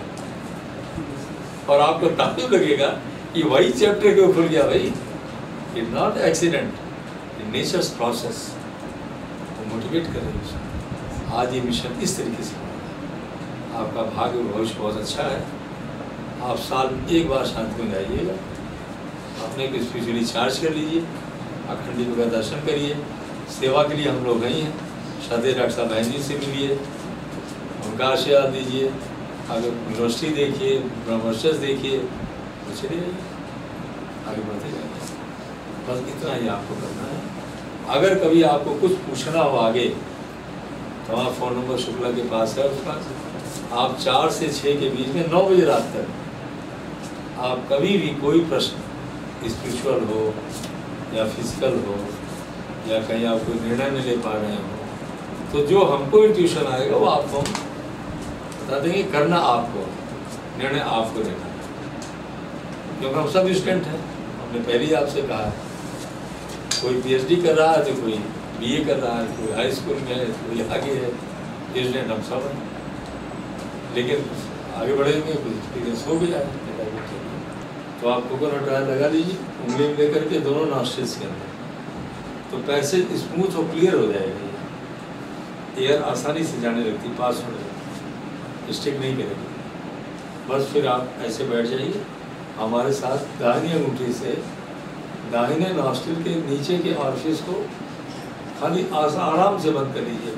और आपको ताज्जुब लगेगा कि वही चैप्टर क्यों खुल गया। भाई it not accident, in nature's process. वो मोटिवेट करेंगे। आज ये मिशन इस तरीके से होगा। आपका भाग्य भविष्य बहुत अच्छा है। आप साल में एक बार शांति में जाइएगा, अपने को स्पिरिचुअली चार्ज कर लीजिए, अखंड का दर्शन करिए। सेवा के लिए हम लोग गए हैं, श्रद्धेय डॉक्टर साहब बहन जी से मिलिए, उनका आशीर्वाद दीजिए, आगे यूनिवर्सिटी देखिए, ब्रह्मवर्चस्व देखिए, तो चलिए आगे बढ़ते जाइए। बस इतना ही आपको करना है। अगर कभी आपको कुछ पूछना हो आगे, तो हमारा फ़ोन नंबर शुक्ला के पास है, उसका आप 4 से 6 के बीच में 9 बजे रात तक आप कभी भी कोई प्रश्न स्पिरिचुअल हो या फिजिकल हो या कहीं आप कोई निर्णय नहीं ले पा रहे हो, तो जो हमको इंट्यूशन आएगा वो आपको हम बता देंगे। करना आपको, निर्णय आपको लेना है, क्योंकि हम सब स्टूडेंट हैं। हमने पहले ही आपसे कहा है, कोई PhD कर रहा है तो कोई BA कर रहा है, कोई हाई स्कूल में है, कोई आगे है, स्टूडेंट हम सब हैं। लेकिन आगे बढ़ेंगे, कुछ एक्सपीरियंस हो गया है तो आप कोकोनट ऑयल लगा लीजिए, उंगली में लेकर के दोनों नॉस्ट्रिल्स के अंदर, तो पैसेज स्मूथ और क्लियर हो जाएगी। एयर आसानी से जाने लगती, पास हो जाएगी, स्टिक नहीं करेगी। बस फिर आप ऐसे बैठ जाइए हमारे साथ। दाहिनी अंगूठी से दाहिने नॉस्ट्रिल के नीचे के ऑरिफिस को खाली आराम से बंद कर लीजिए,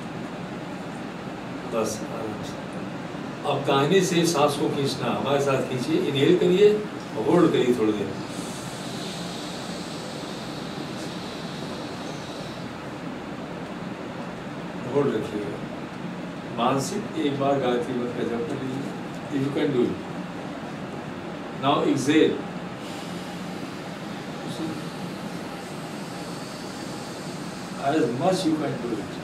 बस आराम से। अब दाहिने से सांस को खींचना, हमारे साथ खींचिए, इनहेल करिए और होल्ड करिए थोड़ी देर। होल्ड रखिएगा। मानसिक एक बार गायत्री मंत्र का जप कर लीजिए, you can do it. Now exhale, as much you can do it.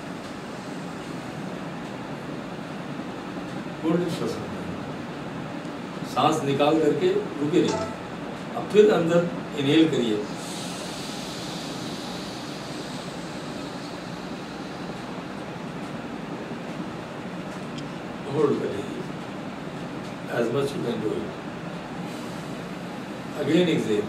Hold for some time। सांस निकाल करके रुके रहिए, अब फिर अंदर इनहेल करिए, होल्ड करिए, as much you can do it। Again exhale,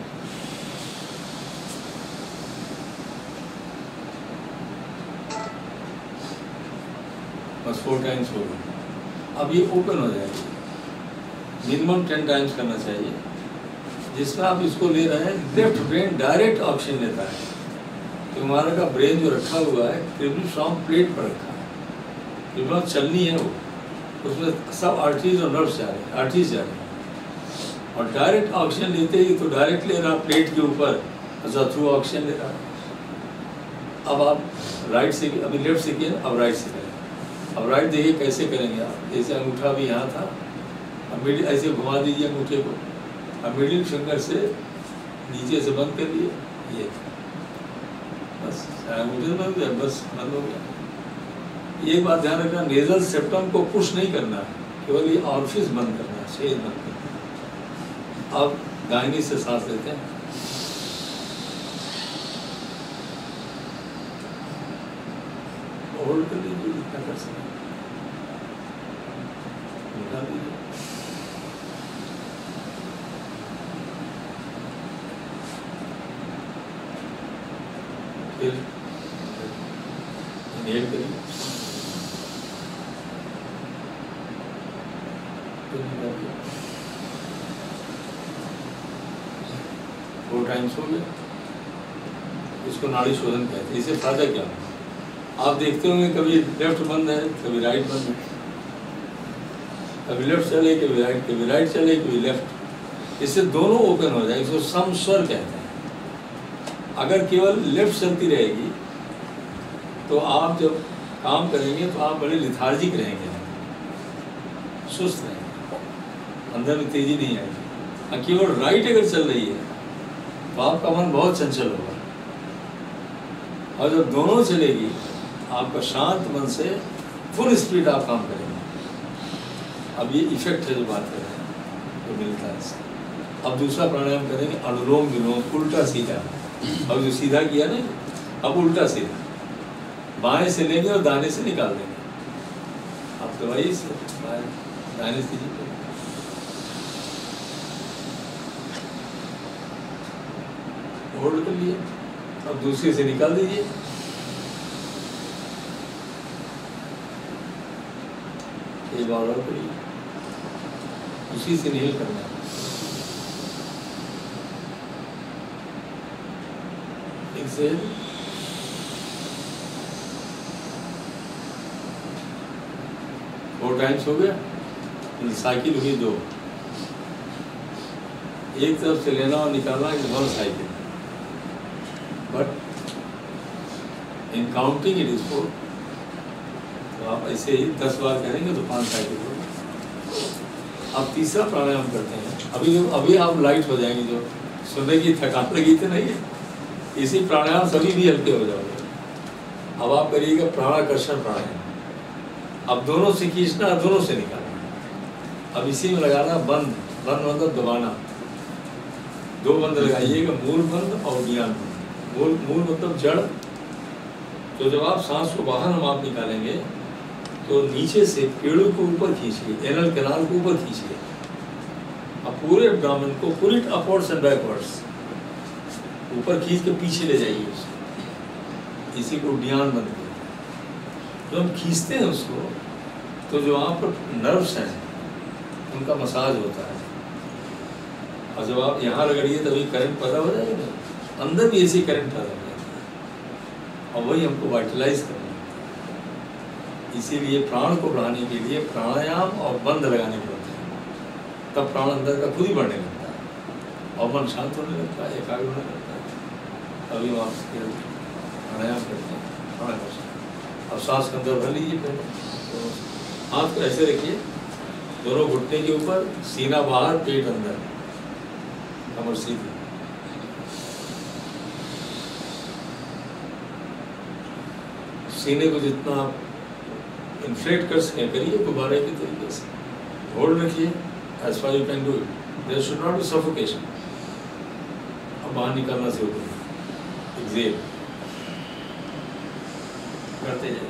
बस 4 टाइम्स हो गए। अब ये ओपन हो जाएगी। मिनिमम 10 टाइम्स करना चाहिए, जिसमें आप इसको ले रहे हैं। लेफ्ट ब्रेन डायरेक्ट ऑक्सीजन लेता है, तो हमारा का ब्रेन जो रखा हुआ है क्रिबल फ्रॉम प्लेट पर रखा है, क्रिबल चलनी है वो, उसमें सब आर्टरीज और नर्व्स जा रहे हैं, आर्टरीज जा रहे हैं, और डायरेक्ट ऑक्सीजन लेते ही तो डायरेक्ट ले रहा प्लेट के ऊपर, अच्छा थ्रू ऑक्सीजन ले रहा। अब आप राइट से, अभी लेफ्ट से किए, अब राइट से करें। अब राइट देखिए कैसे करेंगे आप, जैसे अंगूठा भी यहाँ था, अब मिडिल ऐसे घुमा दीजिए अंगूठे को, अब मिडिल फिंगर से नीचे से बंद कर दिए, ये बस अंगूठे से बंद गया, बस बंद हो गया। एक बात ध्यान रखना, नेजल सेप्टम को पुश नहीं करना है, केवल ये ऑरिफिस बंद करना है, छेद बंद करना है। अब दाहिनी से सांस लेते हैं, होल्ड कर लीजिए जितना कर सकें, निकाल दीजिए। फिर इनहेल करिए, फिर निकालिए। 4 टाइम्स हो गया। इसको नाड़ी शोधन कहते हैं। इससे फायदा क्या है? आप देखते होंगे कभी लेफ्ट बंद है, कभी राइट बंद है, कभी लेफ्ट चले, कभी राइट चले, कभी लेफ्ट। इससे दोनों ओपन हो जाए, इसको सम स्वर कहते हैं। अगर केवल लेफ्ट चलती रहेगी तो आप जब काम करेंगे तो आप बड़े लिथार्जिक रहेंगे, सुस्त रहेंगे, अंदर में तेजी नहीं आएगी। केवल राइट अगर चल रही है तो आपका मन बहुत चंचल होगा, और जब दोनों चलेगी आपका शांत मन से फुल स्पीड आप काम करेंगे। अब ये इफेक्ट है जो बात कर रहे हैं, तो मिलता है इससे। अब दूसरा प्राणायाम करेंगे, अनुलोम विलोम, उल्टा सीधा। अब जो सीधा किया ना, अब उल्टा सीधा, बाएं से लेंगे और दाहिने से निकाल देंगे। आप दवाइए से दाहिने से कीजिए, होल्ड कर लिए। अब दूसरे से निकाल दीजिए, एक बार और करिए, उसी से नहीं करना है। एक्सेल, फोर टाइम्स हो गया। साइकिल हुई 2, एक तरफ से लेना और निकालना is one cycle, but in counting it is 4। तो आप ऐसे ही 10 बार करेंगे तो 5 साइकिल होगा। अब तीसरा प्राणायाम करते हैं। अभी आप लाइट हो जाएंगे, जो सुनने की थकान लगी थी नहीं, इसी प्राणायाम सभी भी हल्के हो जाओगे। अब आप करिएगा प्राणाकर्षण प्राणायाम। अब दोनों से खींचना, दोनों से निकालना। अब इसी में लगाना बंद, बंद मतलब दबाना। 2 बंद लगाइएगा, मूल बंद और ज्ञान बंद। मूल मतलब जड़। तो जब आप सांस को बाहर हम आप निकालेंगे तो नीचे से पेड़ों को ऊपर खींचिए, एनल कैनाल को ऊपर खींचिए। अब पूरे एब्डोमेन को पूरी अपवर्ड्स एंड बैकवर्ड्स ऊपर खींच के पीछे ले जाइए उसको। इसी को उड्डयन बंद करते हैं। जब हम खींचते हैं उसको तो जो वहाँ पर नर्व्स हैं उनका मसाज होता है, और जब आप यहाँ रगड़िए तभी करंट पैदा हो जाएगा, अंदर भी ऐसी करंट पैदा हो जाता है, और वही हमको वाइटलाइज करना है। इसीलिए प्राण को बढ़ाने के लिए प्राणायाम और बंद लगाने पड़ते हैं, तब प्राण अंदर का खुद ही बढ़ने लगता है और मन शांत होने लगता है, एकाग्र होने लगता है। अभी हम आपसे प्राणायाम करते हैं, प्राणायाम। अब सांस के अंदर भर लीजिए, फिर हाथ को ऐसे रखिए, दोनों घुटने के ऊपर, सीना बाहर, पेट अंदर, कमर सीधी। सीने को जितना आप इन्फ्लेट कर सकें करिए, गुब्बारे के तरीके से होल्ड रखिए, as far you can do it. There should not be suffocation. अब बाहर निकालना शुरू करिए, एक्सेल करते जाइए,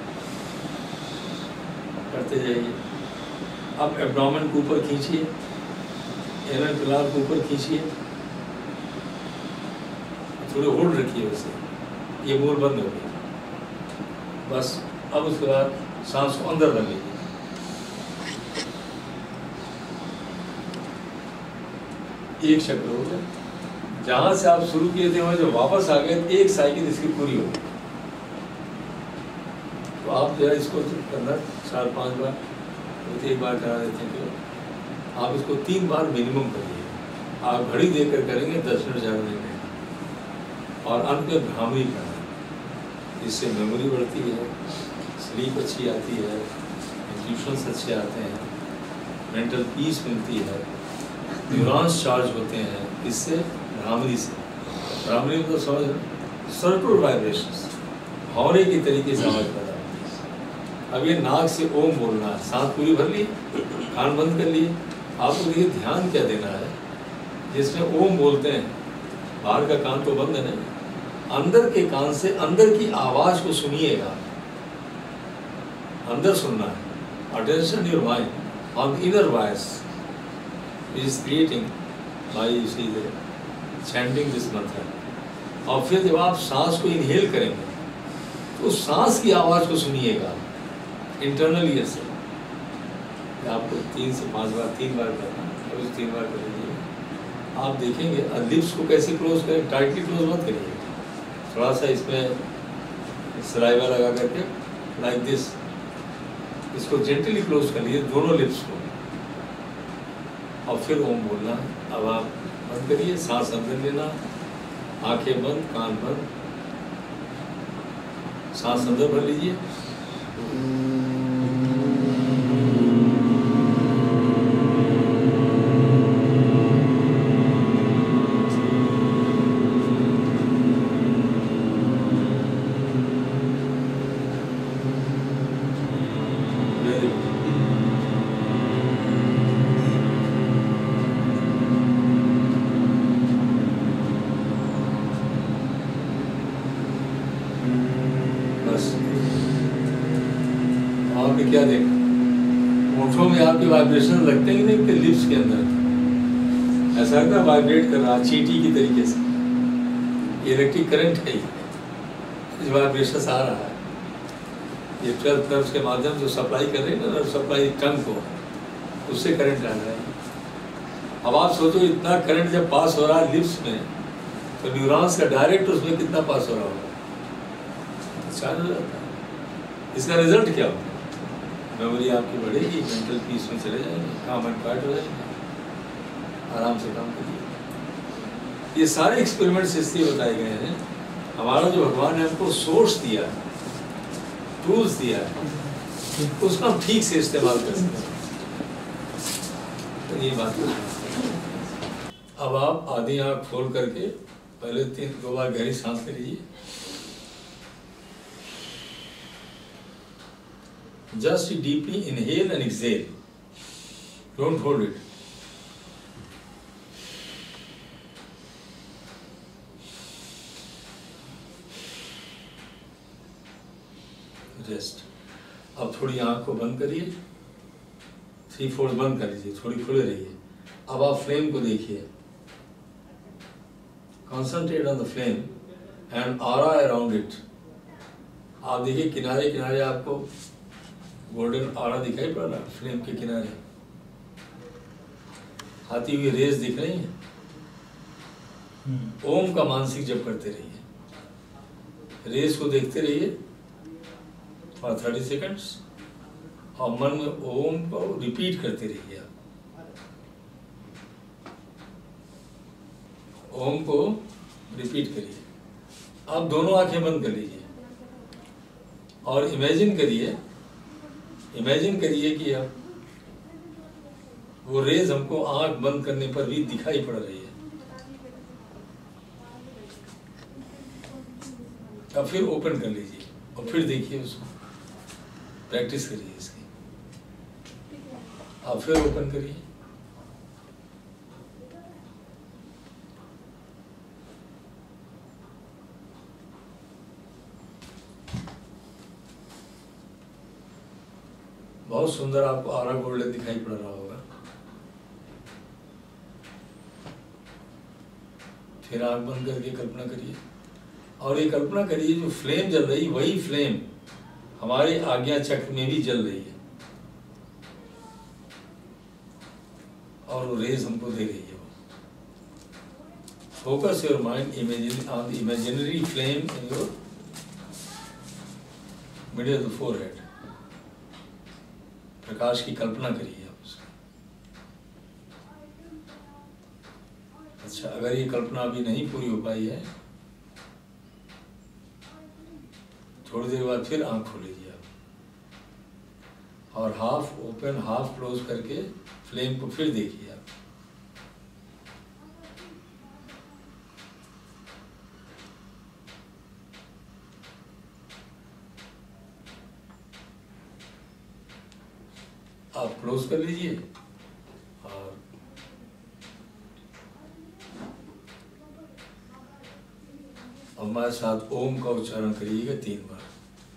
करते जाइए। अब एब्डोमेन को ऊपर खींचिए, एनल कैनाल को ऊपर खींचिए, थोड़े होल्ड रखिए उसे, ये मूल बंद हो गया। बस अब उसके बाद सांस को अंदर रख लीजिए, एक चक्र हो गया। जहां से आप शुरू किए थे वहां जो वापस आ गए, एक साइकिल इसकी पूरी हो गई। तो आप जरा इसको करना 4-5 बार, तो 1 बार करा देते हैं। आप इसको 3 बार मिनिमम करिए। आप घड़ी देकर करेंगे 10 मिनट ज़्यादा नहीं करेंगे। और अंत में भ्रामरी करना, इससे मेमोरी बढ़ती है, स्लीप अच्छी आती है, इंट्यूशंस अच्छे आते हैं, मेंटल पीस मिलती है, न्यूरॉन्स चार्ज होते हैं इससे, भ्रामरी से। भ्रामरी मतलब समझ, सर्कुलर वाइब्रेशंस, भौरे के तरीके से आवाज पैदा होती है। अब ये नाक से ओम बोलना है, सांस पूरी भर ली, कान बंद कर लिए। आपको देखिए ध्यान क्या देना है, जिसमें ओम बोलते हैं बाहर का कान तो बंद है नहीं, अंदर के कान से अंदर की आवाज को सुनिएगा, अंदर सुनना है। Attention your mind on inner voice is creating by chanting this mantra. और फिर जब आप सांस को इनहेल करेंगे तो सांस की आवाज को सुनिएगा इंटरनल ईयर से। आपको 3 से 5 बार 3 बार करना, अभी 3 बार कर लीजिए। आप देखेंगे लिप्स को कैसे क्लोज करें, टाइटली क्लोज मत करिए, थोड़ा सा इसमें सलाइवा लगा करके लाइक दिस, इसको जेंटली क्लोज कर लीजिए दोनों लिप्स को, और फिर ओम बोलना। अब आप बंद करिए, सांस अंदर लेना, आंखें बंद, कान बंद, सांस अंदर भर लीजिए। क्या देखा, होठों में आपके वाइब्रेशन लगते हैं कि नहीं, कि लिप्स के अंदर ऐसा लगता है वाइब्रेट कर रहा, चींटी की तरीके से। इलेक्ट्रिक करंट है ये, वाइब्रेशन आ रहा है, ये 12 नर्व्स के माध्यम से सप्लाई कर रहे हैं ना, सप्लाई टंग को, उससे करंट आ रहा है। अब आप सोचो इतना करंट जब पास हो रहा है लिप्स में, तो न्यूरॉन्स का डायरेक्ट उसमें कितना पास हो रहा होगा, चार्ज हो जाता है। इसका रिजल्ट क्या होगा, मेमोरी आपकी बढ़ेगी, मेंटल पीस में चले जाएंगे, काम एंड क्वाइट हो जाएंगे, आराम से काम करिए। ये सारे एक्सपेरिमेंट्स इसलिए बताए गए हैं, हमारा जो भगवान ने हमको सोर्स दिया है, टूल्स दिया है, उसका हम ठीक से इस्तेमाल कर सकते हैं। तो ये बात है। अब आप आधी आँख खोल करके पहले 2 बार गहरी सांस ले लीजिए। Just deeply inhale and exhale. Don't hold it. Rest. अब थोड़ी आंख को बंद करिए, 3/4 बंद कर लीजिए, थोड़ी खुले रहिए। अब आप फ्लेम को देखिए, Concentrate on the flame and aura around it. आप देखिए किनारे किनारे आपको गोल्डन ऑरा दिखाई पड़ रहा है, फ्लेम के किनारे आती हुई रेज दिख रही है। ओम का मानसिक जप करते रहिए, रेज को देखते रहिए फॉर 30 सेकंड्स, और मन में ओम को रिपीट करते रहिए। ओम को रिपीट करिए। आप दोनों आंखें बंद कर लीजिए और इमेजिन करिए कि अब वो रेज हमको आंख बंद करने पर भी दिखाई पड़ रही है। अब फिर ओपन कर लीजिए और फिर देखिए उसको, प्रैक्टिस करिए इसकी। अब फिर ओपन करिए, बहुत सुंदर आपको ऑरा गोल्डन दिखाई पड़ रहा होगा। फिर आंख बंद करके कल्पना करिए और ये कल्पना करिए जो फ्लेम जल रही, वही फ्लेम हमारे आज्ञा चक्र में भी जल रही है और वो रेज हमको दे रही है। Focus your mind on the imaginary flame in your middle of the forehead. प्रकाश की कल्पना करिए आप उसकी। अच्छा, अगर ये कल्पना अभी नहीं पूरी हो पाई है, थोड़ी देर बाद फिर आंख खोल लीजिए आप और हाफ ओपन हाफ क्लोज करके फ्लेम को फिर देखिए आप। क्लोज कर लीजिए और हमारे साथ ओम का उच्चारण करिएगा 3 बार।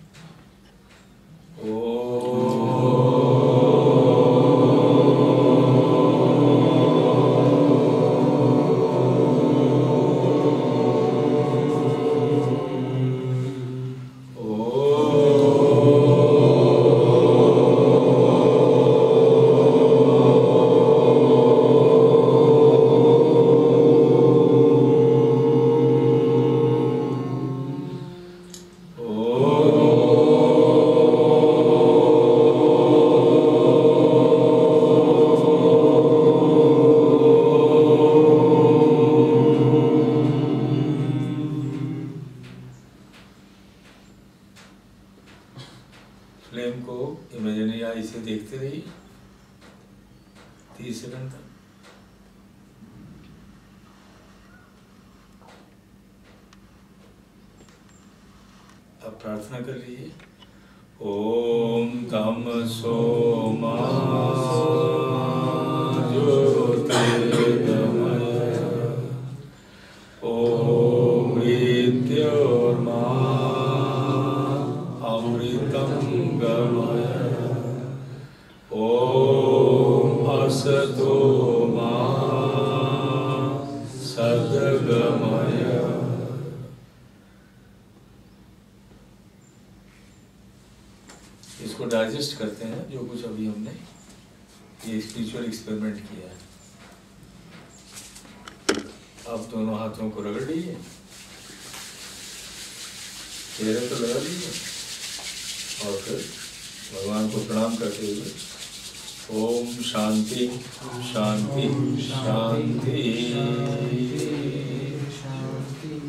फ्लेम को इमेजिनरी आई से देखते रहिए 30 सेकंड तक। अब प्रार्थना कर लीजिए। ओम तम सोमा ज्योतिर्गमय ओम मृत्योर्मा अमृतं गमय ओम असतो मा सद्गमय। इसको डाइजेस्ट करते हैं जो कुछ अभी हमने ये स्पिरिचुअल एक्सपेरिमेंट किया है। अब दोनों हाथों को रगड़ लीजिए, चेहरे पर लगा लीजिए और फिर भगवान को प्रणाम करते हुए ओम शांति शांति शांति।